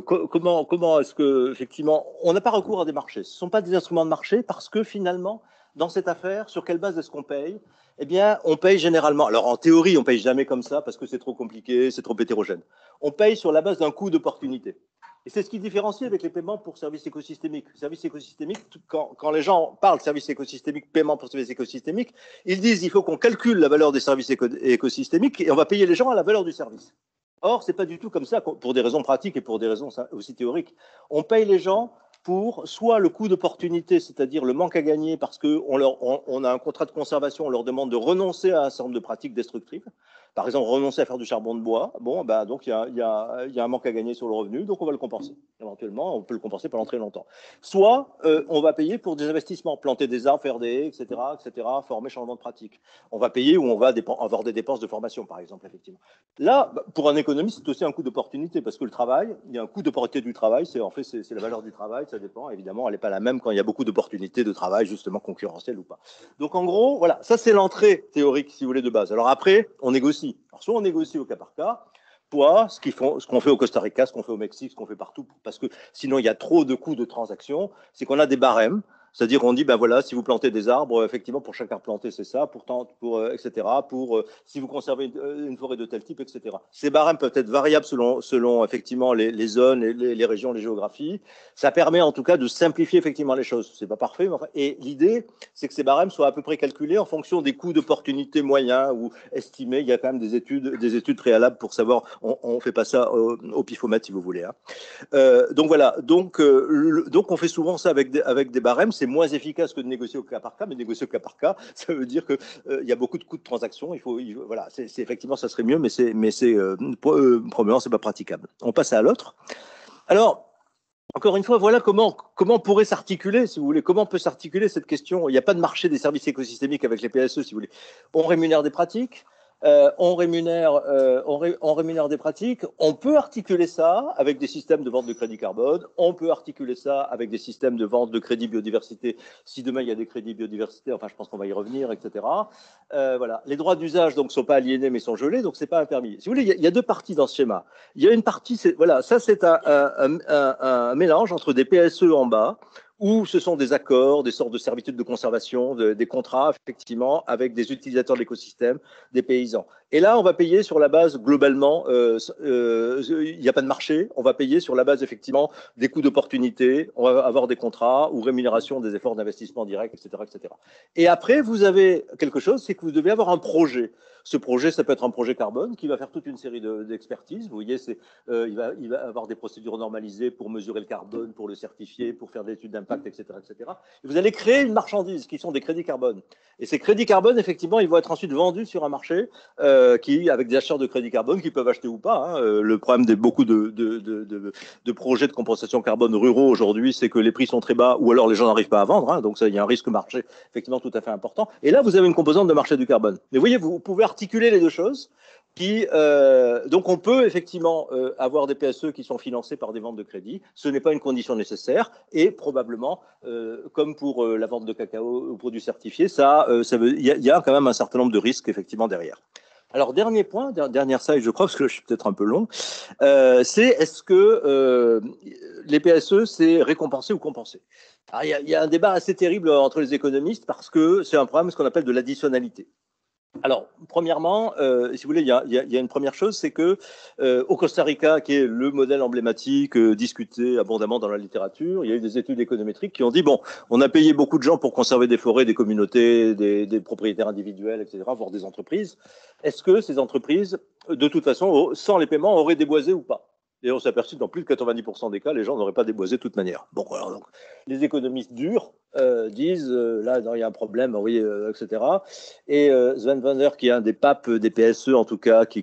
comment est-ce que, effectivement, on n'a pas recours à des marchés? Ce ne sont pas des instruments de marché parce que finalement, dans cette affaire, sur quelle base est-ce qu'on paye? Eh bien, on paye généralement. Alors, en théorie, on paye jamais comme ça parce que c'est trop compliqué, c'est trop hétérogène. On paye sur la base d'un coût d'opportunité. Et c'est ce qui différencie avec les paiements pour services écosystémiques. Services écosystémiques, quand les gens parlent de services écosystémiques, paiement pour services écosystémiques, ils disent qu'il faut qu'on calcule la valeur des services écosystémiques et on va payer les gens à la valeur du service. Or, ce n'est pas du tout comme ça, pour des raisons pratiques et pour des raisons aussi théoriques. On paye les gens pour soit le coût d'opportunité, c'est-à-dire le manque à gagner parce qu'on a un contrat de conservation, on leur demande de renoncer à un certain nombre de pratiques destructives. Par exemple, renoncer à faire du charbon de bois, donc il y a un manque à gagner sur le revenu, donc on va le compenser. Éventuellement, on peut le compenser pendant très longtemps. Soit on va payer pour des investissements, planter des arbres, faire des haies, etc., former changement de pratique. On va payer ou on va avoir des dépenses de formation, par exemple, effectivement. Là, pour un économiste, c'est aussi un coût d'opportunité, parce que le travail, il y a un coût d'opportunité du travail, c'est la valeur du travail, ça dépend, évidemment, elle n'est pas la même quand il y a beaucoup d'opportunités de travail, justement concurrentielles ou pas. Donc en gros, voilà, ça c'est l'entrée théorique, si vous voulez, de base. Alors après, on négocie. Alors, soit on négocie au cas par cas, soit ce qu'on fait au Costa Rica, ce qu'on fait au Mexique, ce qu'on fait partout, parce que sinon il y a trop de coûts de transaction, c'est qu'on a des barèmes. C'est-à-dire qu'on dit, ben voilà, si vous plantez des arbres, effectivement, pour chaque arbre planté, c'est ça, etc., si vous conservez une forêt de tel type, etc. Ces barèmes peuvent être variables selon effectivement, les zones, les régions, les géographies. Ça permet, en tout cas, de simplifier, effectivement, les choses. C'est pas parfait, mais enfin, et l'idée, c'est que ces barèmes soient à peu près calculés en fonction des coûts d'opportunité moyens ou estimés. Il y a quand même des études préalables pour savoir, on fait pas ça au pifomètre, si vous voulez. Hein. Donc voilà, donc on fait souvent ça avec des barèmes. C'est moins efficace que de négocier au cas par cas, mais négocier au cas par cas, ça veut dire que il y a beaucoup de coûts de transaction. Voilà, c'est effectivement, ça serait mieux, mais probablement c'est pas praticable. On passe à l'autre. Alors, encore une fois, voilà comment pourrait s'articuler, si vous voulez, comment peut s'articuler cette question. Il n'y a pas de marché des services écosystémiques avec les PSE, si vous voulez. On rémunère des pratiques. on rémunère des pratiques. On peut articuler ça avec des systèmes de vente de crédit carbone. On peut articuler ça avec des systèmes de vente de crédit biodiversité. Si demain il y a des crédits biodiversité, enfin je pense qu'on va y revenir, etc. Voilà. Les droits d'usage donc sont pas aliénés mais sont gelés, donc c'est pas un permis. Si vous voulez, il y a deux parties dans ce schéma. Il y a une partie, voilà, ça c'est un mélange entre des PSE en bas, où ce sont des accords, des sortes de servitudes de conservation, des contrats, effectivement, avec des utilisateurs de l'écosystème, des paysans. Et là, on va payer sur la base, globalement, il n'y a pas de marché, on va payer sur la base, effectivement, des coûts d'opportunité, on va avoir des contrats ou rémunération des efforts d'investissement direct, etc., etc. Et après, vous avez quelque chose, c'est que vous devez avoir un projet. Ce projet, ça peut être un projet carbone qui va faire toute une série d'expertises. Vous voyez, il va avoir des procédures normalisées pour mesurer le carbone, pour le certifier, pour faire des études d'impact, etc., etc. Et vous allez créer une marchandise qui sont des crédits carbone. Et ces crédits carbone, effectivement, ils vont être ensuite vendus sur un marché avec des acheteurs de crédits carbone qui peuvent acheter ou pas. Hein. Le problème de beaucoup de projets de compensation carbone ruraux aujourd'hui, c'est que les prix sont très bas ou alors les gens n'arrivent pas à vendre. Hein. Donc, ça, il y a un risque marché effectivement tout à fait important. Et là, vous avez une composante de marché du carbone. Mais vous voyez, vous pouvez articuler les deux choses. Donc on peut effectivement avoir des PSE qui sont financés par des ventes de crédit. Ce n'est pas une condition nécessaire et probablement, comme pour la vente de cacao ou produits certifiés, il y a quand même un certain nombre de risques effectivement derrière. Alors dernier point, dernière slide je crois, parce que je suis peut-être un peu long, c'est est-ce que les PSE c'est récompensé ou compensé? Alors, il y a un débat assez terrible entre les économistes parce que c'est un problème ce qu'on appelle de l'additionnalité. Alors, premièrement, si vous voulez, il y a une première chose, c'est que au Costa Rica, qui est le modèle emblématique discuté abondamment dans la littérature, il y a eu des études économétriques qui ont dit, bon, on a payé beaucoup de gens pour conserver des forêts, des communautés, des propriétaires individuels, etc., voire des entreprises. Est-ce que ces entreprises, de toute façon, sans les paiements, auraient déboisé ou pas? Et on s'est aperçu que dans plus de 90% des cas, les gens n'auraient pas déboisé de toute manière. Bon, alors donc, les économistes durs disent, là, il y a un problème, oui, etc. Et Sven Vander, qui est un des papes des PSE, en tout cas, qui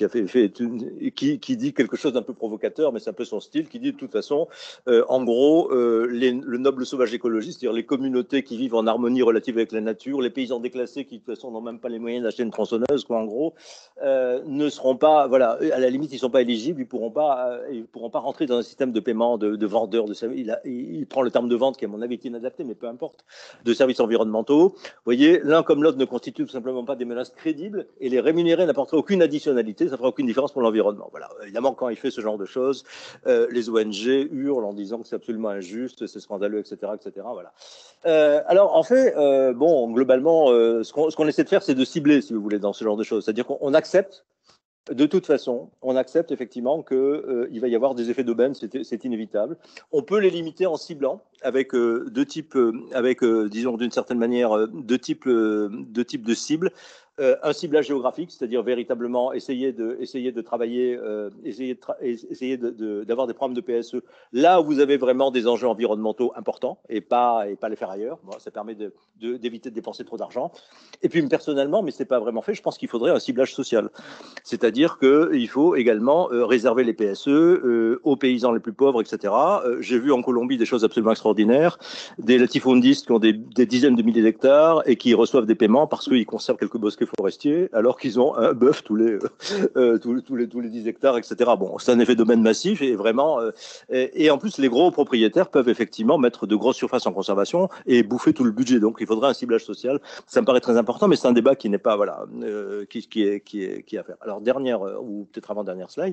dit quelque chose d'un peu provocateur, mais c'est un peu son style, qui dit de toute façon, en gros, le noble sauvage écologiste, c'est-à-dire les communautés qui vivent en harmonie relative avec la nature, les paysans déclassés qui, de toute façon, n'ont même pas les moyens d'acheter une tronçonneuse, quoi, en gros, ne seront pas, voilà, à la limite, ils ne sont pas éligibles, ils pourront pas rentrer dans un système de paiement de vendeurs de services. Il prend le terme de vente qui, à mon avis, est inadapté, mais peu importe, de services environnementaux. Vous voyez, l'un comme l'autre ne constituent tout simplement pas des menaces crédibles et les rémunérer n'apportera aucune additionnalité, ça ne fera aucune différence pour l'environnement. Voilà. Évidemment, quand il fait ce genre de choses, les ONG hurlent en disant que c'est absolument injuste, c'est scandaleux, etc., etc. Voilà. Alors, en fait, bon, globalement, ce qu'on essaie de faire, c'est de cibler, si vous voulez, dans ce genre de choses. C'est-à-dire qu'on accepte. De toute façon, on accepte effectivement qu'il va y avoir des effets d'aubaine, c'est inévitable. On peut les limiter en ciblant avec disons d'une certaine manière, deux types de cibles. Un ciblage géographique, c'est-à-dire véritablement essayer de travailler, essayer d'avoir des programmes de PSE là où vous avez vraiment des enjeux environnementaux importants et pas les faire ailleurs. Bon, ça permet d'éviter de dépenser trop d'argent. Et puis personnellement, mais c'est pas vraiment fait, je pense qu'il faudrait un ciblage social. C'est-à-dire qu'il faut également réserver les PSE aux paysans les plus pauvres, etc. J'ai vu en Colombie des choses absolument extraordinaires, des latifondistes qui ont des dizaines de milliers d'hectares et qui reçoivent des paiements parce qu'ils conservent quelques bosquets forestiers, alors qu'ils ont un bœuf tous les 10 hectares, etc. Bon, c'est un effet domaine massif et vraiment. Et en plus, les gros propriétaires peuvent effectivement mettre de grosses surfaces en conservation et bouffer tout le budget. Donc, il faudrait un ciblage social. Ça me paraît très important, mais c'est un débat qui n'est pas, voilà, qui est à faire. Alors, dernière, ou peut-être avant-dernière slide.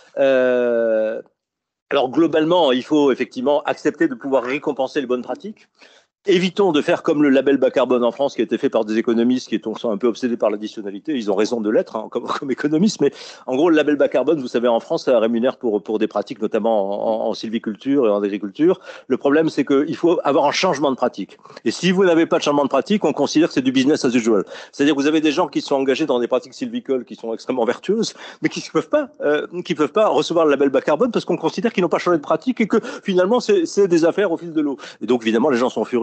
Alors, globalement, il faut effectivement accepter de pouvoir récompenser les bonnes pratiques. Évitons de faire comme le label bas carbone en France qui a été fait par des économistes qui sont un peu obsédés par l'additionnalité. Ils ont raison de l'être hein, comme économistes, mais en gros, le label bas carbone, vous savez, en France, ça rémunère pour des pratiques, notamment en sylviculture et en agriculture. Le problème, c'est qu'il faut avoir un changement de pratique. Et si vous n'avez pas de changement de pratique, on considère que c'est du business as usual. C'est-à-dire que vous avez des gens qui sont engagés dans des pratiques sylvicoles qui sont extrêmement vertueuses, mais qui peuvent pas recevoir le label bas carbone parce qu'on considère qu'ils n'ont pas changé de pratique et que finalement, c'est des affaires au fil de l'eau. Et donc, évidemment, les gens sont furieux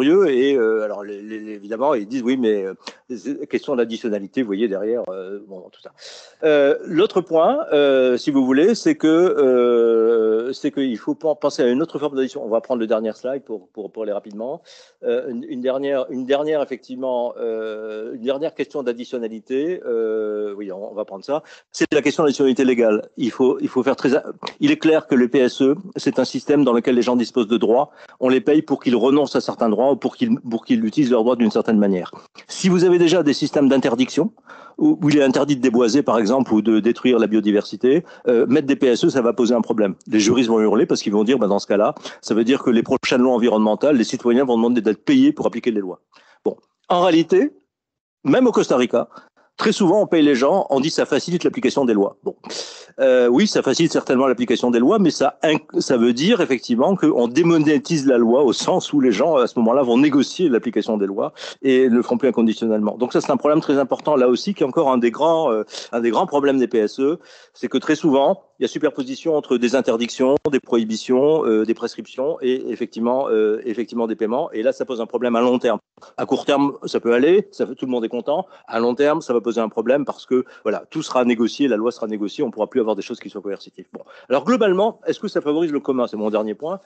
sérieux et alors évidemment ils disent oui mais question d'additionnalité, vous voyez derrière bon tout ça. L'autre point, si vous voulez, c'est qu'il faut penser à une autre forme d'addition. On va prendre le dernier slide pour aller rapidement. Une dernière effectivement une dernière question d'additionnalité. Oui, on va prendre ça. C'est la question de l'additionnalité légale. Il faut faire très. Il est clair que le PSE, c'est un système dans lequel les gens disposent de droits. On les paye pour qu'ils renoncent à certains droits ou pour qu'ils utilisent leurs droits d'une certaine manière. Si vous avez déjà des systèmes d'interdiction, où il est interdit de déboiser, par exemple, ou de détruire la biodiversité, mettre des PSE, ça va poser un problème. Les juristes vont hurler parce qu'ils vont dire, dans ce cas-là, ça veut dire que les prochaines lois environnementales, les citoyens vont demander d'être payés pour appliquer les lois. Bon, en réalité, même au Costa Rica, très souvent, on paye les gens, on dit que ça facilite l'application des lois. Bon, oui, ça facilite certainement l'application des lois, mais ça veut dire effectivement qu'on démonétise la loi au sens où les gens, à ce moment-là, vont négocier l'application des lois et ne le feront plus inconditionnellement. Donc ça, c'est un problème très important là aussi, qui est encore un des grands problèmes des PSE, c'est que très souvent, il y a superposition entre des interdictions, des prohibitions, des prescriptions et effectivement des paiements. Et là, ça pose un problème à long terme. À court terme, ça peut aller, tout le monde est content. À long terme, ça va poser un problème parce que voilà, tout sera négocié, la loi sera négociée, on ne pourra plus avoir des choses qui soient coercitives. Bon, alors globalement, est-ce que ça favorise le commun? C'est mon dernier point.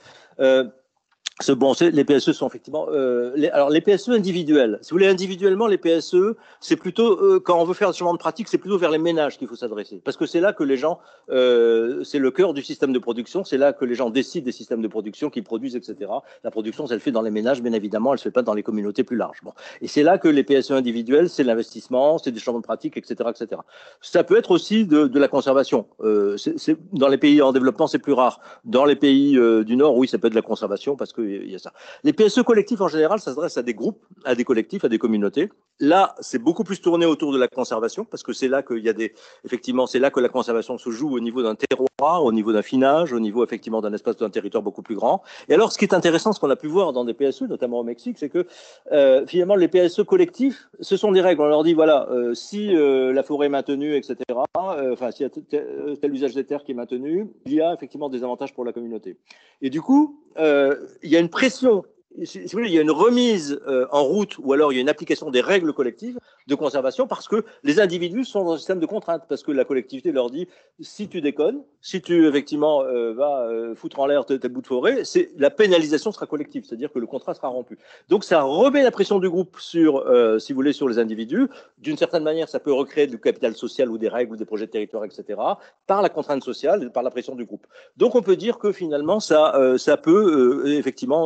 Les PSE sont effectivement les PSE individuels. Si vous voulez, individuellement, les PSE, c'est plutôt quand on veut faire ce genre de pratique, c'est plutôt vers les ménages qu'il faut s'adresser, parce que c'est là que les gens, c'est le cœur du système de production, c'est là que les gens décident des systèmes de production qui produisent, etc. La production, ça le fait dans les ménages, bien évidemment, elle se fait pas dans les communautés plus larges. Bon, et c'est là que les PSE individuels, c'est l'investissement, c'est des changements de pratique, etc., etc. Ça peut être aussi de la conservation. Dans les pays en développement, c'est plus rare. Dans les pays du Nord, oui, ça peut être de la conservation parce que il y a ça. Les PSE collectifs, en général, ça s'adresse à des groupes, à des collectifs, à des communautés. Là, c'est beaucoup plus tourné autour de la conservation, parce que c'est là qu'il y a effectivement, c'est là que la conservation se joue au niveau d'un terroir, au niveau d'un finage, au niveau, effectivement, d'un espace, d'un territoire beaucoup plus grand. Et alors, ce qui est intéressant, ce qu'on a pu voir dans des PSE, notamment au Mexique, c'est que, finalement, les PSE collectifs, ce sont des règles. On leur dit, voilà, si la forêt est maintenue, etc., s'il y a tel usage des terres qui est maintenu, il y a effectivement des avantages pour la communauté. Et du coup, il y a une pression, si vous voulez, il y a une remise en route ou alors il y a une application des règles collectives de conservation parce que les individus sont dans un système de contrainte, parce que la collectivité leur dit si tu déconnes, si tu effectivement vas foutre en l'air tes bouts de forêt, la pénalisation sera collective, c'est-à-dire que le contrat sera rompu. Donc ça remet la pression du groupe sur, si vous voulez, sur les individus. D'une certaine manière, ça peut recréer du capital social ou des règles ou des projets de territoire, etc., par la contrainte sociale, par la pression du groupe. Donc on peut dire que finalement ça peut effectivement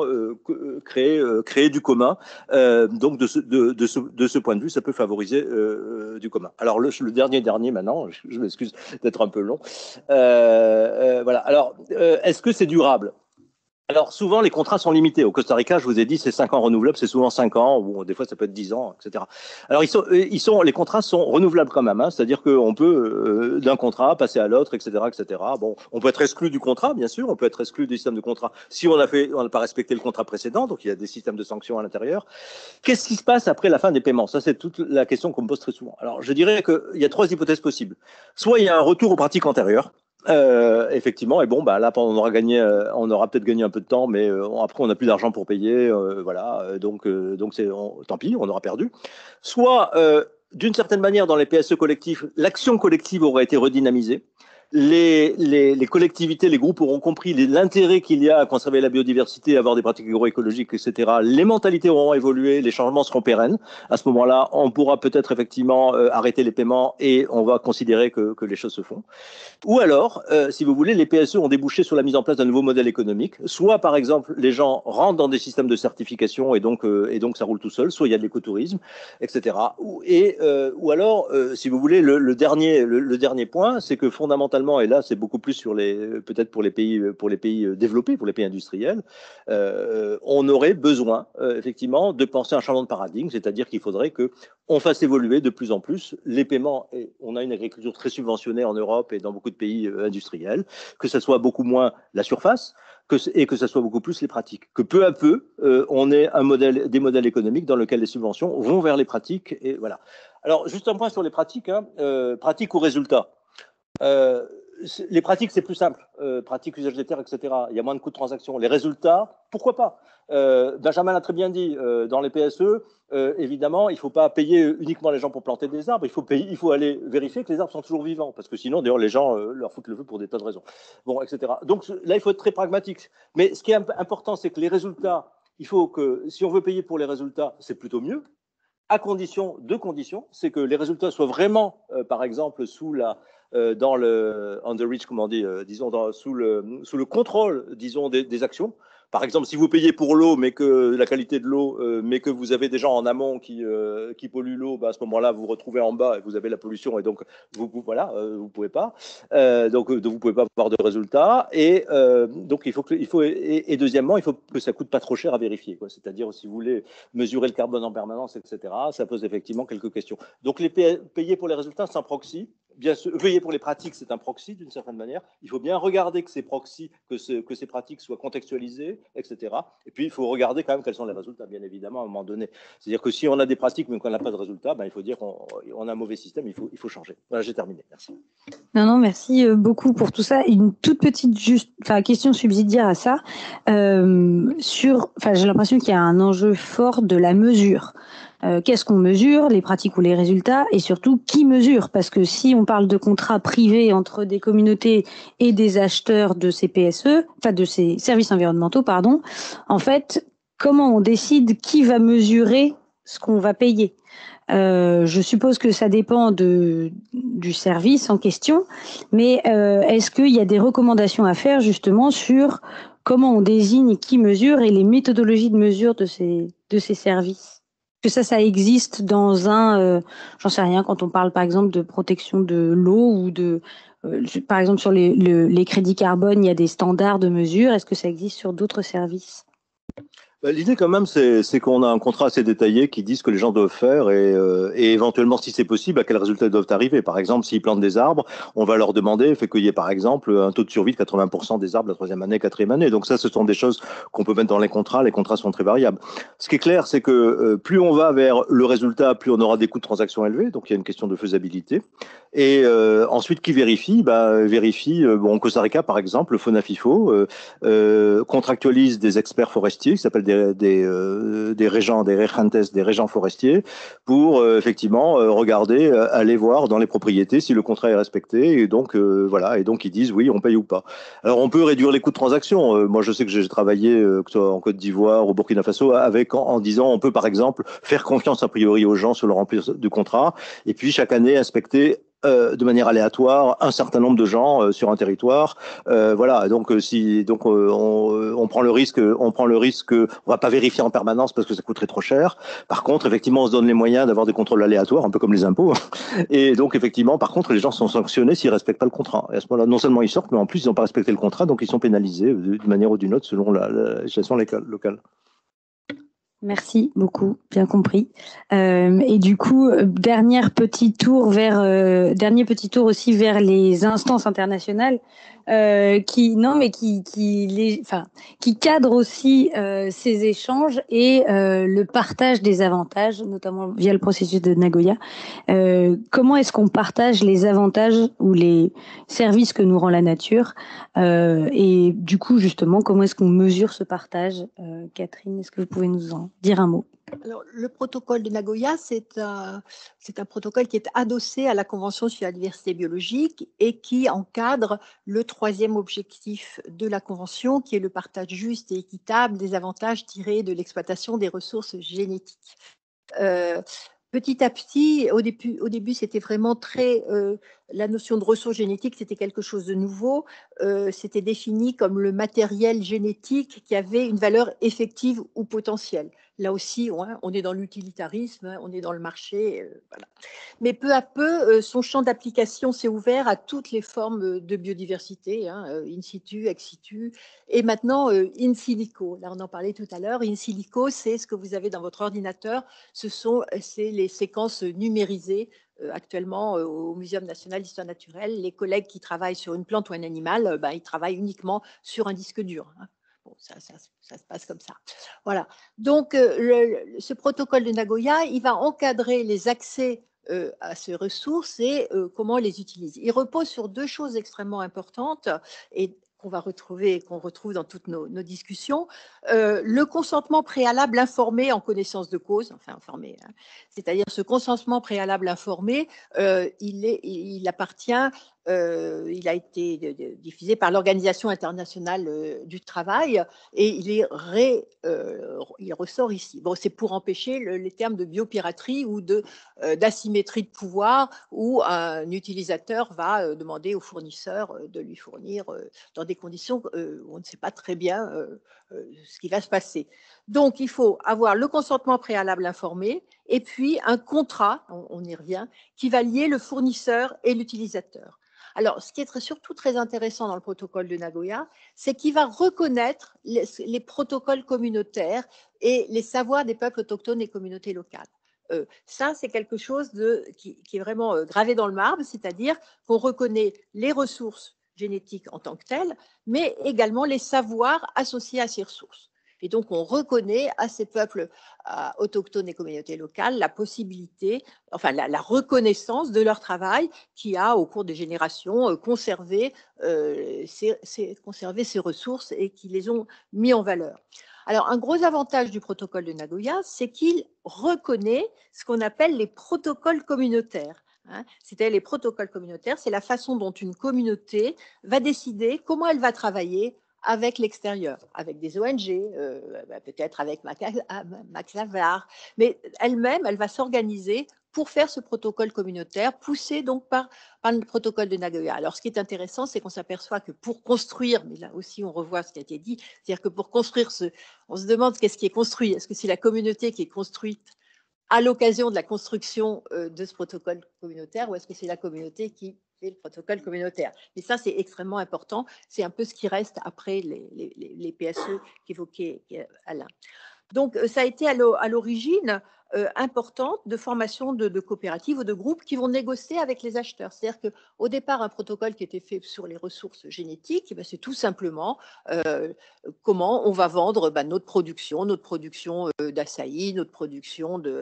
créer du commun. Donc de ce point de vue, ça peut favoriser du commun. Alors le dernier maintenant, je m'excuse d'être un peu long. Voilà. Alors est-ce que c'est durable? Alors, souvent, les contrats sont limités. Au Costa Rica, je vous ai dit, c'est 5 ans renouvelables, c'est souvent 5 ans, ou des fois, ça peut être 10 ans, etc. Alors, les contrats sont renouvelables quand même, hein, c'est-à-dire qu'on peut, d'un contrat, passer à l'autre, etc., etc. Bon, on peut être exclu du contrat, bien sûr, on peut être exclu du système de contrat si on n'a pas respecté le contrat précédent, donc il y a des systèmes de sanctions à l'intérieur. Qu'est-ce qui se passe après la fin des paiements? Ça, c'est toute la question qu'on me pose très souvent. Alors, je dirais qu'il y a 3 hypothèses possibles. Soit il y a un retour aux pratiques antérieures, effectivement, et bon, là, on aura peut-être gagné un peu de temps, mais après, on n'a plus d'argent pour payer, voilà. Donc, tant pis, on aura perdu. Soit, d'une certaine manière, dans les PSE collectifs, l'action collective aurait été redynamisée. Les collectivités, les groupes auront compris l'intérêt qu'il y a à conserver la biodiversité, à avoir des pratiques agroécologiques, etc. Les mentalités auront évolué, les changements seront pérennes. À ce moment-là, on pourra peut-être effectivement arrêter les paiements et on va considérer que les choses se font. Ou alors, si vous voulez, les PSE ont débouché sur la mise en place d'un nouveau modèle économique. Soit, par exemple, les gens rentrent dans des systèmes de certification et donc ça roule tout seul. Soit il y a de l'écotourisme, etc. Ou alors, si vous voulez, le dernier point, c'est que fondamentalement, et là c'est beaucoup plus peut-être pour les pays développés, pour les pays industriels, on aurait besoin effectivement de penser à un changement de paradigme, c'est-à-dire qu'il faudrait que on fasse évoluer de plus en plus les paiements. Et on a une agriculture très subventionnée en Europe et dans beaucoup de pays industriels, que ce soit beaucoup moins la surface, et que ce soit beaucoup plus les pratiques. Que peu à peu, on ait des modèles économiques dans lesquels les subventions vont vers les pratiques. Et voilà. Alors, juste un point sur les pratiques, pratiques ou résultats. les pratiques, c'est plus simple. Pratiques, usage des terres, etc. Il y a moins de coûts de transaction. Les résultats, pourquoi pas? Benjamin l'a très bien dit, dans les PSE, évidemment, il ne faut pas payer uniquement les gens pour planter des arbres, il faut aller vérifier que les arbres sont toujours vivants, parce que sinon, d'ailleurs, les gens leur foutent le feu pour des tas de raisons. Bon, etc. Donc là, il faut être très pragmatique. Mais ce qui est important, c'est que les résultats, il faut que, si on veut payer pour les résultats, c'est plutôt mieux, à deux conditions, c'est que les résultats soient vraiment, par exemple, dans le on the reach, comment on dit, disons, sous le contrôle, disons, des actions. Par exemple, si vous payez pour l'eau, mais que la qualité de l'eau, mais que vous avez des gens en amont qui polluent l'eau, bah à ce moment-là, vous vous retrouvez en bas et vous avez la pollution et donc voilà, vous pouvez pas. Donc vous pouvez pas avoir de résultats. Et donc et deuxièmement, il faut que ça coûte pas trop cher à vérifier, quoi. C'est-à-dire, si vous voulez mesurer le carbone en permanence, etc., ça pose effectivement quelques questions. Donc payer pour les résultats, c'est un proxy. Bien sûr, payer pour les pratiques, c'est un proxy d'une certaine manière. Il faut bien regarder que ces proxys, que ces pratiques soient contextualisées, etc. Et puis, il faut regarder quand même quels sont les résultats, bien évidemment, à un moment donné. C'est-à-dire que si on a des pratiques, mais qu'on n'a pas de résultats, ben, il faut dire qu'on a un mauvais système, il faut changer. Voilà, j'ai terminé. Merci. Non, merci beaucoup pour tout ça. Une toute petite question subsidiaire à ça. J'ai l'impression qu'il y a un enjeu fort de la mesure. Qu'est-ce qu'on mesure, les pratiques ou les résultats, et surtout qui mesure? Parce que si on parle de contrats privés entre des communautés et des acheteurs de ces PSE, enfin de ces services environnementaux, pardon, en fait, comment on décide qui va mesurer ce qu'on va payer? Je suppose que ça dépend du service en question, mais est-ce qu'il y a des recommandations à faire justement sur comment on désigne qui mesure et les méthodologies de mesure de ces services? Que ça existe dans j'en sais rien, quand on parle par exemple de protection de l'eau ou par exemple sur les crédits carbone, il y a des standards de mesure. Est-ce que ça existe sur d'autres services? L'idée quand même, c'est qu'on a un contrat assez détaillé qui dit ce que les gens doivent faire et éventuellement, si c'est possible, à quels résultats ils doivent arriver. Par exemple, s'ils plantent des arbres, on va leur demander qu'il y ait par exemple un taux de survie de 80% des arbres la troisième année, quatrième année. Donc ça, ce sont des choses qu'on peut mettre dans les contrats. Les contrats sont très variables. Ce qui est clair, c'est que plus on va vers le résultat, plus on aura des coûts de transaction élevés. Donc il y a une question de faisabilité. Et ensuite, qui vérifie? Vérifie, au Costa Rica, par exemple, le FONAFIFO contractualise des experts forestiers qui s'appellent des régents, des regantes, des régents forestiers, pour effectivement regarder, aller voir dans les propriétés si le contrat est respecté, et donc voilà, et donc ils disent oui, on paye ou pas. Alors on peut réduire les coûts de transaction. Moi, je sais que j'ai travaillé que ce soit en Côte d'Ivoire, au Burkina Faso, en disant on peut par exemple faire confiance a priori aux gens sur le remplissage du contrat, et puis chaque année inspecter de manière aléatoire un certain nombre de gens sur un territoire. Voilà, donc on prend le risque, on va pas vérifier en permanence parce que ça coûterait trop cher. Par contre, effectivement, on se donne les moyens d'avoir des contrôles aléatoires, un peu comme les impôts. Et donc, effectivement, par contre, les gens sont sanctionnés s'ils respectent pas le contrat. Et à ce moment-là, non seulement ils sortent, mais en plus, ils n'ont pas respecté le contrat, donc ils sont pénalisés d'une manière ou d'une autre selon la législation locale. Merci beaucoup, bien compris. Et du coup, dernier petit tour aussi vers les instances internationales qui cadrent aussi ces échanges et le partage des avantages, notamment via le processus de Nagoya. Comment est-ce qu'on partage les avantages ou les services que nous rend la nature et du coup, justement, comment est-ce qu'on mesure ce partage? Catherine, est-ce que vous pouvez nous en dire un mot? Alors, le protocole de Nagoya, c'est un protocole qui est adossé à la Convention sur la diversité biologique et qui encadre le troisième objectif de la Convention, qui est le partage juste et équitable des avantages tirés de l'exploitation des ressources génétiques. Petit à petit, au début c'était vraiment la notion de ressources génétiques, c'était quelque chose de nouveau. C'était défini comme le matériel génétique qui avait une valeur effective ou potentielle. Là aussi, on est dans l'utilitarisme, on est dans le marché. Voilà. Mais peu à peu, son champ d'application s'est ouvert à toutes les formes de biodiversité, in situ, ex situ, et maintenant in silico. Là, on en parlait tout à l'heure. In silico, c'est ce que vous avez dans votre ordinateur. C'est les séquences numérisées actuellement au Muséum national d'histoire naturelle. Les collègues qui travaillent sur une plante ou un animal, ils travaillent uniquement sur un disque dur. Bon, ça se passe comme ça. Voilà. Donc, ce protocole de Nagoya, il va encadrer les accès à ces ressources et comment les utiliser. Il repose sur deux choses extrêmement importantes et qu'on retrouve dans toutes nos discussions. Le consentement préalable informé en connaissance de cause, enfin informé, hein, c'est-à-dire ce consentement préalable informé, il appartient, il a été diffusé par l'Organisation internationale du travail et il ressort ici. Bon, c'est pour empêcher les termes de biopiraterie ou d'asymétrie de pouvoir où un utilisateur va demander au fournisseur de lui fournir dans des conditions où on ne sait pas très bien ce qui va se passer. Donc, il faut avoir le consentement préalable informé et puis un contrat, on y revient, qui va lier le fournisseur et l'utilisateur. Alors, ce qui est surtout très intéressant dans le protocole de Nagoya, c'est qu'il va reconnaître les protocoles communautaires et les savoirs des peuples autochtones et communautés locales. Ça, c'est quelque chose qui est vraiment gravé dans le marbre, c'est-à-dire qu'on reconnaît les ressources génétiques en tant que telles, mais également les savoirs associés à ces ressources. Et donc, on reconnaît à ces peuples autochtones et communautés locales la possibilité, enfin la reconnaissance de leur travail qui a, au cours des générations, conservé ces ressources et qui les ont mis en valeur. Alors, un gros avantage du protocole de Nagoya, c'est qu'il reconnaît ce qu'on appelle les protocoles communautaires. C'est-à-dire les protocoles communautaires, c'est la façon dont une communauté va décider comment elle va travailler avec l'extérieur, avec des ONG, peut-être avec Max Havelaar, mais elle-même, elle va s'organiser pour faire ce protocole communautaire, poussé donc par le protocole de Nagoya. Alors, ce qui est intéressant, c'est qu'on s'aperçoit que pour construire, mais là aussi on revoit ce qui a été dit, c'est-à-dire que pour construire on se demande qu'est-ce qui est construit. Est-ce que c'est la communauté qui est construite à l'occasion de la construction de ce protocole communautaire ou est-ce que c'est la communauté qui fait le protocole communautaire? Mais ça, c'est extrêmement important. C'est un peu ce qui reste après les PSE qu'évoquait Alain. Donc, ça a été à l'origine importante de formation de coopératives ou de groupes qui vont négocier avec les acheteurs. C'est-à-dire qu'au départ, un protocole qui était fait sur les ressources génétiques, c'est tout simplement comment on va vendre notre production d'açaï, notre production de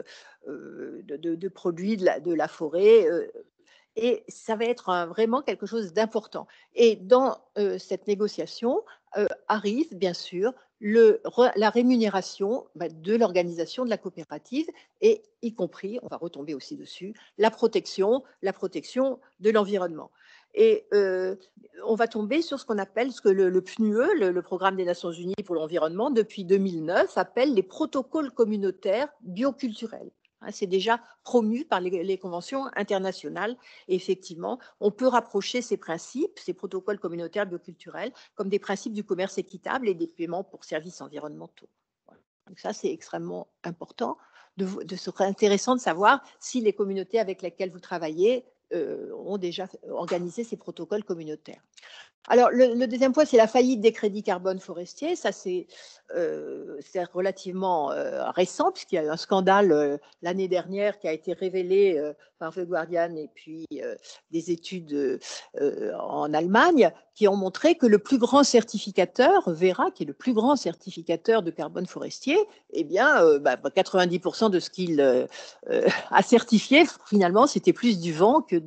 produits de la forêt. Et ça va être vraiment quelque chose d'important. Et dans cette négociation arrive, bien sûr, la rémunération de l'organisation de la coopérative et y compris, on va retomber aussi dessus, la protection de l'environnement. Et on va tomber sur ce qu'on appelle, ce que le PNUE, le Programme des Nations Unies pour l'environnement, depuis 2009, appelle les protocoles communautaires bioculturels. C'est déjà promu par les conventions internationales. Et effectivement, on peut rapprocher ces principes, ces protocoles communautaires bioculturels, comme des principes du commerce équitable et des paiements pour services environnementaux. Voilà. Donc ça, c'est extrêmement important. Ce serait intéressant de savoir si les communautés avec lesquelles vous travaillez ont déjà organisé ces protocoles communautaires. Alors, le deuxième point, c'est la faillite des crédits carbone forestiers. Ça, c'est relativement récent, puisqu'il y a eu un scandale l'année dernière qui a été révélé par The Guardian et puis des études en Allemagne qui ont montré que le plus grand certificateur, Vera, qui est le plus grand certificateur de carbone forestier, eh bien, 90% de ce qu'il a certifié, finalement, c'était plus du vent que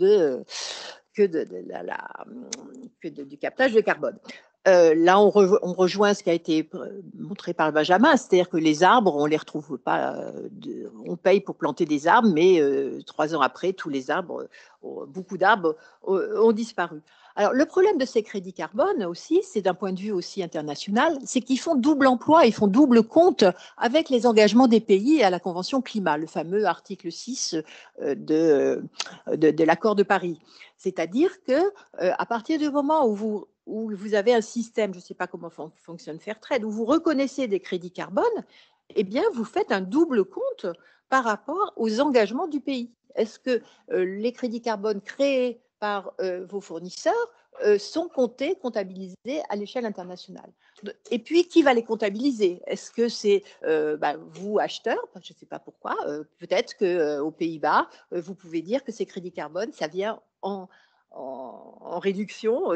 du captage de carbone. Là, on rejoint ce qui a été montré par Benjamin, c'est-à-dire que les arbres, on les retrouve pas. On paye pour planter des arbres, mais 3 ans après, tous les arbres, beaucoup d'arbres ont disparu. Alors, le problème de ces crédits carbone aussi, c'est d'un point de vue aussi international, c'est qu'ils font double emploi, ils font double compte avec les engagements des pays à la Convention climat, le fameux article 6 de l'accord de Paris. C'est-à-dire qu'à partir du moment où vous avez un système, je ne sais pas comment fonctionne Fairtrade, où vous reconnaissez des crédits carbone, eh bien, vous faites un double compte par rapport aux engagements du pays. Est-ce que les crédits carbone créés par vos fournisseurs sont comptabilisés à l'échelle internationale? Et puis, qui va les comptabiliser? Est-ce que c'est vous, acheteurs? Je ne sais pas pourquoi. Peut-être qu'aux Pays-Bas, vous pouvez dire que ces crédits carbone, ça vient en réduction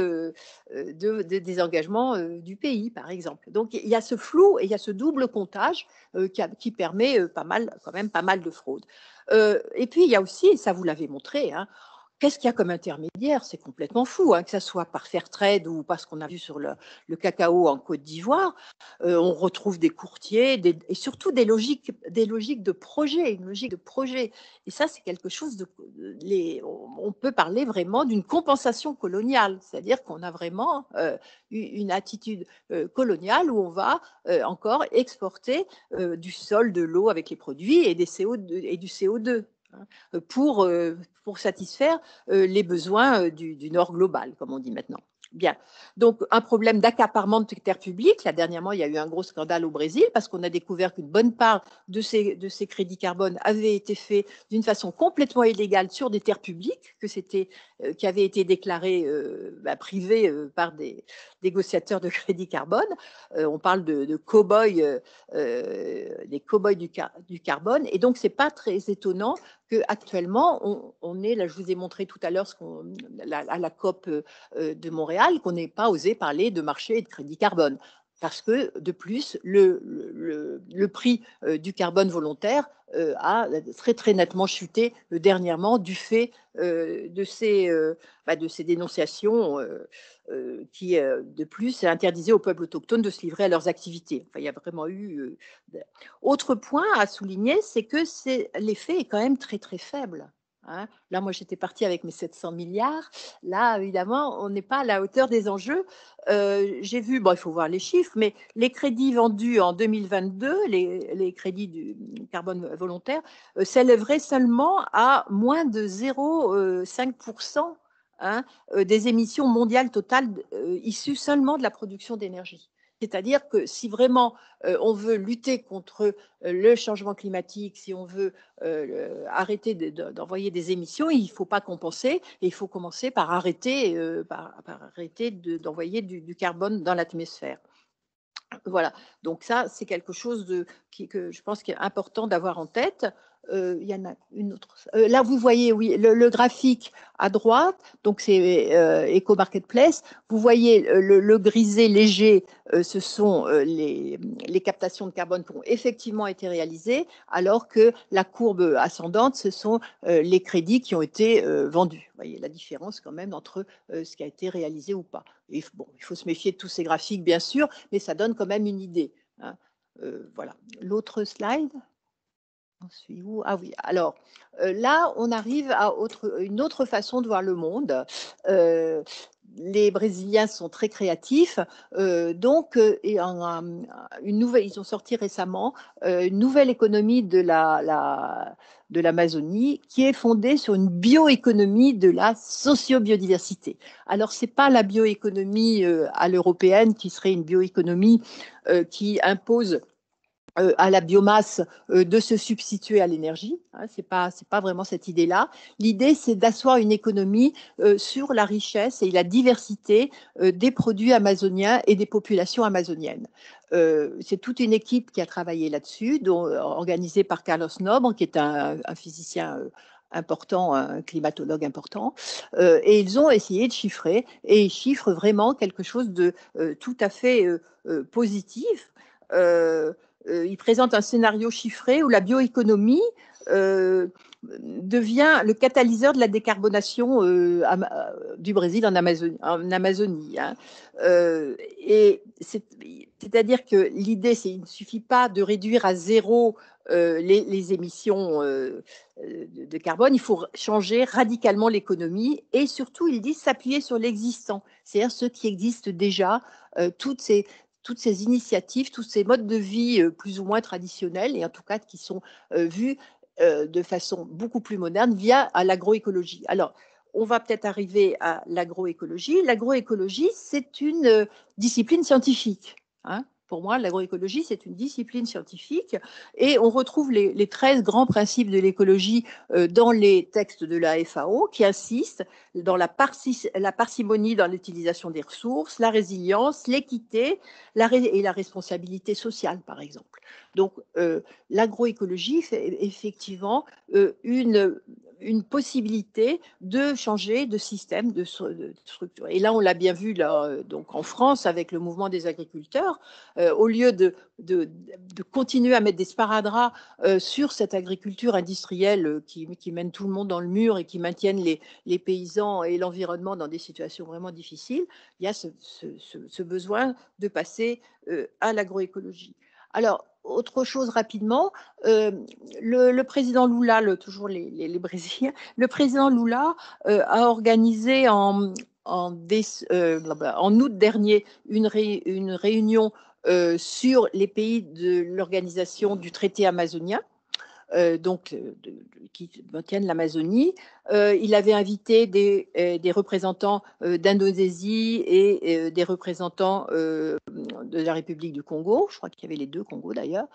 des engagements du pays, par exemple. Donc, il y a ce flou et il y a ce double comptage qui permet quand même pas mal de fraude. Et puis, il y a aussi, et ça vous l'avez montré, hein, qu'est-ce qu'il y a comme intermédiaire? C'est complètement fou, hein, que ce soit par Fairtrade ou parce qu'on a vu sur le cacao en Côte d'Ivoire. On retrouve des courtiers et surtout des logiques de projet, une logique de projet. Et ça, c'est quelque chose on peut parler vraiment d'une compensation coloniale, c'est-à-dire qu'on a vraiment une attitude coloniale où on va encore exporter du sol, de l'eau avec les produits et du CO2. Pour satisfaire les besoins du Nord global, comme on dit maintenant. Bien. Donc, un problème d'accaparement de terres publiques. Là, dernièrement, il y a eu un gros scandale au Brésil parce qu'on a découvert qu'une bonne part de ces crédits carbone avaient été faits d'une façon complètement illégale sur des terres publiques, qui avaient été déclarées privées par des négociateurs de crédits carbone. On parle de cow-boys, des cow-boys du carbone. Et donc, ce n'est pas très étonnant qu'actuellement, on est, là je vous ai montré tout à l'heure à la COP de Montréal, qu'on n'ait pas osé parler de marché et de crédit carbone. Parce que, de plus, le prix du carbone volontaire a très, très nettement chuté dernièrement du fait de ces dénonciations qui, de plus, interdisaient aux peuples autochtones de se livrer à leurs activités. Enfin, il y a vraiment eu... Autre point à souligner, c'est que l'effet est quand même très, très faible. Hein. Là, moi, j'étais partie avec mes 700 milliards. Là, évidemment, on n'est pas à la hauteur des enjeux. J'ai vu, il faut voir les chiffres, mais les crédits vendus en 2022, les crédits du carbone volontaire, s'élèveraient seulement à moins de 0,5% des émissions mondiales totales issues seulement de la production d'énergie. C'est-à-dire que si vraiment on veut lutter contre le changement climatique, si on veut arrêter d'envoyer des émissions, il ne faut pas compenser et il faut commencer par arrêter, d'envoyer du carbone dans l'atmosphère. Voilà, donc ça, c'est quelque chose que je pense qu'il est important d'avoir en tête. Il y en a une autre. Là, vous voyez, oui, le graphique à droite, donc c'est Eco Marketplace. Vous voyez le grisé léger, ce sont les captations de carbone qui ont effectivement été réalisées, alors que la courbe ascendante, ce sont les crédits qui ont été vendus. Vous voyez la différence quand même entre ce qui a été réalisé ou pas. Et, bon, il faut se méfier de tous ces graphiques, bien sûr, mais ça donne quand même une idée. Hein. Voilà. L'autre slide. On suit où? Ah oui, alors là, on arrive à une autre façon de voir le monde. Les Brésiliens sont très créatifs, donc ils ont sorti récemment une nouvelle économie de l'Amazonie qui est fondée sur une bioéconomie de la socio-biodiversité. Alors, ce n'est pas la bioéconomie à l'européenne qui serait une bioéconomie qui impose à la biomasse de se substituer à l'énergie. Hein, c'est pas vraiment cette idée-là. L'idée, c'est d'asseoir une économie sur la richesse et la diversité des produits amazoniens et des populations amazoniennes. C'est toute une équipe qui a travaillé là-dessus, organisée par Carlos Nobre, qui est un physicien important, un climatologue important, et ils ont essayé de chiffrer, et ils chiffrent vraiment quelque chose de tout à fait positif. Il présente un scénario chiffré où la bioéconomie devient le catalyseur de la décarbonation du Brésil en Amazonie. Hein. Et c'est-à-dire que l'idée, il ne suffit pas de réduire à zéro les émissions de carbone, il faut changer radicalement l'économie et surtout, il dit, s'appuyer sur l'existant, c'est-à-dire ce qui existe déjà, toutes ces initiatives, tous ces modes de vie plus ou moins traditionnels et en tout cas qui sont vus de façon beaucoup plus moderne via l'agroécologie. Alors, on va peut-être arriver à l'agroécologie. L'agroécologie, c'est une discipline scientifique. Hein. Pour moi, l'agroécologie, c'est une discipline scientifique et on retrouve les 13 grands principes de l'écologie dans les textes de la FAO qui insistent dans la parcimonie dans l'utilisation des ressources, la résilience, l'équité et la responsabilité sociale, par exemple. Donc, l'agroécologie fait effectivement une une possibilité de changer de système, de structure. Et là, on l'a bien vu là, donc en France avec le mouvement des agriculteurs, au lieu de continuer à mettre des sparadraps sur cette agriculture industrielle qui mène tout le monde dans le mur et qui maintiennent les paysans et l'environnement dans des situations vraiment difficiles, il y a ce besoin de passer à l'agroécologie. Alors, autre chose rapidement, le président Lula, toujours les Brésiliens, le président Lula a organisé en août dernier une réunion sur les pays de l'organisation du traité amazonien, qui maintiennent l'Amazonie. Il avait invité des représentants d'Indonésie et des représentants de la République du Congo. Je crois qu'il y avait les deux Congos d'ailleurs.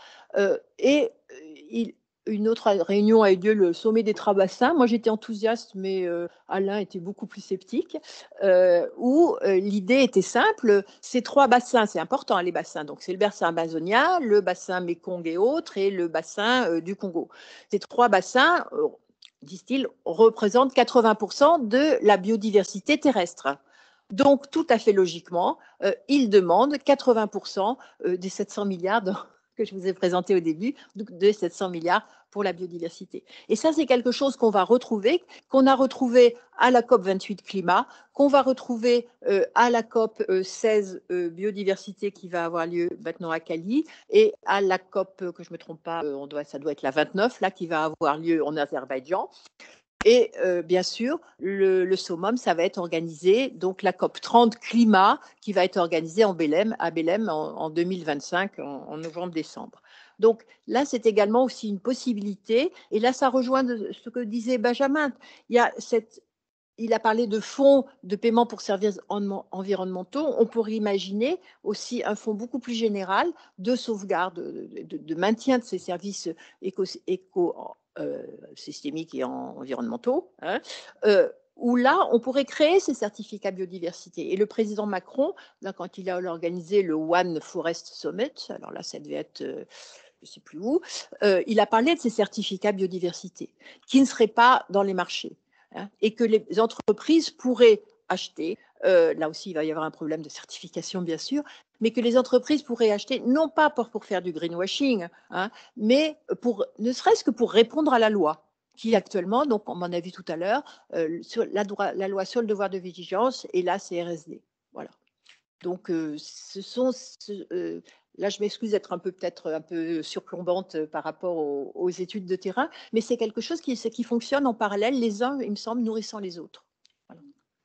Une autre réunion a eu lieu, le sommet des trois bassins. Moi, j'étais enthousiaste, mais Alain était beaucoup plus sceptique, où l'idée était simple. Ces trois bassins, c'est important, les bassins. Donc, c'est le bassin amazonien, le bassin Mékong et autres, et le bassin du Congo. Ces trois bassins, disent-ils, représentent 80% de la biodiversité terrestre. Donc, tout à fait logiquement, ils demandent 80% des 700 milliards que je vous ai présenté au début, de 700 milliards pour la biodiversité. Et ça, c'est quelque chose qu'on va retrouver, qu'on a retrouvé à la COP 28 climat, qu'on va retrouver à la COP 16 biodiversité qui va avoir lieu maintenant à Cali, et à la COP, que je ne me trompe pas, ça doit être la 29, là, qui va avoir lieu en Azerbaïdjan. Et bien sûr, le summum, ça va être organisé, donc la COP 30 climat, qui va être organisée à Belém en 2025, en novembre-décembre. Donc là, c'est également aussi une possibilité. Et là, ça rejoint ce que disait Benjamin. Il a parlé de fonds de paiement pour services environnementaux. On pourrait imaginer aussi un fonds beaucoup plus général de sauvegarde, de maintien de ces services systémiques et environnementaux, où là, on pourrait créer ces certificats biodiversité. Et le président Macron, là, quand il a organisé le One Forest Summit, alors là, ça devait être, je ne sais plus où, il a parlé de ces certificats biodiversité qui ne seraient pas dans les marchés, et que les entreprises pourraient acheter. Là aussi, il va y avoir un problème de certification, bien sûr, mais que les entreprises pourraient acheter, non pas pour faire du greenwashing, mais ne serait-ce que pour répondre à la loi, qui actuellement, donc on m'en a vu tout à l'heure, sur la loi sur le devoir de vigilance et la CRSD. Voilà. Donc, là, je m'excuse d'être peut-être un peu surplombante par rapport aux études de terrain, mais c'est quelque chose qui fonctionne en parallèle, les uns, il me semble, nourrissant les autres. Voilà.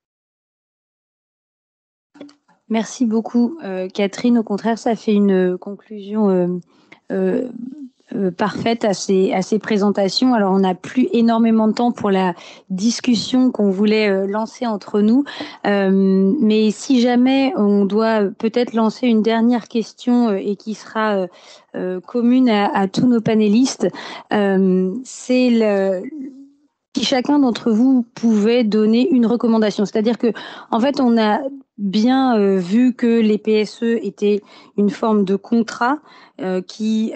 Merci beaucoup, Catherine. Au contraire, ça fait une conclusion parfaite à ces présentations. Alors, on n'a plus énormément de temps pour la discussion qu'on voulait lancer entre nous, mais si jamais on doit peut-être lancer une dernière question et qui sera commune à tous nos panélistes, c'est si chacun d'entre vous pouvait donner une recommandation. C'est-à-dire que, en fait, on a bien vu que les PSE étaient une forme de contrat qui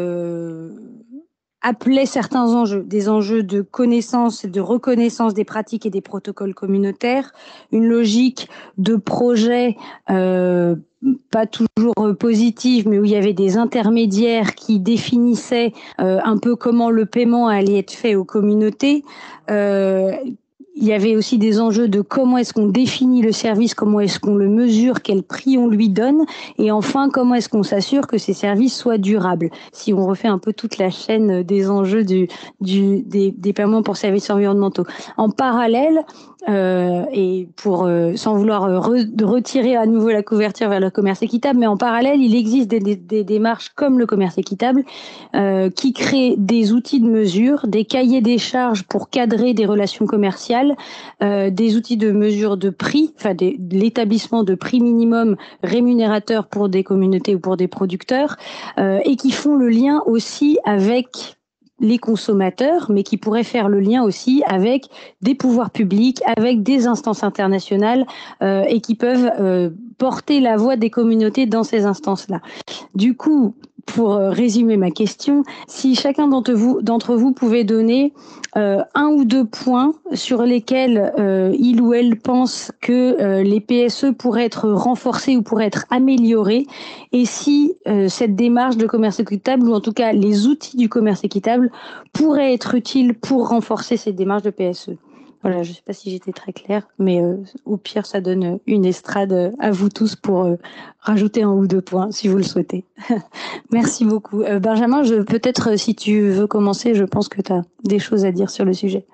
appelait certains enjeux, des enjeux de connaissance et de reconnaissance des pratiques et des protocoles communautaires, une logique de projet pas toujours positive, mais où il y avait des intermédiaires qui définissaient un peu comment le paiement allait être fait aux communautés. Il y avait aussi des enjeux de comment est-ce qu'on définit le service, comment est-ce qu'on le mesure, quel prix on lui donne, et enfin, comment est-ce qu'on s'assure que ces services soient durables. Si on refait un peu toute la chaîne des enjeux des paiements pour services environnementaux. En parallèle, et sans vouloir retirer à nouveau la couverture vers le commerce équitable, mais en parallèle, il existe des démarches comme le commerce équitable qui créent des outils de mesure, des cahiers des charges pour cadrer des relations commerciales, des outils de mesure de prix, enfin l'établissement de prix minimum rémunérateur pour des communautés ou pour des producteurs, et qui font le lien aussi avec les consommateurs, mais qui pourraient faire le lien aussi avec des pouvoirs publics, avec des instances internationales, et qui peuvent porter la voix des communautés dans ces instances-là. Du coup, pour résumer ma question, si chacun d'entre vous pouvait donner un ou deux points sur lesquels il ou elle pense que les PSE pourraient être renforcés ou pourraient être améliorés, et si cette démarche de commerce équitable, ou en tout cas les outils du commerce équitable, pourraient être utiles pour renforcer cette démarche de PSE. Voilà, je ne sais pas si j'étais très claire, mais au pire, ça donne une estrade à vous tous pour rajouter un ou deux points, si vous le souhaitez. Merci beaucoup. Benjamin, peut-être, si tu veux commencer, je pense que tu as des choses à dire sur le sujet.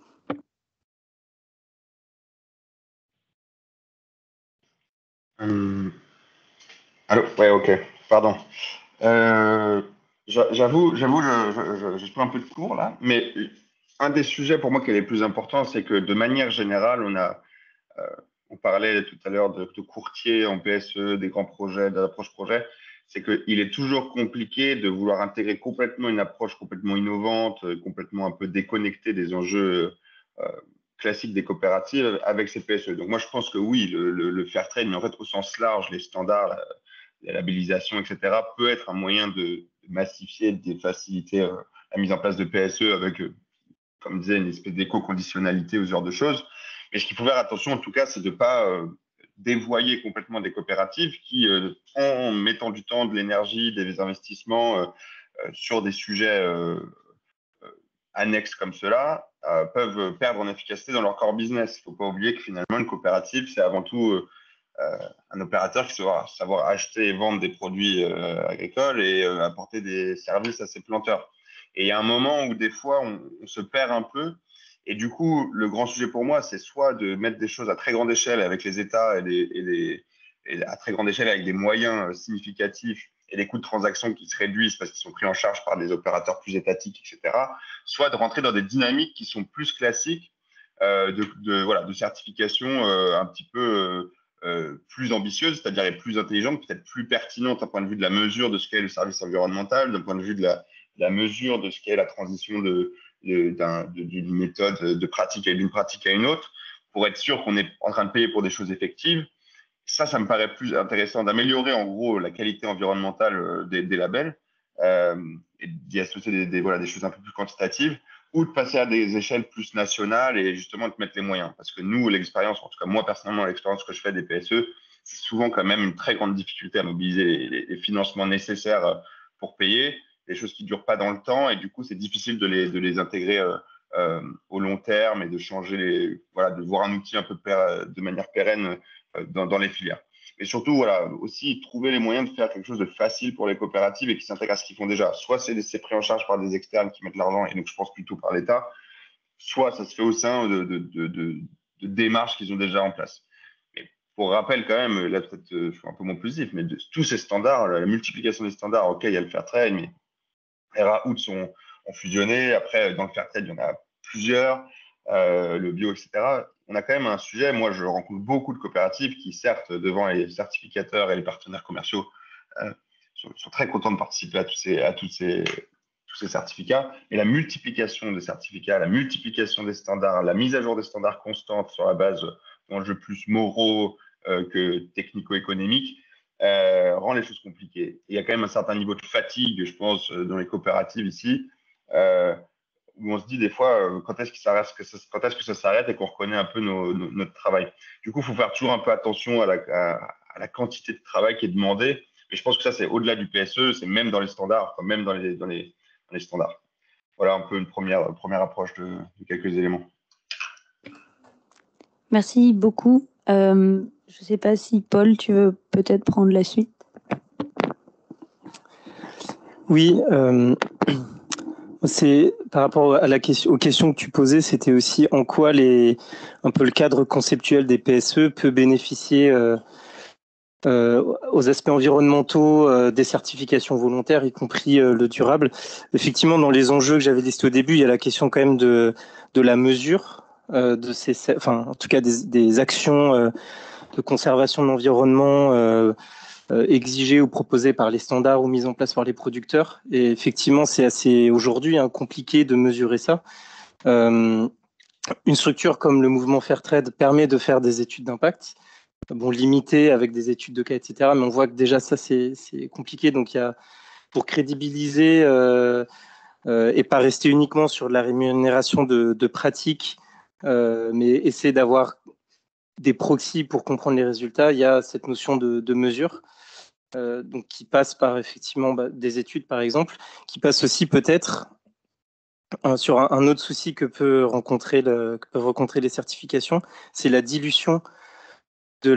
Allô? Ouais, ok, pardon. J'avoue, je suis un peu de cours là, mais un des sujets pour moi qui est les plus importants, c'est que de manière générale, on parlait tout à l'heure de courtiers en PSE, des grands projets, d'approche projet, c'est qu'il est toujours compliqué de vouloir intégrer complètement une approche complètement innovante, complètement un peu déconnectée des enjeux classiques des coopératives avec ces PSE. Donc moi, je pense que oui, le fair trade, mais en fait au sens large, les standards, la labellisation, etc., peut être un moyen de massifier, de faciliter la mise en place de PSE avec, comme disait, une espèce d'éco-conditionnalité ou ce genre de choses. Mais ce qu'il faut faire attention, en tout cas, c'est de ne pas dévoyer complètement des coopératives qui, en mettant du temps, de l'énergie, des investissements sur des sujets annexes comme cela, peuvent perdre en efficacité dans leur core business. Il ne faut pas oublier que finalement, une coopérative, c'est avant tout un opérateur qui saura savoir acheter et vendre des produits agricoles et apporter des services à ses planteurs. Et il y a un moment où des fois, on se perd un peu. Et du coup, le grand sujet pour moi, c'est soit de mettre des choses à très grande échelle avec les États et à très grande échelle avec des moyens significatifs et des coûts de transaction qui se réduisent parce qu'ils sont pris en charge par des opérateurs plus étatiques, etc. Soit de rentrer dans des dynamiques qui sont plus classiques de certification un petit peu plus ambitieuses, c'est-à-dire plus intelligentes, peut-être plus pertinentes d'un point de vue de la mesure de ce qu'est le service environnemental, d'un point de vue de la mesure de ce qu'est la transition d'une méthode de pratique d'une pratique à une autre, pour être sûr qu'on est en train de payer pour des choses effectives. Ça me paraît plus intéressant d'améliorer en gros la qualité environnementale des labels et d'y associer des choses un peu plus quantitatives, ou de passer à des échelles plus nationales et justement de mettre les moyens. Parce que nous, l'expérience, en tout cas moi personnellement, l'expérience que je fais des PSE, c'est souvent quand même une très grande difficulté à mobiliser les financements nécessaires pour payer, des choses qui ne durent pas dans le temps, et du coup, c'est difficile de les intégrer au long terme et de changer de voir un outil un peu de manière pérenne dans les filières. Et surtout, aussi trouver les moyens de faire quelque chose de facile pour les coopératives et qui s'intègrent à ce qu'ils font déjà. Soit c'est pris en charge par des externes qui mettent l'argent, et donc je pense plutôt par l'État, soit ça se fait au sein de démarches qu'ils ont déjà en place. Et pour rappel, quand même, là peut-être je suis un peu moins positif, mais de tous ces standards, la multiplication des standards, ok, il y a le fair trade, mais ERA, OUTS ont fusionné. Après, dans le fair trade, il y en a plusieurs, le bio, etc. On a quand même un sujet. Moi, je rencontre beaucoup de coopératives qui, certes, devant les certificateurs et les partenaires commerciaux, sont très contents de participer à tous ces certificats. Mais la multiplication des certificats, la multiplication des standards, la mise à jour des standards constantes sur la base d'enjeux plus moraux que technico-économiques, rend les choses compliquées. Il y a quand même un certain niveau de fatigue, je pense, dans les coopératives ici, où on se dit des fois quand est-ce que ça s'arrête et qu'on reconnaît un peu notre travail. Du coup, il faut faire toujours un peu attention à la quantité de travail qui est demandée. Mais je pense que ça, c'est au-delà du PSE, c'est même dans les standards, même dans les standards. Voilà un peu une première approche de quelques éléments. Merci beaucoup. Je ne sais pas si Paul, tu veux peut-être prendre la suite. Oui, c'est par rapport à aux questions que tu posais, c'était aussi en quoi un peu le cadre conceptuel des PSE peut bénéficier aux aspects environnementaux des certifications volontaires, y compris le durable. Effectivement, dans les enjeux que j'avais listés au début, il y a la question quand même de la mesure de en tout cas des actions de conservation de l'environnement exigées ou proposées par les standards ou mises en place par les producteurs. Et effectivement, c'est assez aujourd'hui compliqué de mesurer ça. Une structure comme le mouvement Fairtrade permet de faire des études d'impact, limitées avec des études de cas, etc. Mais on voit que déjà ça, c'est compliqué. Donc, il pour crédibiliser et pas rester uniquement sur de la rémunération de pratiques, mais essayer d'avoir des proxys pour comprendre les résultats. Il y a cette notion de mesure, donc qui passe par effectivement des études, par exemple, qui passe aussi peut-être sur un autre souci que peuvent rencontrer les certifications, c'est la dilution de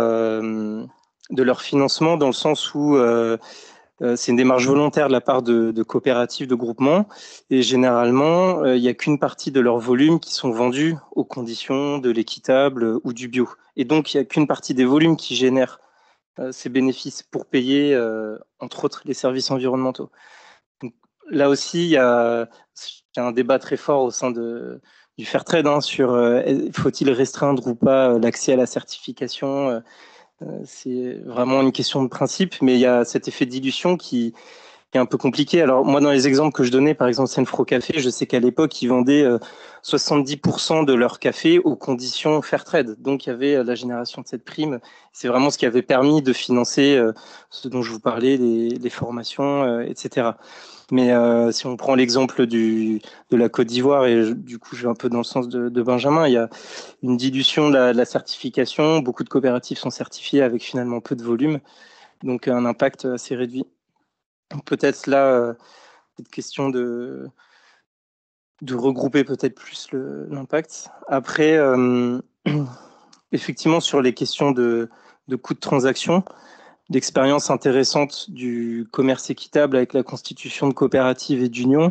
leur financement, dans le sens où c'est une démarche volontaire de la part de coopératives, de groupements, et généralement, il n'y a qu'une partie de leur volume qui sont vendus aux conditions de l'équitable ou du bio. Et donc, il n'y a qu'une partie des volumes qui génèrent ces bénéfices pour payer, entre autres, les services environnementaux. Donc, là aussi, il y a un débat très fort au sein du Fairtrade sur faut-il restreindre ou pas l'accès à la certification. C'est vraiment une question de principe, mais il y a cet effet de dilution qui est un peu compliqué. Alors moi, dans les exemples que je donnais, par exemple Senfro Café, je sais qu'à l'époque, ils vendaient 70% de leur café aux conditions Fairtrade. Donc il y avait la génération de cette prime. C'est vraiment ce qui avait permis de financer ce dont je vous parlais, les formations, etc. Mais si on prend l'exemple de la Côte d'Ivoire, et du coup je vais un peu dans le sens de Benjamin, il y a une dilution de la certification. Beaucoup de coopératives sont certifiées avec finalement peu de volume, donc un impact assez réduit. Peut-être là, cette question de regrouper peut-être plus l'impact. Après, effectivement, sur les questions de coûts de transaction, l'expérience intéressante du commerce équitable avec la constitution de coopératives et d'unions,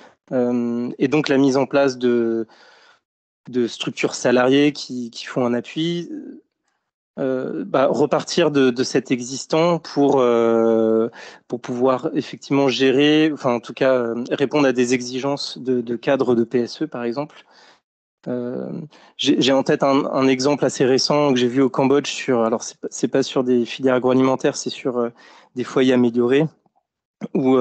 et donc la mise en place de structures salariées qui font un appui, repartir de cet existant pour pouvoir effectivement gérer, enfin en tout cas répondre à des exigences de cadre de PSE par exemple. J'ai en tête un exemple assez récent que j'ai vu au Cambodge alors c'est pas sur des filières agroalimentaires, c'est sur des foyers améliorés où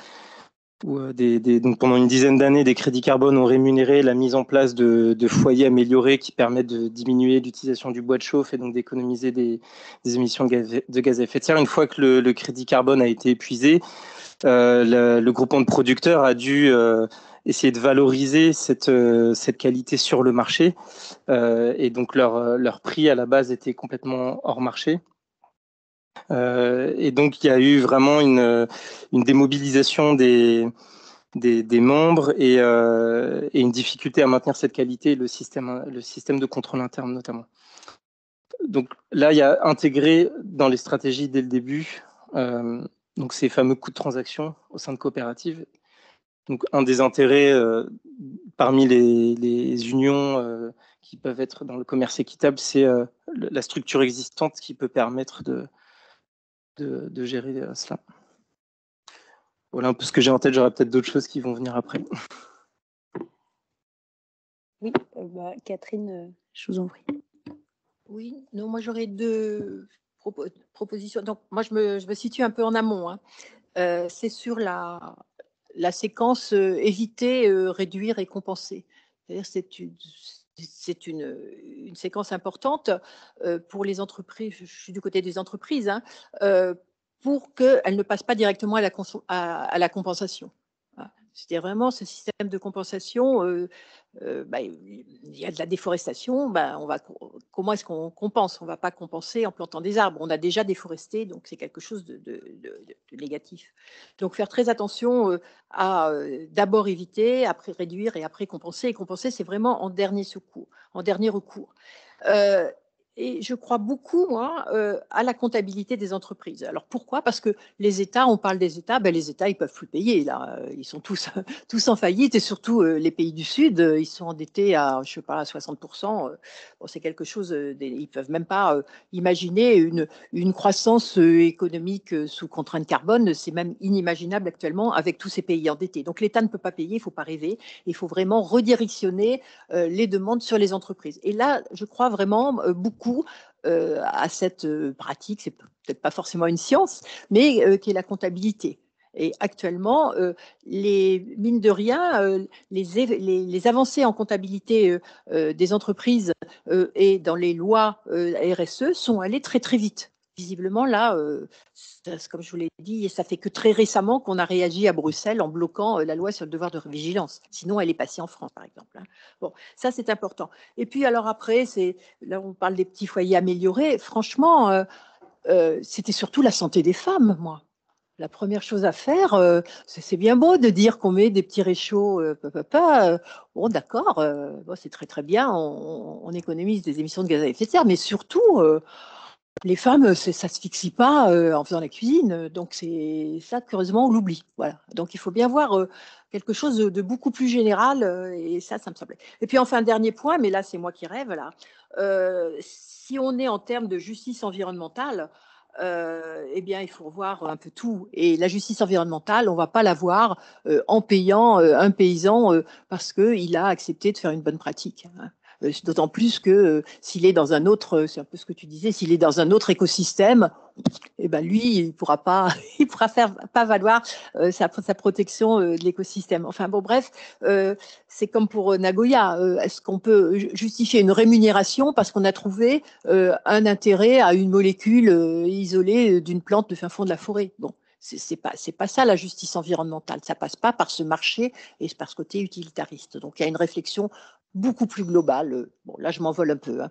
donc pendant une dizaine d'années, des crédits carbone ont rémunéré la mise en place de foyers améliorés qui permettent de diminuer l'utilisation du bois de chauffe et donc d'économiser des émissions de gaz à effet de serre. Une fois que le crédit carbone a été épuisé, le groupement de producteurs a dû essayer de valoriser cette qualité sur le marché, et donc leur prix à la base était complètement hors marché. Et donc il y a eu vraiment une démobilisation des membres et une difficulté à maintenir cette qualité, le système de contrôle interne notamment. Donc là, il y a intégré dans les stratégies dès le début donc ces fameux coûts de transaction au sein de coopératives. Donc un des intérêts parmi les unions qui peuvent être dans le commerce équitable, c'est la structure existante qui peut permettre de gérer cela. Voilà un peu ce que j'ai en tête. J'aurai peut-être d'autres choses qui vont venir après. Oui, Catherine, je vous en prie. Oui, non, moi j'aurais deux propositions. Donc moi je me situe un peu en amont. Hein. C'est sur la séquence éviter, réduire et compenser. C'est-à-dire c'est une séquence importante pour les entreprises. Je suis du côté des entreprises, hein, pour qu'elles ne passent pas directement à la compensation. Voilà. C'est vraiment ce système de compensation. Il y a de la déforestation. Comment est-ce qu'on compense? On ne va pas compenser en plantant des arbres. On a déjà déforesté, donc c'est quelque chose de négatif. Donc faire très attention à d'abord éviter, après réduire et après compenser. Et compenser, c'est vraiment en dernier recours. Et je crois beaucoup, moi, à la comptabilité des entreprises. Alors pourquoi? Parce que les États, on parle des États, les États, ils peuvent plus payer. Là, ils sont tous en faillite, et surtout les pays du Sud, ils sont endettés à, je sais pas, à 60%. Bon, c'est quelque chose. Ils peuvent même pas imaginer une croissance économique sous contrainte carbone. C'est même inimaginable actuellement avec tous ces pays endettés. Donc l'État ne peut pas payer. Il faut pas rêver. Il faut vraiment redirectionner les demandes sur les entreprises. Et là, je crois vraiment beaucoup à cette pratique, c'est peut-être pas forcément une science, mais qui est la comptabilité. Et actuellement, mine de rien, les avancées en comptabilité des entreprises et dans les lois RSE sont allées très très vite. visiblement, là, comme je vous l'ai dit, ça fait que très récemment qu'on a réagi à Bruxelles en bloquant la loi sur le devoir de vigilance. Sinon, elle est passée en France, par exemple. Bon, ça, c'est important. Et puis, alors après, là, on parle des petits foyers améliorés. Franchement, c'était surtout la santé des femmes, moi. La première chose à faire, c'est bien beau de dire qu'on met des petits réchauds, bon, d'accord, bon, c'est très très bien, on économise des émissions de gaz à effet de serre, mais surtout, les femmes, ça s'asphyxie pas en faisant la cuisine, donc c'est ça qu'heureusement on l'oublie. Voilà. Donc il faut bien voir quelque chose de beaucoup plus général, et ça me semblait. Et puis enfin, dernier point, mais là c'est moi qui rêve là. Si on est en termes de justice environnementale, eh bien, il faut revoir un peu tout. Et la justice environnementale, on ne va pas l'avoir en payant un paysan parce qu'il a accepté de faire une bonne pratique. Hein. D'autant plus que s'il est dans un autre, c'est un peu ce que tu disais, s'il est dans un autre écosystème, eh ben lui, il pourra pas pas valoir sa protection de l'écosystème. Enfin bon, bref, c'est comme pour Nagoya. Est-ce qu'on peut justifier une rémunération parce qu'on a trouvé un intérêt à une molécule isolée d'une plante de fin fond de la forêt? Bon. C'est pas ça la justice environnementale. Ça passe pas par ce marché et par ce côté utilitariste. Donc il y a une réflexion beaucoup plus globale. Bon, là je m'envole un peu. Hein.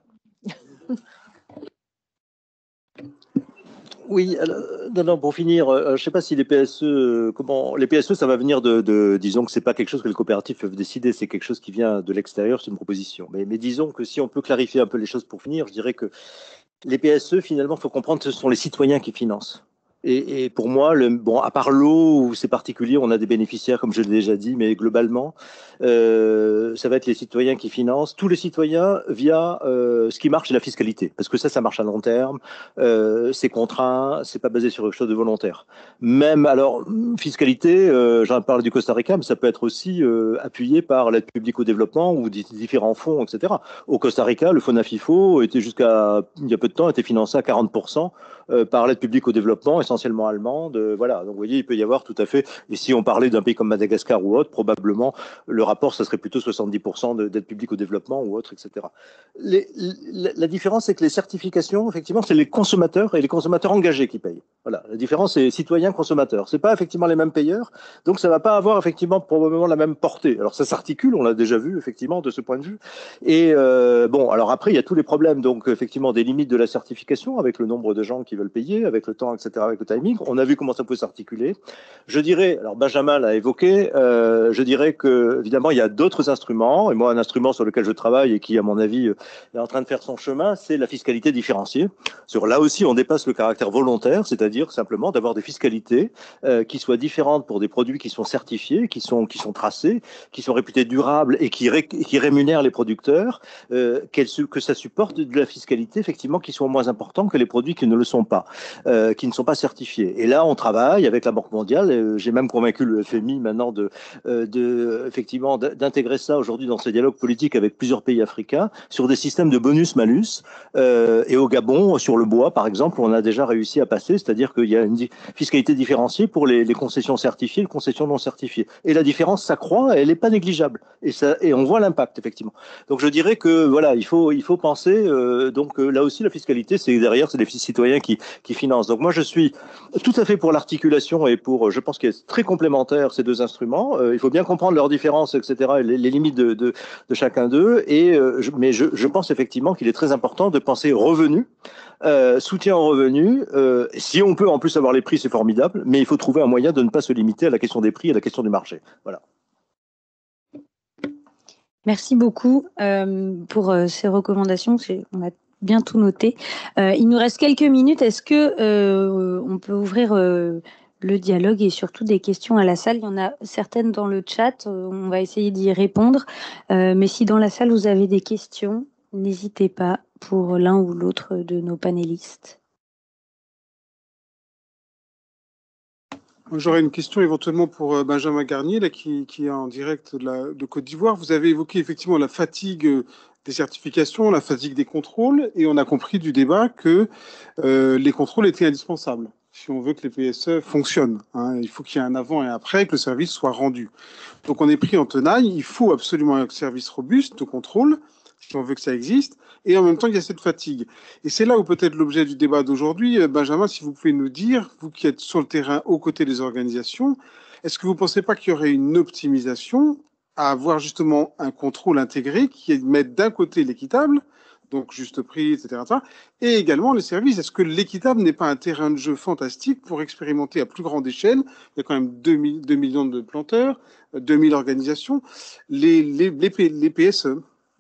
Oui, alors, non, pour finir, je ne sais pas si les PSE, les PSE, ça va venir disons que c'est pas quelque chose que les coopératives peuvent décider, c'est quelque chose qui vient de l'extérieur, c'est une proposition. Mais disons que si on peut clarifier un peu les choses pour finir, je dirais que les PSE, finalement, il faut comprendre que ce sont les citoyens qui financent. Et pour moi, à part l'eau où c'est particulier, on a des bénéficiaires, comme je l'ai déjà dit, mais globalement, ça va être les citoyens qui financent. Tous les citoyens via ce qui marche, c'est la fiscalité, parce que ça marche à long terme, c'est contraint, c'est pas basé sur quelque chose de volontaire. Même alors, fiscalité, j'en parle du Costa Rica, mais ça peut être aussi appuyé par l'aide publique au développement ou différents fonds, etc. Au Costa Rica, le FONAFIFO était jusqu'à il y a peu de temps était financé à 40%. Par l'aide publique au développement, essentiellement allemande. Voilà, donc vous voyez, il peut y avoir tout à fait, et si on parlait d'un pays comme Madagascar ou autre, probablement le rapport, ça serait plutôt 70% d'aide publique au développement ou autre, etc. La différence, c'est que les certifications, effectivement, c'est les consommateurs et les consommateurs engagés qui payent. Voilà, la différence, c'est citoyens-consommateurs. C'est pas effectivement les mêmes payeurs, donc ça va pas avoir effectivement probablement la même portée. Alors ça s'articule, on l'a déjà vu, effectivement, de ce point de vue. Et bon, alors après, il y a tous les problèmes, donc effectivement, des limites de la certification avec le nombre de gens qui veulent payer, avec le temps, etc., avec le timing. On a vu comment ça peut s'articuler. Je dirais, alors Benjamin l'a évoqué, je dirais que évidemment il y a d'autres instruments, et moi un instrument sur lequel je travaille et qui à mon avis est en train de faire son chemin, c'est la fiscalité différenciée. Là aussi on dépasse le caractère volontaire, c'est-à-dire simplement d'avoir des fiscalités qui soient différentes pour des produits qui sont certifiés, qui sont tracés, qui sont réputés durables et qui rémunèrent les producteurs, que ça supporte de la fiscalité effectivement qui soit moins important que les produits qui ne le sont pas, qui ne sont pas certifiés. Et là, on travaille avec la Banque mondiale. J'ai même convaincu le FMI maintenant effectivement d'intégrer ça aujourd'hui dans ce dialogue politique avec plusieurs pays africains sur des systèmes de bonus-malus. Et au Gabon, sur le bois, par exemple, on a déjà réussi à passer, c'est-à-dire qu'il y a une fiscalité différenciée pour les concessions certifiées et les concessions non certifiées. Et la différence s'accroît, elle n'est pas négligeable. Et on voit l'impact, effectivement. Donc je dirais que voilà, il faut penser. Donc là aussi, la fiscalité, c'est derrière, c'est les citoyens qui financent. Donc moi, je suis tout à fait pour l'articulation et je pense qu'il est très complémentaire ces deux instruments. Il faut bien comprendre leurs différences, etc., et les limites de chacun d'eux. Mais je pense effectivement qu'il est très important de penser revenus, soutien aux revenus. Si on peut en plus avoir les prix, c'est formidable, mais il faut trouver un moyen de ne pas se limiter à la question des prix et à la question du marché. Voilà. Merci beaucoup pour ces recommandations. On a bien tout noté. Il nous reste quelques minutes. Est-ce que on peut ouvrir le dialogue et surtout des questions à la salle? Il y en a certaines dans le chat. On va essayer d'y répondre. Mais si dans la salle, vous avez des questions, n'hésitez pas pour l'un ou l'autre de nos panélistes. J'aurais une question éventuellement pour Benjamin Garnier, là, qui est en direct de Côte d'Ivoire. Vous avez évoqué effectivement la fatigue des certifications, la fatigue des contrôles, et on a compris du débat que les contrôles étaient indispensables. Si on veut que les PSE fonctionnent, hein, il faut qu'il y ait un avant et un après, que le service soit rendu. Donc on est pris en tenaille, il faut absolument un service robuste de contrôle. si on veut que ça existe, et en même temps, il y a cette fatigue. Et c'est là où peut-être l'objet du débat d'aujourd'hui. Benjamin, si vous pouvez nous dire, vous qui êtes sur le terrain aux côtés des organisations, est-ce que vous ne pensez pas qu'il y aurait une optimisation à avoir justement un contrôle intégré qui est de mettre d'un côté l'équitable, donc juste prix, etc., et également les services? Est-ce que l'équitable n'est pas un terrain de jeu fantastique pour expérimenter à plus grande échelle? Il y a quand même 2 millions de planteurs, 2000 organisations, les PSE.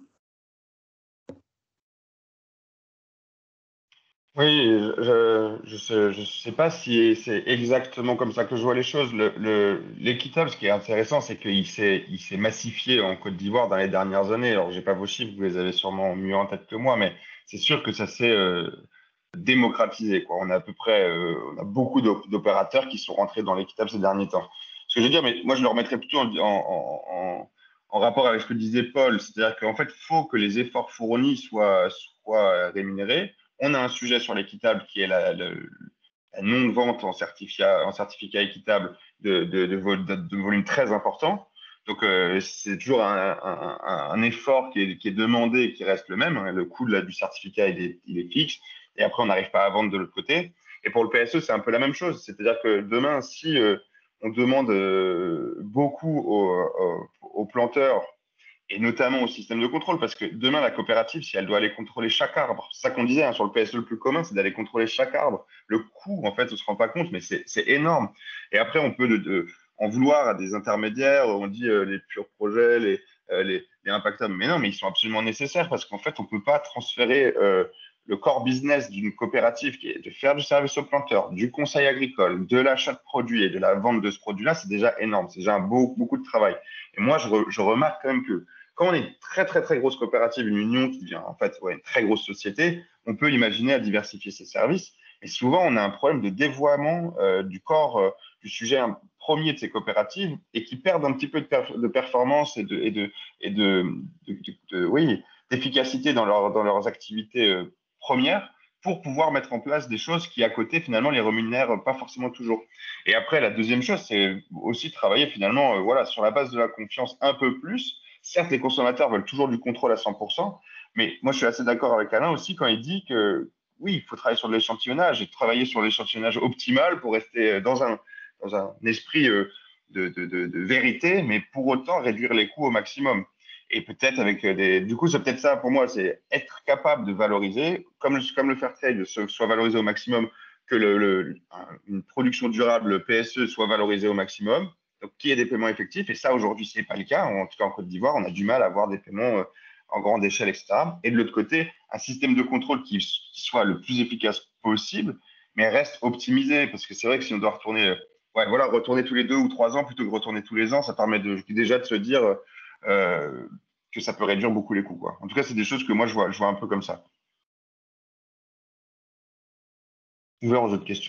Oui, je sais pas si c'est exactement comme ça que je vois les choses. L'équitable, ce qui est intéressant, c'est il s'est massifié en Côte d'Ivoire dans les dernières années. Alors, j'ai pas vos chiffres, vous les avez sûrement mieux en tête que moi, mais c'est sûr que ça s'est démocratisé, quoi. On a à peu près, on a beaucoup d'opérateurs qui sont rentrés dans l'équitable ces derniers temps. Ce que je veux dire, mais moi, je le remettrais plutôt en rapport avec ce que disait Paul, c'est-à-dire qu'en fait, il faut que les efforts fournis soient rémunérés. On a un sujet sur l'équitable qui est la non-vente en certificat équitable de volume très important. Donc, c'est toujours un effort qui est demandé et qui reste le même, hein. Le coût du certificat, il est fixe. Et après, on n'arrive pas à vendre de l'autre côté. Et pour le PSE, c'est un peu la même chose. C'est-à-dire que demain, si on demande beaucoup aux planteurs et notamment au système de contrôle, parce que demain, la coopérative, si elle doit aller contrôler chaque arbre, c'est ça qu'on disait, hein, sur le PSE, le plus commun, c'est d'aller contrôler chaque arbre. Le coût, en fait, on ne se rend pas compte, mais c'est énorme. Et après, on peut en vouloir à des intermédiaires, on dit les purs projets, les impactables. Mais non, mais ils sont absolument nécessaires, parce qu'en fait, on ne peut pas transférer le core business d'une coopérative qui est de faire du service aux planteurs, du conseil agricole, de l'achat de produits et de la vente de ce produit-là, c'est déjà énorme, c'est déjà beaucoup de travail. Et moi, je remarque quand même que quand on est une très grosse coopérative, une union qui devient en fait une très grosse société, on peut imaginer à diversifier ses services. Mais souvent, on a un problème de dévoiement du corps du sujet premier de ces coopératives et qui perdent un petit peu de performance oui, d'efficacité dans leurs activités premières pour pouvoir mettre en place des choses qui, à côté, finalement, les rémunèrent pas forcément toujours. Et après, la deuxième chose, c'est aussi travailler finalement voilà, sur la base de la confiance un peu plus. Certes, les consommateurs veulent toujours du contrôle à 100%, mais moi, je suis assez d'accord avec Alain aussi quand il dit que oui, il faut travailler sur l'échantillonnage et travailler sur l'échantillonnage optimal pour rester dans un esprit de vérité, mais pour autant réduire les coûts au maximum. Et peut-être avec Du coup, c'est peut-être ça pour moi, c'est être capable de valoriser, comme le fair trade soit valorisé au maximum, que une production durable, le PSE, soit valorisé au maximum. Donc, qu'il y ait des paiements effectifs. Et ça, aujourd'hui, ce n'est pas le cas. En tout cas, en Côte d'Ivoire, on a du mal à avoir des paiements en grande échelle, etc. Et de l'autre côté, un système de contrôle qui soit le plus efficace possible, mais reste optimisé. Parce que c'est vrai que si on doit retourner tous les 2 ou 3 ans plutôt que retourner tous les ans, ça permet déjà de se dire que ça peut réduire beaucoup les coûts, quoi. En tout cas, c'est des choses que moi, je vois un peu comme ça. Ouvert aux autres questions.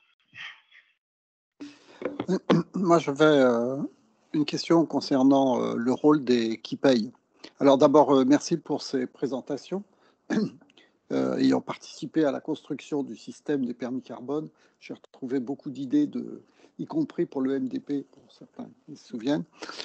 Moi, j'avais une question concernant le rôle des qui payent. Alors d'abord, merci pour ces présentations. Ayant participé à la construction du système des permis carbone, j'ai retrouvé beaucoup d'idées, y compris pour le MDP, pour certains qui se souviennent.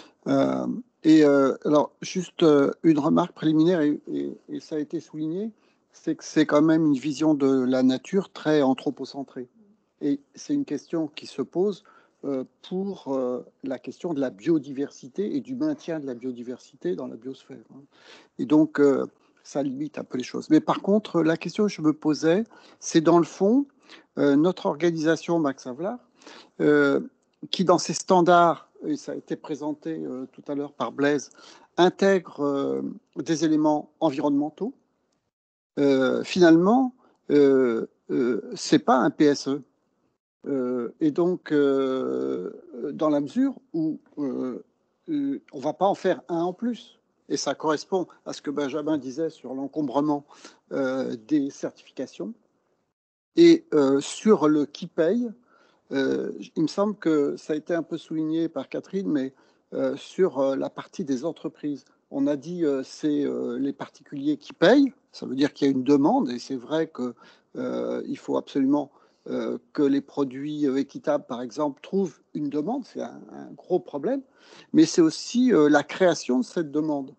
Alors, juste une remarque préliminaire, et ça a été souligné, c'est que c'est quand même une vision de la nature très anthropocentrée. Et c'est une question qui se pose pour la question de la biodiversité et du maintien de la biodiversité dans la biosphère. Et donc, ça limite un peu les choses. Mais par contre, la question que je me posais, c'est dans le fond, notre organisation Max Havelaar, qui dans ses standards, et ça a été présenté tout à l'heure par Blaise, intègre des éléments environnementaux. Finalement, c'est pas un PSE. Et donc, dans la mesure où on va pas en faire un en plus. Et ça correspond à ce que Benjamin disait sur l'encombrement des certifications. Et sur le qui paye, il me semble que ça a été un peu souligné par Catherine, mais sur la partie des entreprises, on a dit c'est les particuliers qui payent. Ça veut dire qu'il y a une demande, et c'est vrai que il faut absolument que les produits équitables, par exemple, trouvent une demande. C'est un gros problème, mais c'est aussi la création de cette demande.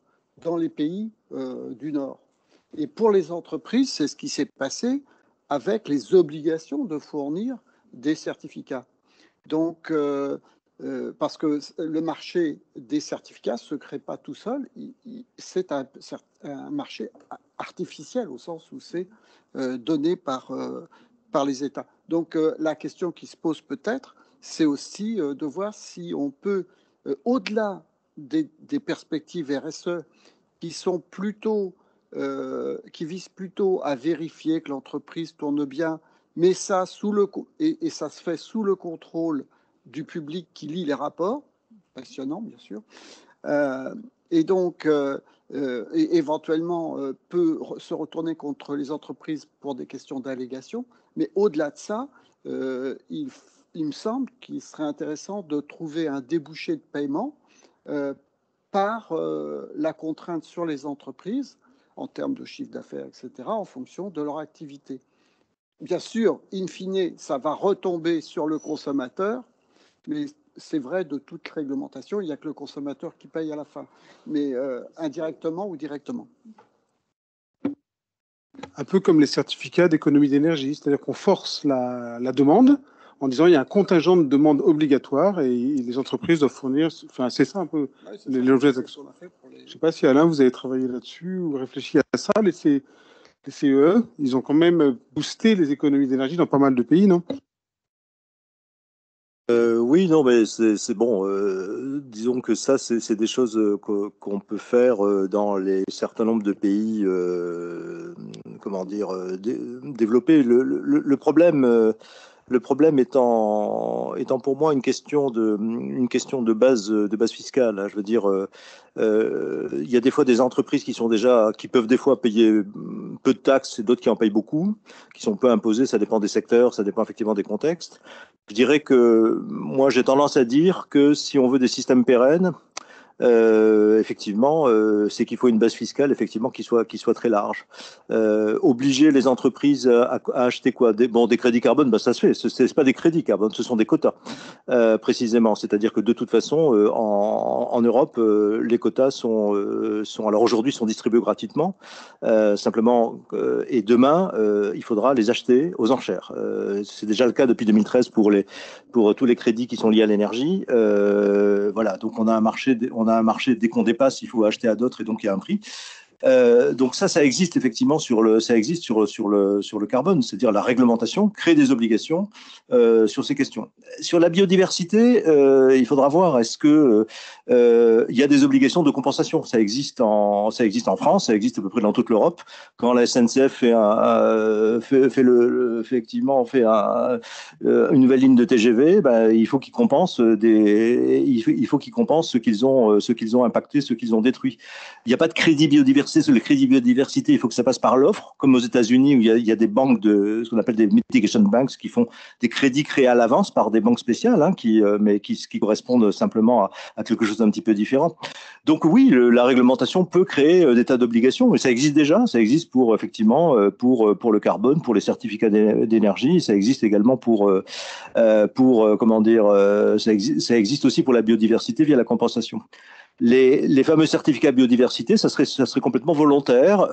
dans les pays du Nord. Et pour les entreprises, c'est ce qui s'est passé avec les obligations de fournir des certificats. Donc, parce que le marché des certificats ne se crée pas tout seul, c'est un marché artificiel au sens où c'est donné par les États. Donc, la question qui se pose peut-être, c'est aussi de voir si on peut, au-delà des perspectives RSE qui sont plutôt, qui visent plutôt à vérifier que l'entreprise tourne bien, mais ça et ça se fait sous le contrôle du public qui lit les rapports, passionnant bien sûr, et donc et éventuellement peut se retourner contre les entreprises pour des questions d'allégation. Mais au-delà de ça, il me semble qu'il serait intéressant de trouver un débouché de paiement par la contrainte sur les entreprises en termes de chiffre d'affaires, etc., en fonction de leur activité. Bien sûr, in fine, ça va retomber sur le consommateur, mais c'est vrai de toute réglementation, il n'y a que le consommateur qui paye à la fin, mais indirectement ou directement. Un peu comme les certificats d'économie d'énergie, c'est-à-dire qu'on force la demande en disant il y a un contingent de demandes obligatoires et les entreprises doivent fournir. Enfin, c'est ça un peu l'objet d'action. Je ne sais pas si Alain, vous avez travaillé là-dessus ou réfléchi à ça. Les CEE, ils ont quand même boosté les économies d'énergie dans pas mal de pays, non? Oui, non, mais c'est bon. Disons que ça, c'est des choses qu'on peut faire dans les certain nombre de pays, comment dire, développés. Le problème. Le problème étant pour moi une question de base fiscale, hein. Je veux dire, il y a des fois des entreprises qui peuvent des fois payer peu de taxes et d'autres qui en payent beaucoup, qui sont peu imposées. Ça dépend des secteurs, ça dépend effectivement des contextes. Je dirais que moi j'ai tendance à dire que si on veut des systèmes pérennes, effectivement, c'est qu'il faut une base fiscale effectivement qui soit très large. Obliger les entreprises à acheter quoi? Des crédits carbone, ben ça se fait. C'est pas des crédits carbone, ce sont des quotas précisément. C'est-à-dire que de toute façon, en Europe, les quotas sont alors aujourd'hui sont distribués gratuitement, simplement. Et demain, il faudra les acheter aux enchères. C'est déjà le cas depuis 2013 pour tous les crédits qui sont liés à l'énergie. Voilà, donc on a un marché dès qu'on dépasse, il faut acheter à d'autres et donc il y a un prix. Donc ça existe effectivement sur le carbone, c'est-à-dire la réglementation crée des obligations sur ces questions. Sur la biodiversité, il faudra voir est-ce que il y a des obligations de compensation. Ça existe en France, ça existe à peu près dans toute l'Europe. Quand la SNCF fait une nouvelle ligne de TGV, il faut qu'ils compensent ce qu'ils ont impacté, ce qu'ils ont détruit. Il n'y a pas de crédit biodiversité. Le crédit biodiversité, il faut que ça passe par l'offre, comme aux États-Unis où il y a des banques ce qu'on appelle des mitigation banks qui font des crédits créés à l'avance par des banques spéciales, hein, qui correspondent simplement à quelque chose d'un petit peu différent. Donc oui, la réglementation peut créer des tas d'obligations, mais ça existe déjà. Ça existe pour effectivement pour le carbone, pour les certificats d'énergie. Ça existe également ça existe aussi pour la biodiversité via la compensation. Les fameux certificats biodiversité, ça serait complètement volontaire.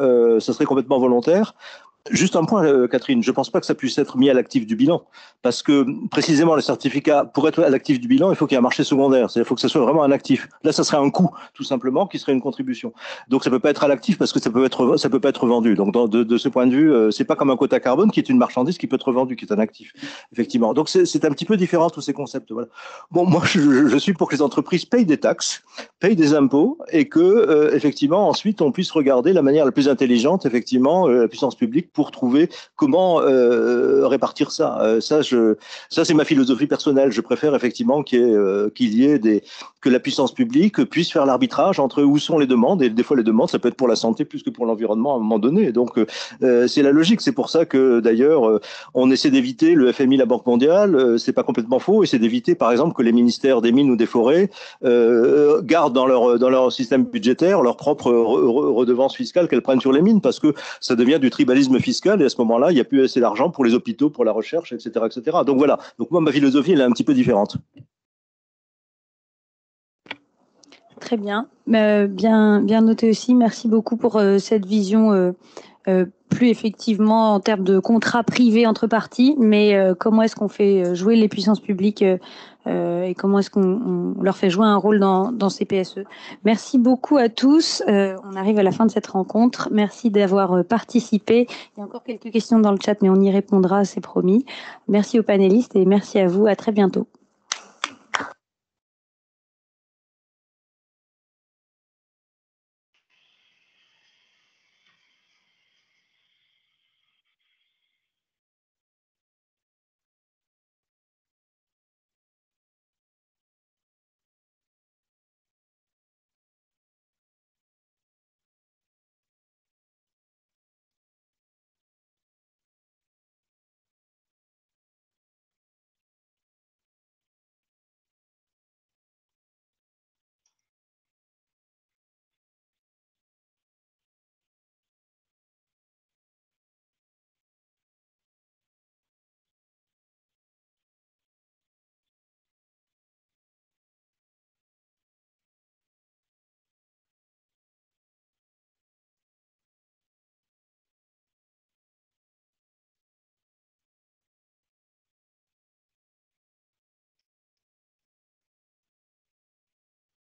Juste un point, Catherine, je ne pense pas que ça puisse être mis à l'actif du bilan, parce que précisément les certificats, pour être à l'actif du bilan, il faut qu'il y ait un marché secondaire, c'est-à-dire il faut que ça soit vraiment un actif. Là, ça serait un coût, tout simplement, qui serait une contribution. Donc ça peut pas être à l'actif parce que ça peut pas être vendu. Donc de ce point de vue, c'est pas comme un quota carbone qui est une marchandise qui peut être revendue, qui est un actif, effectivement. Donc c'est un petit peu différent tous ces concepts. Voilà. Bon, moi je suis pour que les entreprises payent des taxes, payent des impôts, et que effectivement ensuite on puisse regarder la manière la plus intelligente, effectivement, la puissance publique pour trouver comment répartir ça. Ça c'est ma philosophie personnelle. Je préfère effectivement que la puissance publique puisse faire l'arbitrage entre où sont les demandes, et des fois les demandes ça peut être pour la santé plus que pour l'environnement à un moment donné. Donc c'est la logique. C'est pour ça que d'ailleurs on essaie d'éviter le FMI, la Banque mondiale. C'est pas complètement faux, et c'est d'éviter par exemple que les ministères des mines ou des forêts gardent dans leur système budgétaire leur propre redevance fiscale qu'elles prennent sur les mines, parce que ça devient du tribalisme fiscal, et à ce moment-là, il n'y a plus assez d'argent pour les hôpitaux, pour la recherche, etc., etc. Donc voilà. Donc moi, ma philosophie, elle est un petit peu différente. Très bien. Bien noté aussi. Merci beaucoup pour cette vision plus effectivement en termes de contrat privé entre parties, mais comment est-ce qu'on fait jouer les puissances publiques et comment est-ce qu'on leur fait jouer un rôle dans ces PSE. Merci beaucoup à tous. On arrive à la fin de cette rencontre. Merci d'avoir participé. Il y a encore quelques questions dans le chat, mais on y répondra, c'est promis. Merci aux panélistes et merci à vous. À très bientôt.